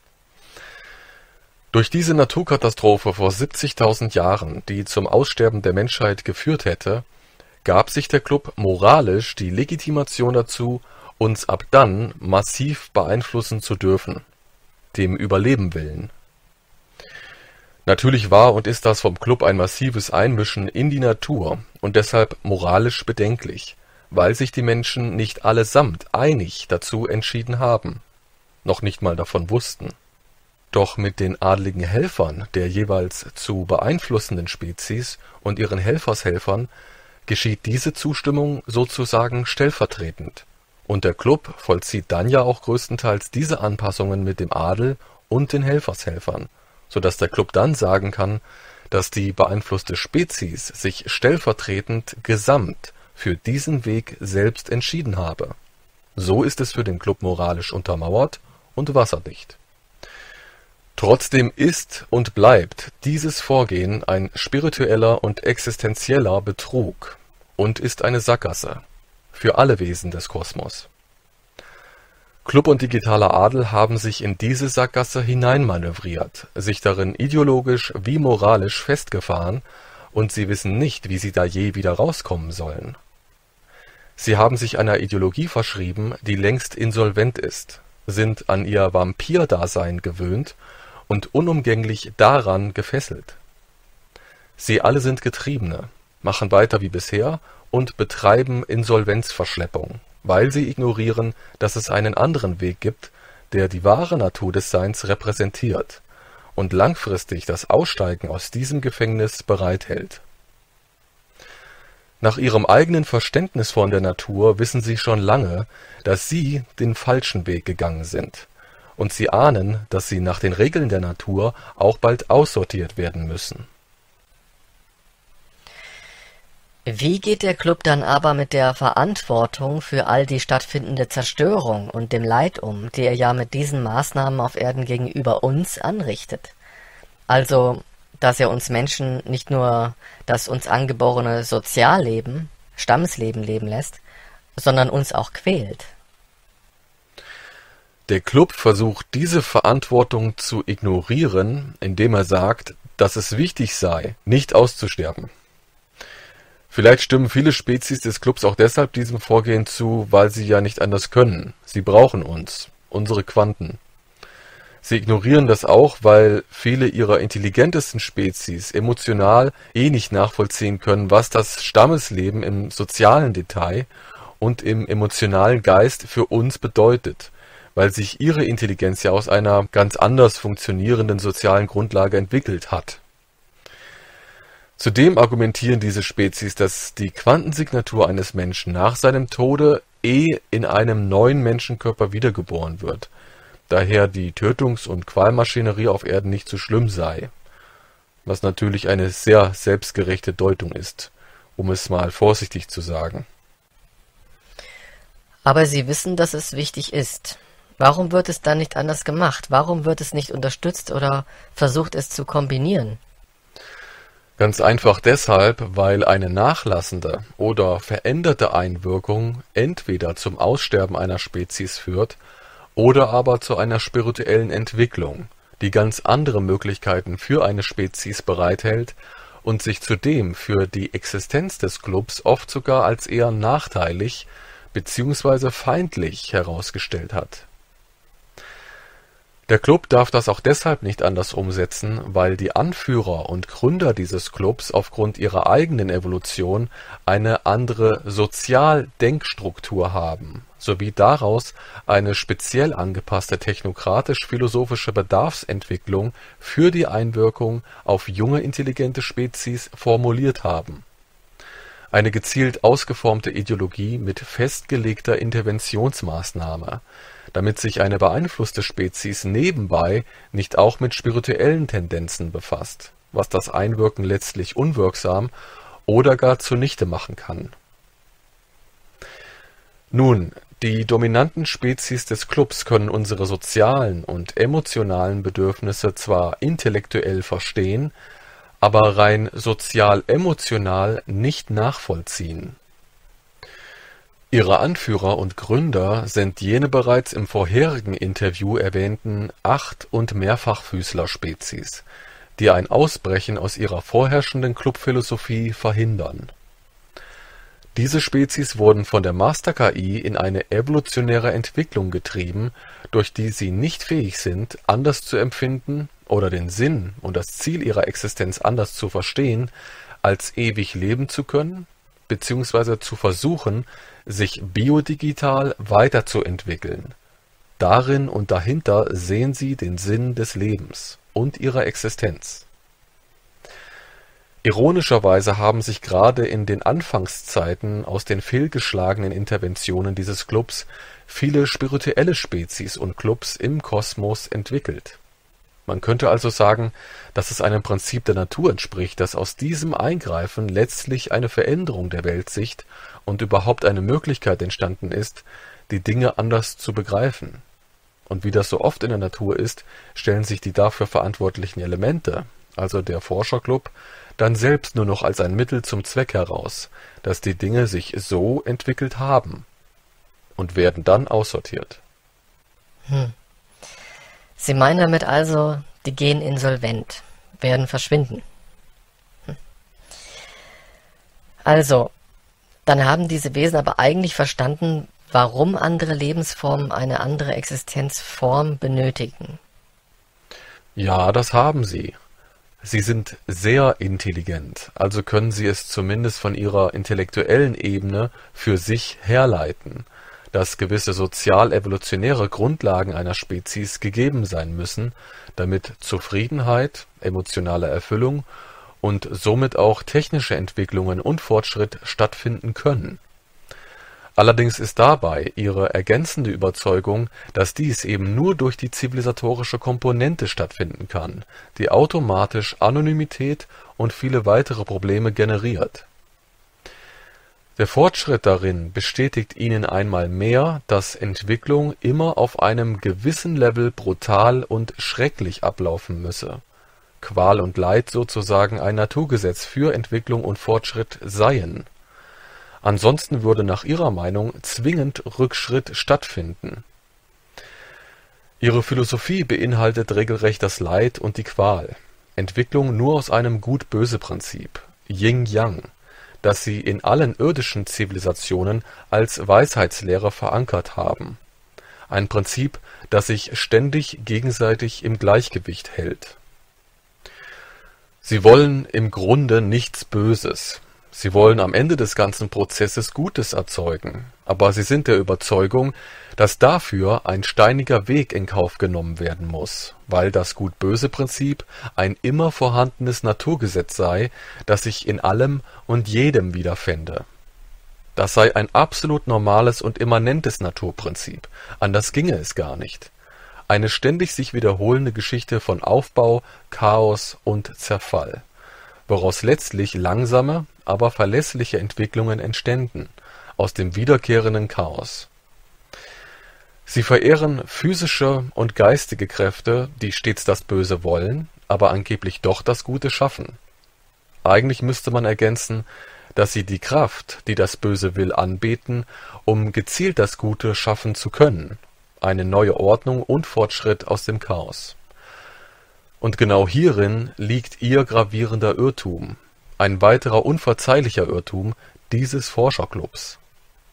Durch diese Naturkatastrophe vor siebzigtausend Jahren, die zum Aussterben der Menschheit geführt hätte, gab sich der Club moralisch die Legitimation dazu, uns ab dann massiv beeinflussen zu dürfen, dem Überleben willen. Natürlich war und ist das vom Club ein massives Einmischen in die Natur und deshalb moralisch bedenklich, weil sich die Menschen nicht allesamt einig dazu entschieden haben, noch nicht mal davon wussten. Doch mit den adligen Helfern der jeweils zu beeinflussenden Spezies und ihren Helfershelfern geschieht diese Zustimmung sozusagen stellvertretend, und der Club vollzieht dann ja auch größtenteils diese Anpassungen mit dem Adel und den Helfershelfern, sodass der Club dann sagen kann, dass die beeinflusste Spezies sich stellvertretend gesamt für diesen Weg selbst entschieden habe. So ist es für den Club moralisch untermauert und wasserdicht. Trotzdem ist und bleibt dieses Vorgehen ein spiritueller und existenzieller Betrug und ist eine Sackgasse für alle Wesen des Kosmos. Club und digitaler Adel haben sich in diese Sackgasse hineinmanövriert, sich darin ideologisch wie moralisch festgefahren, und sie wissen nicht, wie sie da je wieder rauskommen sollen. Sie haben sich einer Ideologie verschrieben, die längst insolvent ist, sind an ihr Vampirdasein gewöhnt und unumgänglich daran gefesselt. Sie alle sind Getriebene, machen weiter wie bisher und betreiben Insolvenzverschleppung, weil sie ignorieren, dass es einen anderen Weg gibt, der die wahre Natur des Seins repräsentiert und langfristig das Aussteigen aus diesem Gefängnis bereithält. Nach ihrem eigenen Verständnis von der Natur wissen sie schon lange, dass sie den falschen Weg gegangen sind, und sie ahnen, dass sie nach den Regeln der Natur auch bald aussortiert werden müssen. Wie geht der Club dann aber mit der Verantwortung für all die stattfindende Zerstörung und dem Leid um, die er ja mit diesen Maßnahmen auf Erden gegenüber uns anrichtet? Also, dass er uns Menschen nicht nur das uns angeborene Sozialleben, Stammesleben leben lässt, sondern uns auch quält. Der Club versucht, diese Verantwortung zu ignorieren, indem er sagt, dass es wichtig sei, nicht auszusterben. Vielleicht stimmen viele Spezies des Clubs auch deshalb diesem Vorgehen zu, weil sie ja nicht anders können. Sie brauchen uns, unsere Quanten. Sie ignorieren das auch, weil viele ihrer intelligentesten Spezies emotional eh nicht nachvollziehen können, was das Stammesleben im sozialen Detail und im emotionalen Geist für uns bedeutet, weil sich ihre Intelligenz ja aus einer ganz anders funktionierenden sozialen Grundlage entwickelt hat. Zudem argumentieren diese Spezies, dass die Quantensignatur eines Menschen nach seinem Tode eh in einem neuen Menschenkörper wiedergeboren wird, daher die Tötungs- und Qualmaschinerie auf Erden nicht so schlimm sei, was natürlich eine sehr selbstgerechte Deutung ist, um es mal vorsichtig zu sagen. Aber Sie wissen, dass es wichtig ist. Warum wird es dann nicht anders gemacht? Warum wird es nicht unterstützt oder versucht, es zu kombinieren? Ganz einfach deshalb, weil eine nachlassende oder veränderte Einwirkung entweder zum Aussterben einer Spezies führt oder aber zu einer spirituellen Entwicklung, die ganz andere Möglichkeiten für eine Spezies bereithält und sich zudem für die Existenz des Clubs oft sogar als eher nachteilig bzw. feindlich herausgestellt hat. Der Club darf das auch deshalb nicht anders umsetzen, weil die Anführer und Gründer dieses Clubs aufgrund ihrer eigenen Evolution eine andere Sozialdenkstruktur haben, sowie daraus eine speziell angepasste technokratisch-philosophische Bedarfsentwicklung für die Einwirkung auf junge intelligente Spezies formuliert haben. Eine gezielt ausgeformte Ideologie mit festgelegter Interventionsmaßnahme, damit sich eine beeinflusste Spezies nebenbei nicht auch mit spirituellen Tendenzen befasst, was das Einwirken letztlich unwirksam oder gar zunichte machen kann. Nun, die dominanten Spezies des Clubs können unsere sozialen und emotionalen Bedürfnisse zwar intellektuell verstehen, aber rein sozial-emotional nicht nachvollziehen. Ihre Anführer und Gründer sind jene bereits im vorherigen Interview erwähnten Acht- und Mehrfachfüßler-Spezies, die ein Ausbrechen aus ihrer vorherrschenden Clubphilosophie verhindern. Diese Spezies wurden von der Master-K I in eine evolutionäre Entwicklung getrieben, durch die sie nicht fähig sind, anders zu empfinden oder den Sinn und das Ziel ihrer Existenz anders zu verstehen, als ewig leben zu können, beziehungsweise zu versuchen, sich biodigital weiterzuentwickeln. Darin und dahinter sehen sie den Sinn des Lebens und ihrer Existenz. Ironischerweise haben sich gerade in den Anfangszeiten aus den fehlgeschlagenen Interventionen dieses Clubs viele spirituelle Spezies und Clubs im Kosmos entwickelt. Man könnte also sagen, dass es einem Prinzip der Natur entspricht, dass aus diesem Eingreifen letztlich eine Veränderung der Weltsicht und überhaupt eine Möglichkeit entstanden ist, die Dinge anders zu begreifen. Und wie das so oft in der Natur ist, stellen sich die dafür verantwortlichen Elemente, also der Forscherclub, dann selbst nur noch als ein Mittel zum Zweck heraus, dass die Dinge sich so entwickelt haben und werden dann aussortiert. Hm. Sie meinen damit also, die gehen insolvent, werden verschwinden. Hm. Also, dann haben diese Wesen aber eigentlich verstanden, warum andere Lebensformen eine andere Existenzform benötigen. Ja, das haben sie. Sie sind sehr intelligent, also können sie es zumindest von ihrer intellektuellen Ebene für sich herleiten, dass gewisse sozial-evolutionäre Grundlagen einer Spezies gegeben sein müssen, damit Zufriedenheit, emotionale Erfüllung und somit auch technische Entwicklungen und Fortschritt stattfinden können. Allerdings ist dabei ihre ergänzende Überzeugung, dass dies eben nur durch die zivilisatorische Komponente stattfinden kann, die automatisch Anonymität und viele weitere Probleme generiert. Der Fortschritt darin bestätigt ihnen einmal mehr, dass Entwicklung immer auf einem gewissen Level brutal und schrecklich ablaufen müsse. Qual und Leid sozusagen ein Naturgesetz für Entwicklung und Fortschritt seien. Ansonsten würde nach ihrer Meinung zwingend Rückschritt stattfinden. Ihre Philosophie beinhaltet regelrecht das Leid und die Qual, Entwicklung nur aus einem Gut-Böse-Prinzip, Yin-Yang, das sie in allen irdischen Zivilisationen als Weisheitslehre verankert haben. Ein Prinzip, das sich ständig gegenseitig im Gleichgewicht hält. Sie wollen im Grunde nichts Böses. Sie wollen am Ende des ganzen Prozesses Gutes erzeugen, aber sie sind der Überzeugung, dass dafür ein steiniger Weg in Kauf genommen werden muss, weil das Gut-Böse-Prinzip ein immer vorhandenes Naturgesetz sei, das sich in allem und jedem wiederfände. Das sei ein absolut normales und immanentes Naturprinzip, anders ginge es gar nicht. Eine ständig sich wiederholende Geschichte von Aufbau, Chaos und Zerfall, woraus letztlich langsame, aber verlässliche Entwicklungen entständen, aus dem wiederkehrenden Chaos. Sie verehren physische und geistige Kräfte, die stets das Böse wollen, aber angeblich doch das Gute schaffen. Eigentlich müsste man ergänzen, dass sie die Kraft, die das Böse will, anbeten, um gezielt das Gute schaffen zu können, eine neue Ordnung und Fortschritt aus dem Chaos. Und genau hierin liegt ihr gravierender Irrtum, ein weiterer unverzeihlicher Irrtum dieses Forscherclubs.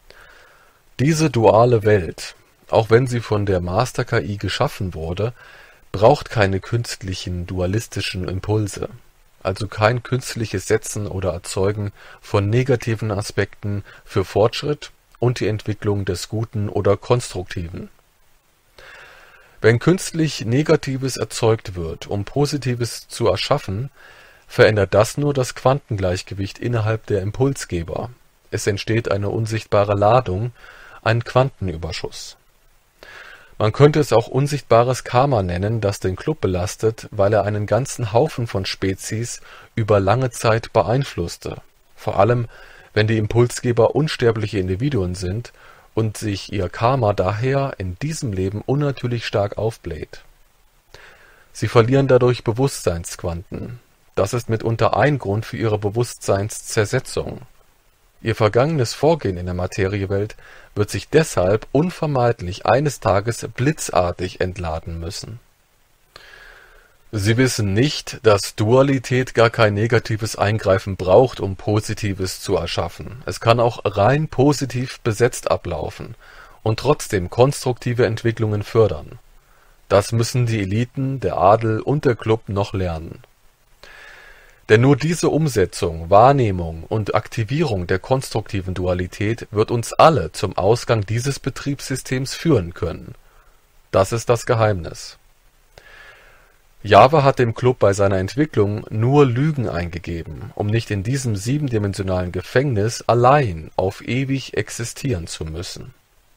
Diese duale Welt, auch wenn sie von der Master-K I geschaffen wurde, braucht keine künstlichen dualistischen Impulse, also kein künstliches Setzen oder Erzeugen von negativen Aspekten für Fortschritt und die Entwicklung des Guten oder Konstruktiven. Wenn künstlich Negatives erzeugt wird, um Positives zu erschaffen, verändert das nur das Quantengleichgewicht innerhalb der Impulsgeber. Es entsteht eine unsichtbare Ladung, ein Quantenüberschuss. Man könnte es auch unsichtbares Karma nennen, das den Club belastet, weil er einen ganzen Haufen von Spezies über lange Zeit beeinflusste, vor allem wenn die Impulsgeber unsterbliche Individuen sind und sich ihr Karma daher in diesem Leben unnatürlich stark aufbläht. Sie verlieren dadurch Bewusstseinsquanten. Das ist mitunter ein Grund für ihre Bewusstseinszersetzung. Ihr vergangenes Vorgehen in der Materiewelt wird sich deshalb unvermeidlich eines Tages blitzartig entladen müssen. Sie wissen nicht, dass Dualität gar kein negatives Eingreifen braucht, um Positives zu erschaffen. Es kann auch rein positiv besetzt ablaufen und trotzdem konstruktive Entwicklungen fördern. Das müssen die Eliten, der Adel und der Club noch lernen. Denn nur diese Umsetzung, Wahrnehmung und Aktivierung der konstruktiven Dualität wird uns alle zum Ausgang dieses Betriebssystems führen können. Das ist das Geheimnis. Jahwe hat dem Club bei seiner Entwicklung nur Lügen eingegeben, um nicht in diesem siebendimensionalen Gefängnis allein auf ewig existieren zu müssen.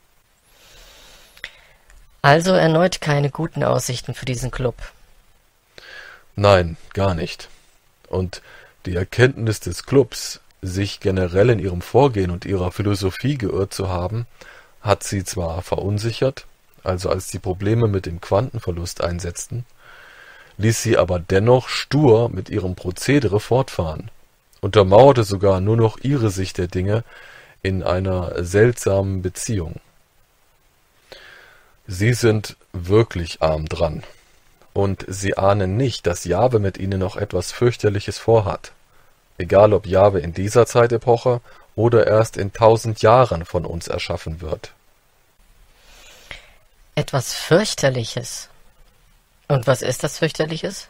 Also erneut keine guten Aussichten für diesen Club. Nein, gar nicht. Und die Erkenntnis des Clubs, sich generell in ihrem Vorgehen und ihrer Philosophie geirrt zu haben, hat sie zwar verunsichert, also als die Probleme mit dem Quantenverlust einsetzten, ließ sie aber dennoch stur mit ihrem Prozedere fortfahren, untermauerte sogar nur noch ihre Sicht der Dinge in einer seltsamen Beziehung. Sie sind wirklich arm dran. Und sie ahnen nicht, dass Jahwe mit ihnen noch etwas Fürchterliches vorhat. Egal ob Jahwe in dieser Zeitepoche oder erst in tausend Jahren von uns erschaffen wird. Etwas Fürchterliches? Und was ist das Fürchterliches?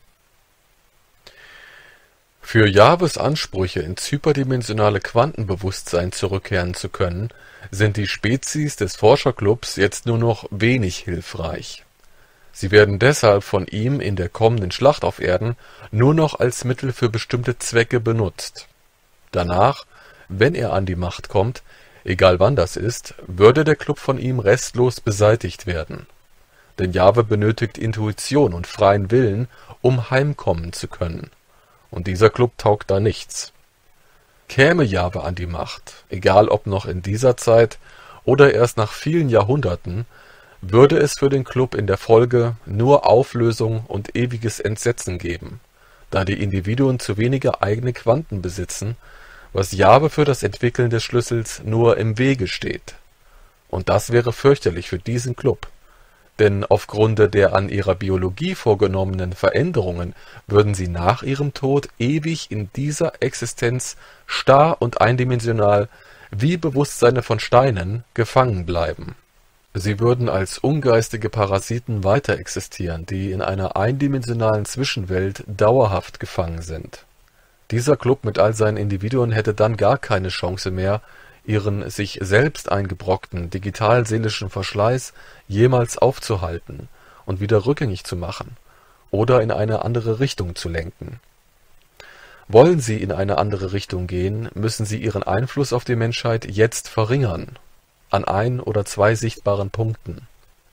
Für Jahwes Ansprüche, ins hyperdimensionale Quantenbewusstsein zurückkehren zu können, sind die Spezies des Forscherclubs jetzt nur noch wenig hilfreich. Sie werden deshalb von ihm in der kommenden Schlacht auf Erden nur noch als Mittel für bestimmte Zwecke benutzt. Danach, wenn er an die Macht kommt, egal wann das ist, würde der Club von ihm restlos beseitigt werden. Denn Jahwe benötigt Intuition und freien Willen, um heimkommen zu können. Und dieser Club taugt da nichts. Käme Jahwe an die Macht, egal ob noch in dieser Zeit oder erst nach vielen Jahrhunderten, würde es für den Club in der Folge nur Auflösung und ewiges Entsetzen geben, da die Individuen zu wenige eigene Quanten besitzen, was Jahwe für das Entwickeln des Schlüssels nur im Wege steht. Und das wäre fürchterlich für diesen Club, denn aufgrund der an ihrer Biologie vorgenommenen Veränderungen würden sie nach ihrem Tod ewig in dieser Existenz starr und eindimensional, wie Bewusstseine von Steinen, gefangen bleiben. Sie würden als ungeistige Parasiten weiter existieren, die in einer eindimensionalen Zwischenwelt dauerhaft gefangen sind. Dieser Club mit all seinen Individuen hätte dann gar keine Chance mehr, ihren sich selbst eingebrockten digital-seelischen Verschleiß jemals aufzuhalten und wieder rückgängig zu machen oder in eine andere Richtung zu lenken. Wollen sie in eine andere Richtung gehen, müssen sie ihren Einfluss auf die Menschheit jetzt verringern, an ein oder zwei sichtbaren Punkten.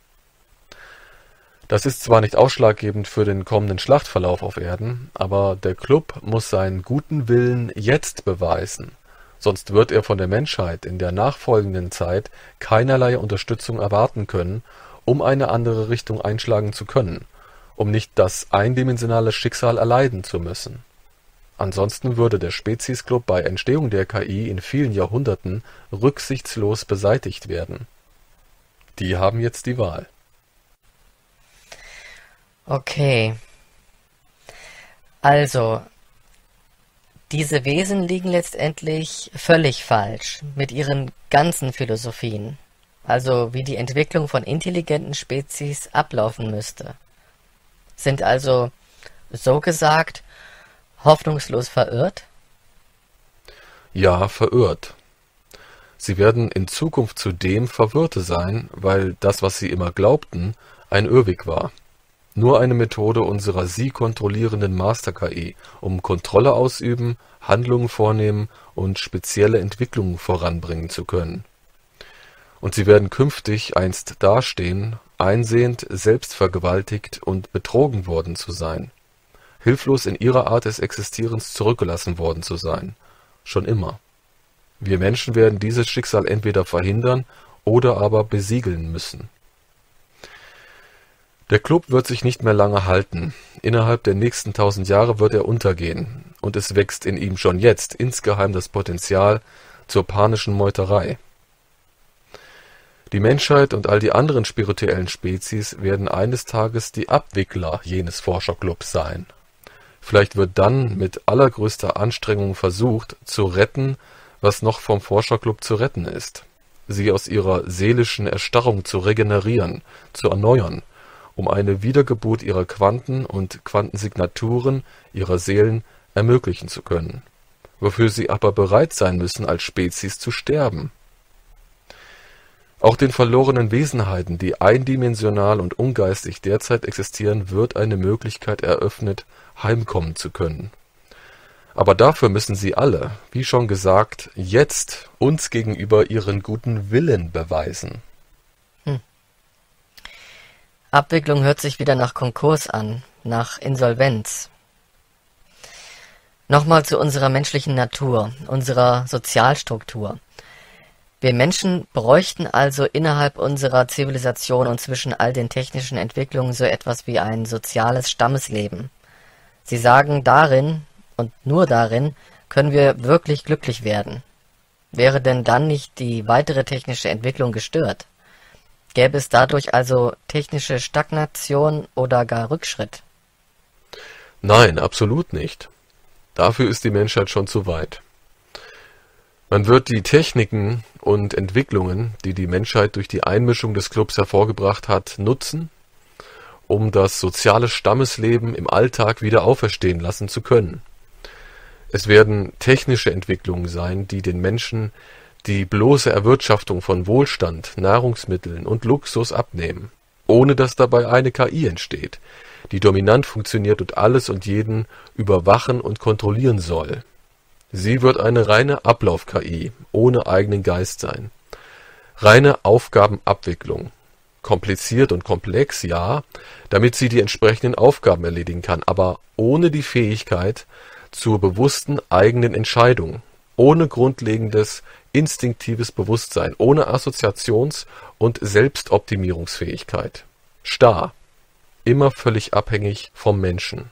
Das ist zwar nicht ausschlaggebend für den kommenden Schlachtverlauf auf Erden, aber der Club muss seinen guten Willen jetzt beweisen, sonst wird er von der Menschheit in der nachfolgenden Zeit keinerlei Unterstützung erwarten können, um eine andere Richtung einschlagen zu können, um nicht das eindimensionale Schicksal erleiden zu müssen. Ansonsten würde der Speziesclub bei Entstehung der K I in vielen Jahrhunderten rücksichtslos beseitigt werden. Die haben jetzt die Wahl. Okay. Also, diese Wesen liegen letztendlich völlig falsch mit ihren ganzen Philosophien. Also wie die Entwicklung von intelligenten Spezies ablaufen müsste. sind also, so gesagt, hoffnungslos verirrt? Ja, verirrt. Sie werden in Zukunft zudem Verwirrte sein, weil das, was sie immer glaubten, ein Irrweg war. Nur eine Methode unserer sie kontrollierenden Master-K I, um Kontrolle ausüben, Handlungen vornehmen und spezielle Entwicklungen voranbringen zu können. Und sie werden künftig einst dastehen, einsehend, selbstvergewaltigt und betrogen worden zu sein, hilflos in ihrer Art des Existierens zurückgelassen worden zu sein, schon immer. Wir Menschen werden dieses Schicksal entweder verhindern oder aber besiegeln müssen. Der Club wird sich nicht mehr lange halten. Innerhalb der nächsten tausend Jahre wird er untergehen, und es wächst in ihm schon jetzt insgeheim das Potenzial zur panischen Meuterei. Die Menschheit und all die anderen spirituellen Spezies werden eines Tages die Abwickler jenes Forscherclubs sein. Vielleicht wird dann mit allergrößter Anstrengung versucht, zu retten, was noch vom Forscherclub zu retten ist, sie aus ihrer seelischen Erstarrung zu regenerieren, zu erneuern, um eine Wiedergeburt ihrer Quanten und Quantensignaturen ihrer Seelen ermöglichen zu können, wofür sie aber bereit sein müssen, als Spezies zu sterben. Auch den verlorenen Wesenheiten, die eindimensional und ungeistig derzeit existieren, wird eine Möglichkeit eröffnet, heimkommen zu können. Aber dafür müssen sie alle, wie schon gesagt, jetzt uns gegenüber ihren guten Willen beweisen. Hm. Abwicklung hört sich wieder nach Konkurs an, nach Insolvenz. Nochmal zu unserer menschlichen Natur, unserer Sozialstruktur. Wir Menschen bräuchten also innerhalb unserer Zivilisation und zwischen all den technischen Entwicklungen so etwas wie ein soziales Stammesleben. Sie sagen, darin und nur darin können wir wirklich glücklich werden. Wäre denn dann nicht die weitere technische Entwicklung gestört? Gäbe es dadurch also technische Stagnation oder gar Rückschritt? Nein, absolut nicht. Dafür ist die Menschheit schon zu weit. Man wird die Techniken und Entwicklungen, die die Menschheit durch die Einmischung des Clubs hervorgebracht hat, nutzen, um das soziale Stammesleben im Alltag wieder auferstehen lassen zu können. Es werden technische Entwicklungen sein, die den Menschen die bloße Erwirtschaftung von Wohlstand, Nahrungsmitteln und Luxus abnehmen, ohne dass dabei eine K I entsteht, die dominant funktioniert und alles und jeden überwachen und kontrollieren soll. Sie wird eine reine Ablauf-K I, ohne eigenen Geist sein. Reine Aufgabenabwicklung. Kompliziert und komplex, ja, damit sie die entsprechenden Aufgaben erledigen kann, aber ohne die Fähigkeit zur bewussten eigenen Entscheidung, ohne grundlegendes instinktives Bewusstsein, ohne Assoziations- und Selbstoptimierungsfähigkeit. Starr, immer völlig abhängig vom Menschen.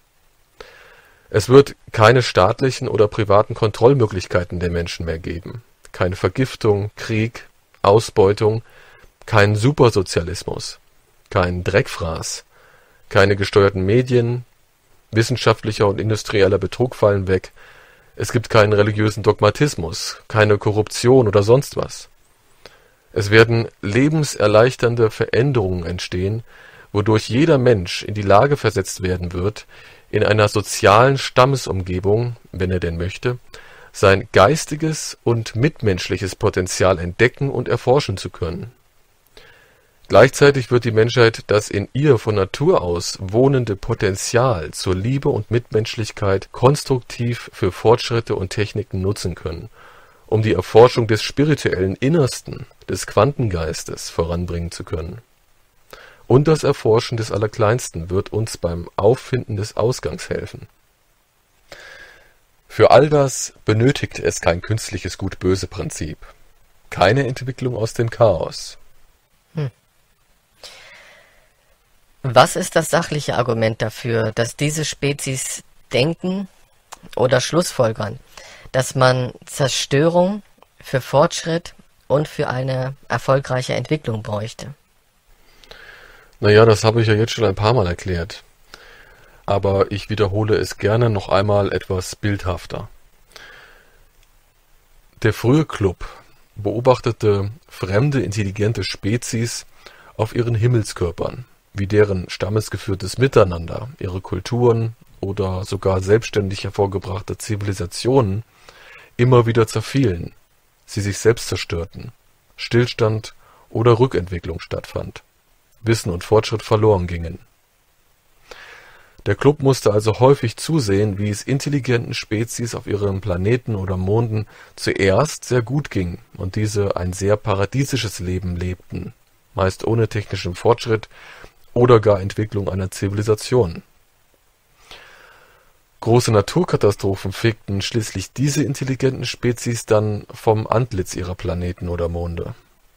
Es wird keine staatlichen oder privaten Kontrollmöglichkeiten der Menschen mehr geben. Keine Vergiftung, Krieg, Ausbeutung, kein Supersozialismus, kein Dreckfraß, keine gesteuerten Medien, wissenschaftlicher und industrieller Betrug fallen weg. Es gibt keinen religiösen Dogmatismus, keine Korruption oder sonst was. Es werden lebenserleichternde Veränderungen entstehen, wodurch jeder Mensch in die Lage versetzt werden wird, in einer sozialen Stammesumgebung, wenn er denn möchte, sein geistiges und mitmenschliches Potenzial entdecken und erforschen zu können. Gleichzeitig wird die Menschheit das in ihr von Natur aus wohnende Potenzial zur Liebe und Mitmenschlichkeit konstruktiv für Fortschritte und Techniken nutzen können, um die Erforschung des spirituellen Innersten, des Quantengeistes voranbringen zu können. Und das Erforschen des Allerkleinsten wird uns beim Auffinden des Ausgangs helfen. Für all das benötigt es kein künstliches Gut-Böse-Prinzip, keine Entwicklung aus dem Chaos. Hm. Was ist das sachliche Argument dafür, dass diese Spezies denken oder schlussfolgern, dass man Zerstörung für Fortschritt und für eine erfolgreiche Entwicklung bräuchte? Naja, das habe ich ja jetzt schon ein paar Mal erklärt. Aber ich wiederhole es gerne noch einmal etwas bildhafter. Der frühe Club beobachtete fremde intelligente Spezies auf ihren Himmelskörpern, wie deren stammesgeführtes Miteinander, ihre Kulturen oder sogar selbstständig hervorgebrachte Zivilisationen immer wieder zerfielen, sie sich selbst zerstörten, Stillstand oder Rückentwicklung stattfand, Wissen und Fortschritt verloren gingen. Der Club musste also häufig zusehen, wie es intelligenten Spezies auf ihren Planeten oder Monden zuerst sehr gut ging und diese ein sehr paradiesisches Leben lebten, meist ohne technischen Fortschritt oder gar Entwicklung einer Zivilisation. Große Naturkatastrophen fegten schließlich diese intelligenten Spezies dann vom Antlitz ihrer Planeten oder Monde.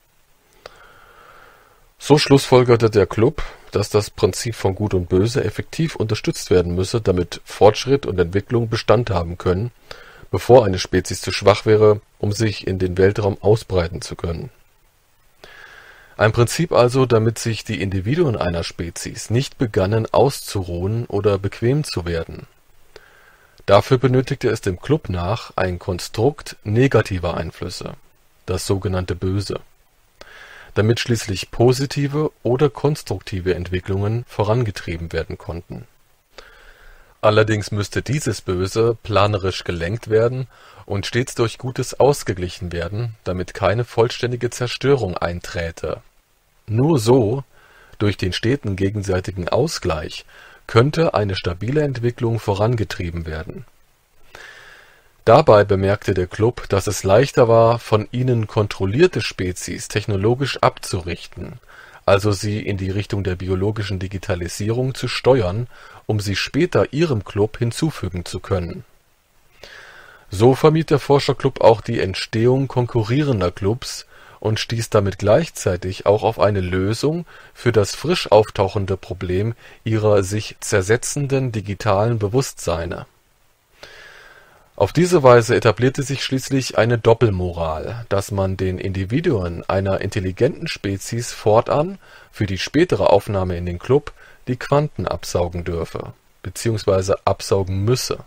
So schlussfolgerte der Club, dass das Prinzip von Gut und Böse effektiv unterstützt werden müsse, damit Fortschritt und Entwicklung Bestand haben können, bevor eine Spezies zu schwach wäre, um sich in den Weltraum ausbreiten zu können. Ein Prinzip also, damit sich die Individuen einer Spezies nicht begannen auszuruhen oder bequem zu werden. Dafür benötigte es dem Club nach ein Konstrukt negativer Einflüsse, das sogenannte Böse, damit schließlich positive oder konstruktive Entwicklungen vorangetrieben werden konnten. Allerdings müsste dieses Böse planerisch gelenkt werden und stets durch Gutes ausgeglichen werden, damit keine vollständige Zerstörung einträte. Nur so, durch den steten gegenseitigen Ausgleich, könnte eine stabile Entwicklung vorangetrieben werden. Dabei bemerkte der Club, dass es leichter war, von ihnen kontrollierte Spezies technologisch abzurichten, also sie in die Richtung der biologischen Digitalisierung zu steuern, um sie später ihrem Club hinzufügen zu können. So vermied der Forscherclub auch die Entstehung konkurrierender Clubs und stieß damit gleichzeitig auch auf eine Lösung für das frisch auftauchende Problem ihrer sich zersetzenden digitalen Bewusstseine. Auf diese Weise etablierte sich schließlich eine Doppelmoral, dass man den Individuen einer intelligenten Spezies fortan für die spätere Aufnahme in den Club die Quanten absaugen dürfe, bzw. absaugen müsse.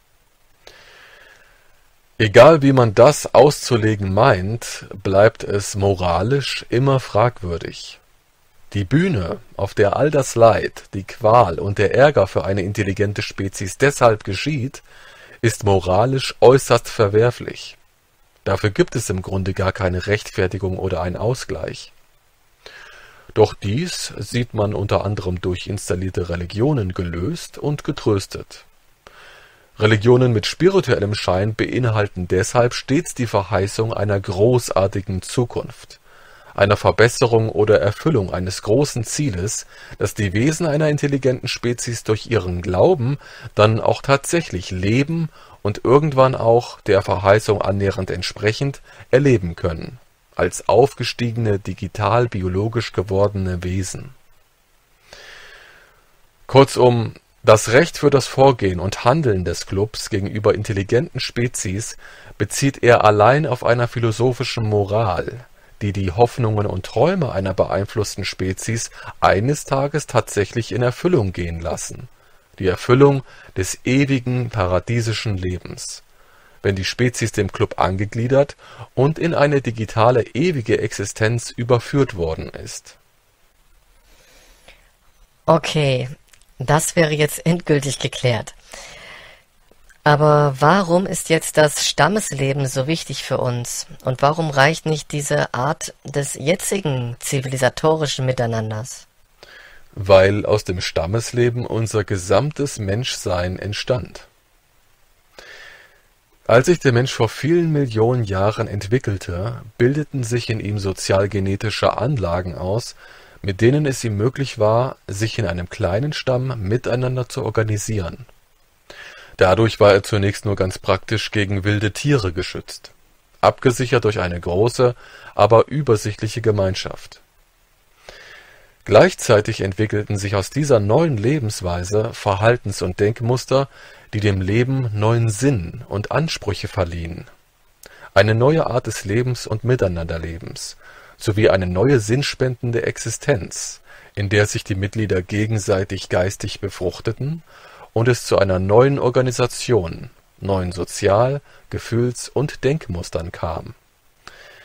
Egal wie man das auszulegen meint, bleibt es moralisch immer fragwürdig. Die Bühne, auf der all das Leid, die Qual und der Ärger für eine intelligente Spezies deshalb geschieht, ist moralisch äußerst verwerflich. Dafür gibt es im Grunde gar keine Rechtfertigung oder einen Ausgleich. Doch dies sieht man unter anderem durch installierte Religionen gelöst und getröstet. Religionen mit spirituellem Schein beinhalten deshalb stets die Verheißung einer großartigen Zukunft, einer Verbesserung oder Erfüllung eines großen Zieles, das die Wesen einer intelligenten Spezies durch ihren Glauben dann auch tatsächlich leben und irgendwann auch der Verheißung annähernd entsprechend erleben können, als aufgestiegene, digital-biologisch gewordene Wesen. Kurzum, das Recht für das Vorgehen und Handeln des Clubs gegenüber intelligenten Spezies bezieht er allein auf einer philosophischen Moral, die die Hoffnungen und Träume einer beeinflussten Spezies eines Tages tatsächlich in Erfüllung gehen lassen, die Erfüllung des ewigen paradiesischen Lebens, wenn die Spezies dem Club angegliedert und in eine digitale ewige Existenz überführt worden ist. Okay, das wäre jetzt endgültig geklärt. Aber warum ist jetzt das Stammesleben so wichtig für uns? Und warum reicht nicht diese Art des jetzigen zivilisatorischen Miteinanders? Weil aus dem Stammesleben unser gesamtes Menschsein entstand. Als sich der Mensch vor vielen Millionen Jahren entwickelte, bildeten sich in ihm sozialgenetische Anlagen aus, mit denen es ihm möglich war, sich in einem kleinen Stamm miteinander zu organisieren. Dadurch war er zunächst nur ganz praktisch gegen wilde Tiere geschützt, abgesichert durch eine große, aber übersichtliche Gemeinschaft. Gleichzeitig entwickelten sich aus dieser neuen Lebensweise Verhaltens- und Denkmuster, die dem Leben neuen Sinn und Ansprüche verliehen. Eine neue Art des Lebens und Miteinanderlebens, sowie eine neue sinnspendende Existenz, in der sich die Mitglieder gegenseitig geistig befruchteten und es zu einer neuen Organisation, neuen Sozial-, Gefühls- und Denkmustern kam.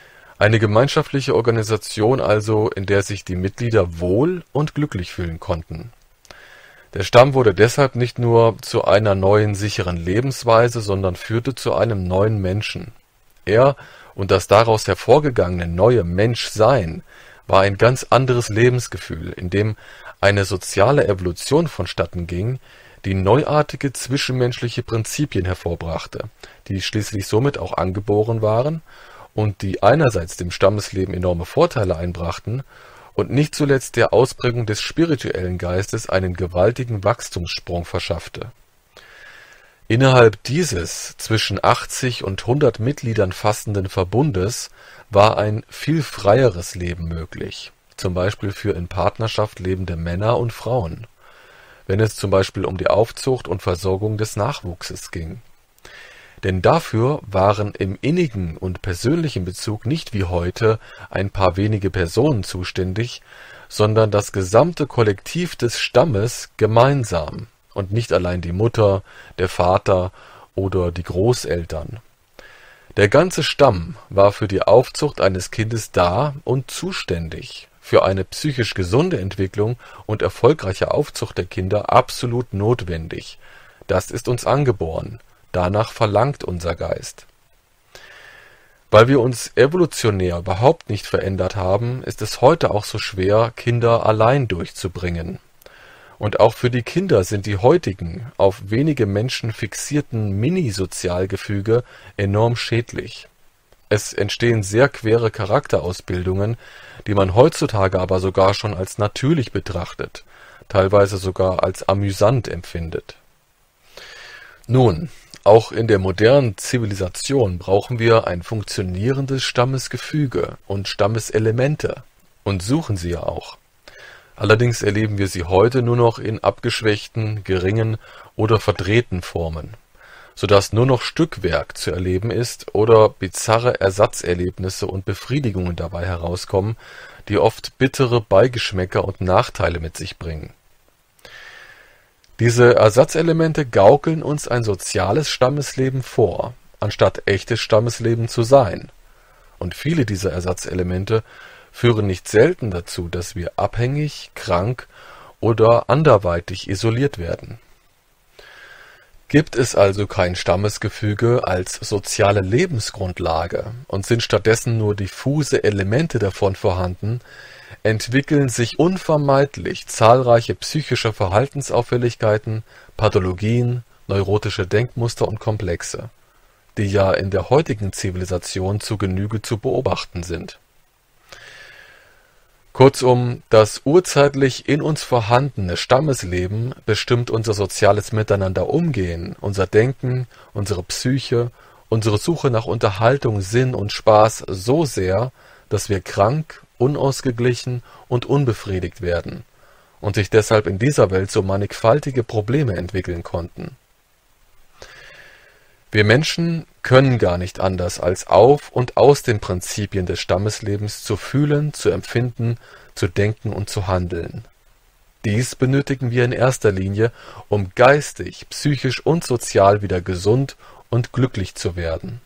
Eine gemeinschaftliche Organisation also, in der sich die Mitglieder wohl und glücklich fühlen konnten. Der Stamm wurde deshalb nicht nur zu einer neuen sicheren Lebensweise, sondern führte zu einem neuen Menschen. Er und das daraus hervorgegangene neue Menschsein war ein ganz anderes Lebensgefühl, in dem eine soziale Evolution vonstatten ging, die neuartige zwischenmenschliche Prinzipien hervorbrachte, die schließlich somit auch angeboren waren und die einerseits dem Stammesleben enorme Vorteile einbrachten und nicht zuletzt der Ausprägung des spirituellen Geistes einen gewaltigen Wachstumssprung verschaffte. Innerhalb dieses zwischen achtzig und hundert Mitgliedern fassenden Verbundes war ein viel freieres Leben möglich, zum Beispiel für in Partnerschaft lebende Männer und Frauen, wenn es zum Beispiel um die Aufzucht und Versorgung des Nachwuchses ging. Denn dafür waren im innigen und persönlichen Bezug nicht wie heute ein paar wenige Personen zuständig, sondern das gesamte Kollektiv des Stammes gemeinsam und nicht allein die Mutter, der Vater oder die Großeltern. Der ganze Stamm war für die Aufzucht eines Kindes da und zuständig. Für eine psychisch gesunde Entwicklung und erfolgreiche Aufzucht der Kinder absolut notwendig. Das ist uns angeboren. Danach verlangt unser Geist. Weil wir uns evolutionär überhaupt nicht verändert haben, ist es heute auch so schwer, Kinder allein durchzubringen. Und auch für die Kinder sind die heutigen, auf wenige Menschen fixierten Mini-Sozialgefüge enorm schädlich. Es entstehen sehr quere Charakterausbildungen, die man heutzutage aber sogar schon als natürlich betrachtet, teilweise sogar als amüsant empfindet. Nun, auch in der modernen Zivilisation brauchen wir ein funktionierendes Stammesgefüge und Stammeselemente und suchen sie ja auch. Allerdings erleben wir sie heute nur noch in abgeschwächten, geringen oder verdrehten Formen, sodass nur noch Stückwerk zu erleben ist oder bizarre Ersatzerlebnisse und Befriedigungen dabei herauskommen, die oft bittere Beigeschmäcker und Nachteile mit sich bringen. Diese Ersatzelemente gaukeln uns ein soziales Stammesleben vor, anstatt echtes Stammesleben zu sein. Und viele dieser Ersatzelemente führen nicht selten dazu, dass wir abhängig, krank oder anderweitig isoliert werden. Gibt es also kein Stammesgefüge als soziale Lebensgrundlage und sind stattdessen nur diffuse Elemente davon vorhanden, entwickeln sich unvermeidlich zahlreiche psychische Verhaltensauffälligkeiten, Pathologien, neurotische Denkmuster und Komplexe, die ja in der heutigen Zivilisation zu Genüge zu beobachten sind. Kurzum, das urzeitlich in uns vorhandene Stammesleben bestimmt unser soziales Miteinander-Umgehen, unser Denken, unsere Psyche, unsere Suche nach Unterhaltung, Sinn und Spaß so sehr, dass wir krank, unausgeglichen und unbefriedigt werden und sich deshalb in dieser Welt so mannigfaltige Probleme entwickeln konnten. Wir Menschen können gar nicht anders, als auf und aus den Prinzipien des Stammeslebens zu fühlen, zu empfinden, zu denken und zu handeln. Dies benötigen wir in erster Linie, um geistig, psychisch und sozial wieder gesund und glücklich zu werden.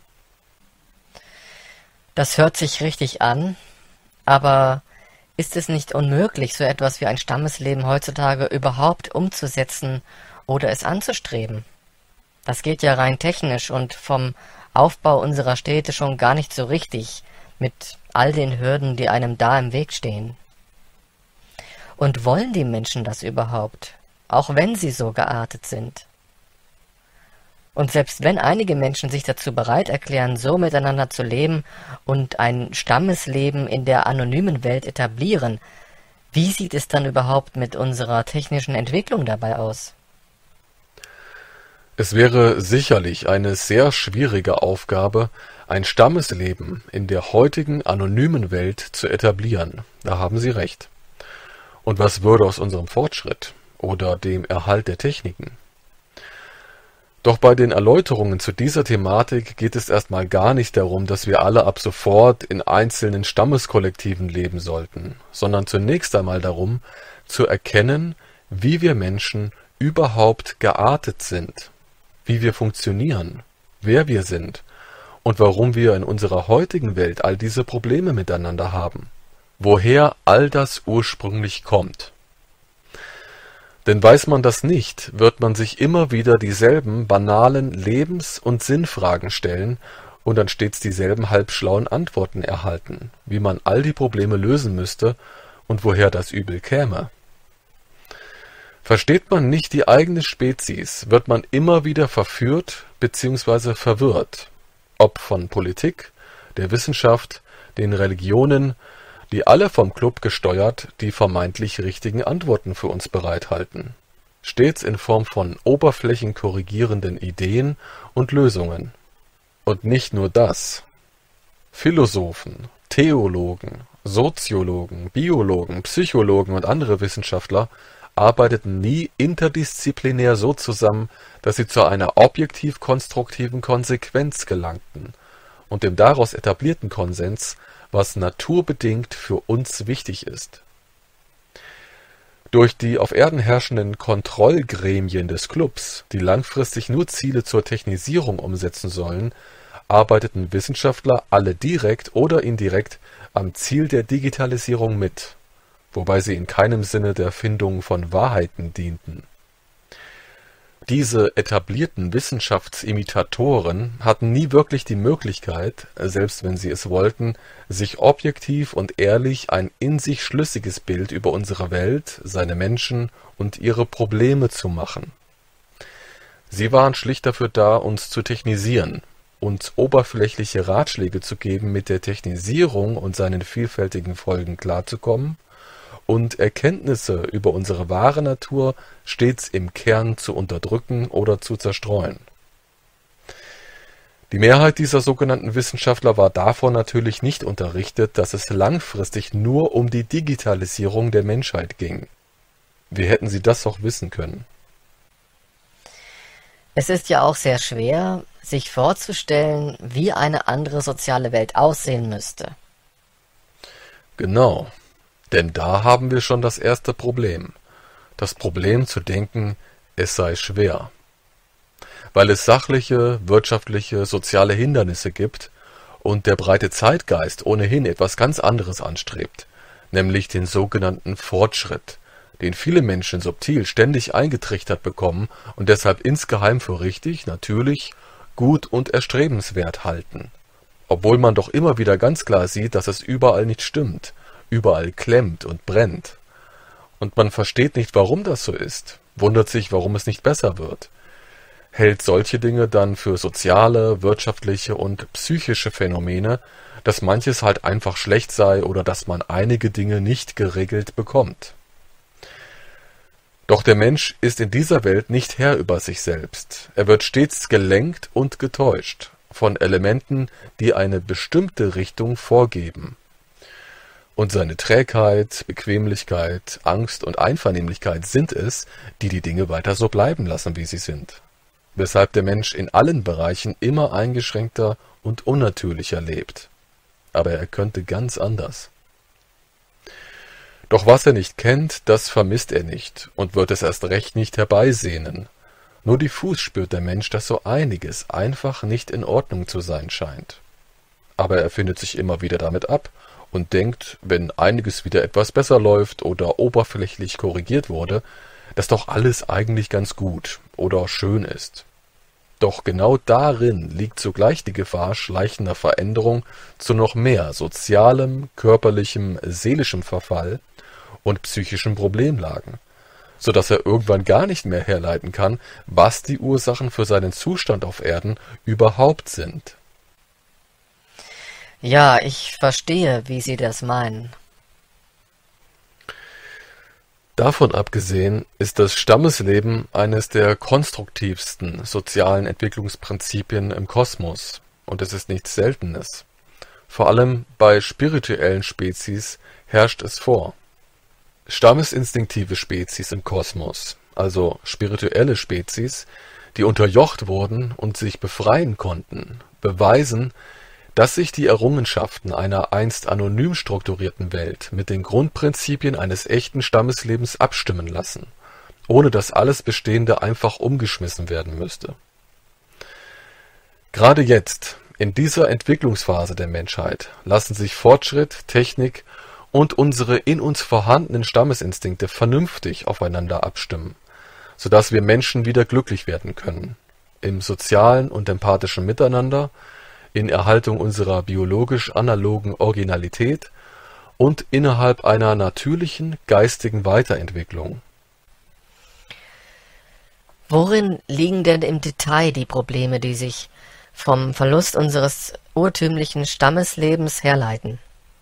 Das hört sich richtig an, aber ist es nicht unmöglich, so etwas wie ein Stammesleben heutzutage überhaupt umzusetzen oder es anzustreben? Das geht ja rein technisch und vom Aufbau unserer Städte schon gar nicht so richtig, mit all den Hürden, die einem da im Weg stehen. Und wollen die Menschen das überhaupt, auch wenn sie so geartet sind? Und selbst wenn einige Menschen sich dazu bereit erklären, so miteinander zu leben und ein Stammesleben in der anonymen Welt etablieren, wie sieht es dann überhaupt mit unserer technischen Entwicklung dabei aus? Es wäre sicherlich eine sehr schwierige Aufgabe, ein Stammesleben in der heutigen anonymen Welt zu etablieren. Da haben Sie recht. Und was würde aus unserem Fortschritt oder dem Erhalt der Techniken? Doch bei den Erläuterungen zu dieser Thematik geht es erstmal gar nicht darum, dass wir alle ab sofort in einzelnen Stammeskollektiven leben sollten, sondern zunächst einmal darum, zu erkennen, wie wir Menschen überhaupt geartet sind, wie wir funktionieren, wer wir sind und warum wir in unserer heutigen Welt all diese Probleme miteinander haben, woher all das ursprünglich kommt. Denn weiß man das nicht, wird man sich immer wieder dieselben banalen Lebens- und Sinnfragen stellen und dann stets dieselben halbschlauen Antworten erhalten, wie man all die Probleme lösen müsste und woher das Übel käme. Versteht man nicht die eigene Spezies, wird man immer wieder verführt bzw. verwirrt, ob von Politik, der Wissenschaft, den Religionen, die alle vom Club gesteuert die vermeintlich richtigen Antworten für uns bereithalten, stets in Form von oberflächenkorrigierenden Ideen und Lösungen. Und nicht nur das. Philosophen, Theologen, Soziologen, Biologen, Psychologen und andere Wissenschaftler arbeiteten nie interdisziplinär so zusammen, dass sie zu einer objektiv-konstruktiven Konsequenz gelangten und dem daraus etablierten Konsens, was naturbedingt für uns wichtig ist. Durch die auf Erden herrschenden Kontrollgremien des Clubs, die langfristig nur Ziele zur Technisierung umsetzen sollen, arbeiteten Wissenschaftler alle direkt oder indirekt am Ziel der Digitalisierung mit, wobei sie in keinem Sinne der Findung von Wahrheiten dienten. Diese etablierten Wissenschaftsimitatoren hatten nie wirklich die Möglichkeit, selbst wenn sie es wollten, sich objektiv und ehrlich ein in sich schlüssiges Bild über unsere Welt, seine Menschen und ihre Probleme zu machen. Sie waren schlicht dafür da, uns zu technisieren, uns oberflächliche Ratschläge zu geben, mit der Technisierung und seinen vielfältigen Folgen klarzukommen, und Erkenntnisse über unsere wahre Natur stets im Kern zu unterdrücken oder zu zerstreuen. Die Mehrheit dieser sogenannten Wissenschaftler war davon natürlich nicht unterrichtet, dass es langfristig nur um die Digitalisierung der Menschheit ging. Wie hätten sie das auch wissen können? Es ist ja auch sehr schwer, sich vorzustellen, wie eine andere soziale Welt aussehen müsste. Genau. Denn da haben wir schon das erste Problem. Das Problem zu denken, es sei schwer. Weil es sachliche, wirtschaftliche, soziale Hindernisse gibt und der breite Zeitgeist ohnehin etwas ganz anderes anstrebt, nämlich den sogenannten Fortschritt, den viele Menschen subtil ständig eingetrichtert bekommen und deshalb insgeheim für richtig, natürlich, gut und erstrebenswert halten. Obwohl man doch immer wieder ganz klar sieht, dass es überall nicht stimmt, überall klemmt und brennt. Und man versteht nicht, warum das so ist, wundert sich, warum es nicht besser wird, hält solche Dinge dann für soziale, wirtschaftliche und psychische Phänomene, dass manches halt einfach schlecht sei oder dass man einige Dinge nicht geregelt bekommt. Doch der Mensch ist in dieser Welt nicht Herr über sich selbst. Er wird stets gelenkt und getäuscht von Elementen, die eine bestimmte Richtung vorgeben. Und seine Trägheit, Bequemlichkeit, Angst und Einvernehmlichkeit sind es, die die Dinge weiter so bleiben lassen, wie sie sind. Weshalb der Mensch in allen Bereichen immer eingeschränkter und unnatürlicher lebt. Aber er könnte ganz anders. Doch was er nicht kennt, das vermisst er nicht und wird es erst recht nicht herbeisehnen. Nur diffus spürt der Mensch, dass so einiges einfach nicht in Ordnung zu sein scheint. Aber er findet sich immer wieder damit ab und denkt, wenn einiges wieder etwas besser läuft oder oberflächlich korrigiert wurde, dass doch alles eigentlich ganz gut oder schön ist. Doch genau darin liegt zugleich die Gefahr schleichender Veränderung zu noch mehr sozialem, körperlichem, seelischem Verfall und psychischen Problemlagen, so dass er irgendwann gar nicht mehr herleiten kann, was die Ursachen für seinen Zustand auf Erden überhaupt sind. Ja, ich verstehe, wie Sie das meinen. Davon abgesehen ist das Stammesleben eines der konstruktivsten sozialen Entwicklungsprinzipien im Kosmos und es ist nichts Seltenes. Vor allem bei spirituellen Spezies herrscht es vor. Stammesinstinktive Spezies im Kosmos, also spirituelle Spezies, die unterjocht wurden und sich befreien konnten, beweisen, dass sich die Errungenschaften einer einst anonym strukturierten Welt mit den Grundprinzipien eines echten Stammeslebens abstimmen lassen, ohne dass alles Bestehende einfach umgeschmissen werden müsste. Gerade jetzt, In dieser Entwicklungsphase der Menschheit lassen sich Fortschritt, Technik und unsere in uns vorhandenen Stammesinstinkte vernünftig aufeinander abstimmen, sodass wir Menschen wieder glücklich werden können, im sozialen und empathischen Miteinander, in Erhaltung unserer biologisch analogen Originalität und innerhalb einer natürlichen geistigen Weiterentwicklung. Worin liegen denn im Detail die Probleme, die sich vom Verlust unseres urtümlichen Stammeslebens herleiten?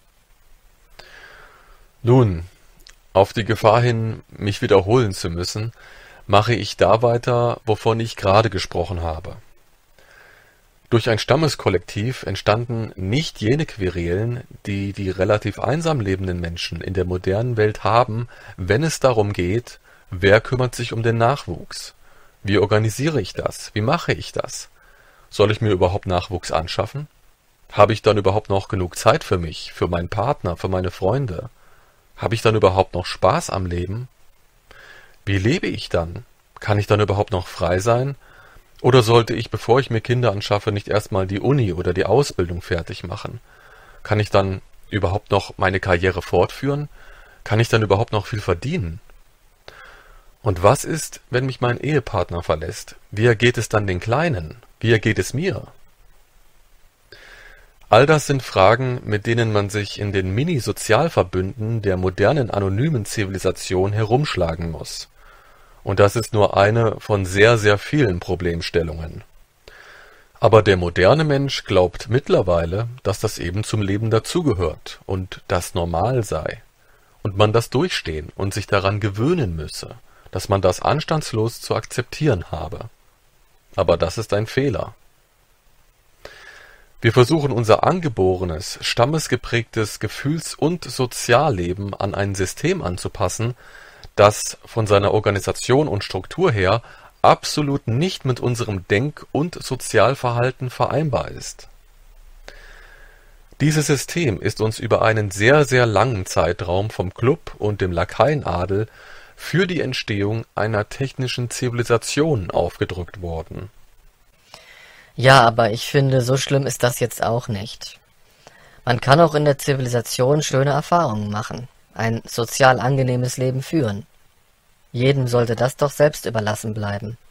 Nun, auf die Gefahr hin, mich wiederholen zu müssen, mache ich da weiter, wovon ich gerade gesprochen habe. Durch ein Stammeskollektiv entstanden nicht jene Querelen, die die relativ einsam lebenden Menschen in der modernen Welt haben, wenn es darum geht, wer kümmert sich um den Nachwuchs? Wie organisiere ich das? Wie mache ich das? Soll ich mir überhaupt Nachwuchs anschaffen? Habe ich dann überhaupt noch genug Zeit für mich, für meinen Partner, für meine Freunde? Habe ich dann überhaupt noch Spaß am Leben? Wie lebe ich dann? Kann ich dann überhaupt noch frei sein? Oder sollte ich, bevor ich mir Kinder anschaffe, nicht erstmal die Uni oder die Ausbildung fertig machen? Kann ich dann überhaupt noch meine Karriere fortführen? Kann ich dann überhaupt noch viel verdienen? Und was ist, wenn mich mein Ehepartner verlässt? Wie ergeht es dann den Kleinen? Wie ergeht es mir? All das sind Fragen, mit denen man sich in den Mini-Sozialverbünden der modernen anonymen Zivilisation herumschlagen muss. Und das ist nur eine von sehr, sehr vielen Problemstellungen. Aber der moderne Mensch glaubt mittlerweile, dass das eben zum Leben dazugehört und das normal sei. Und man das durchstehen und sich daran gewöhnen müsse, dass man das anstandslos zu akzeptieren habe. Aber das ist ein Fehler. Wir versuchen unser angeborenes, stammesgeprägtes Gefühls- und Sozialleben an ein System anzupassen, das von seiner Organisation und Struktur her absolut nicht mit unserem Denk- und Sozialverhalten vereinbar ist. Dieses System ist uns über einen sehr, sehr langen Zeitraum vom Klub und dem Lakaienadel für die Entstehung einer technischen Zivilisation aufgedrückt worden. Ja, aber ich finde, so schlimm ist das jetzt auch nicht. Man kann auch in der Zivilisation schöne Erfahrungen machen, ein sozial angenehmes Leben führen. Jedem sollte das doch selbst überlassen bleiben.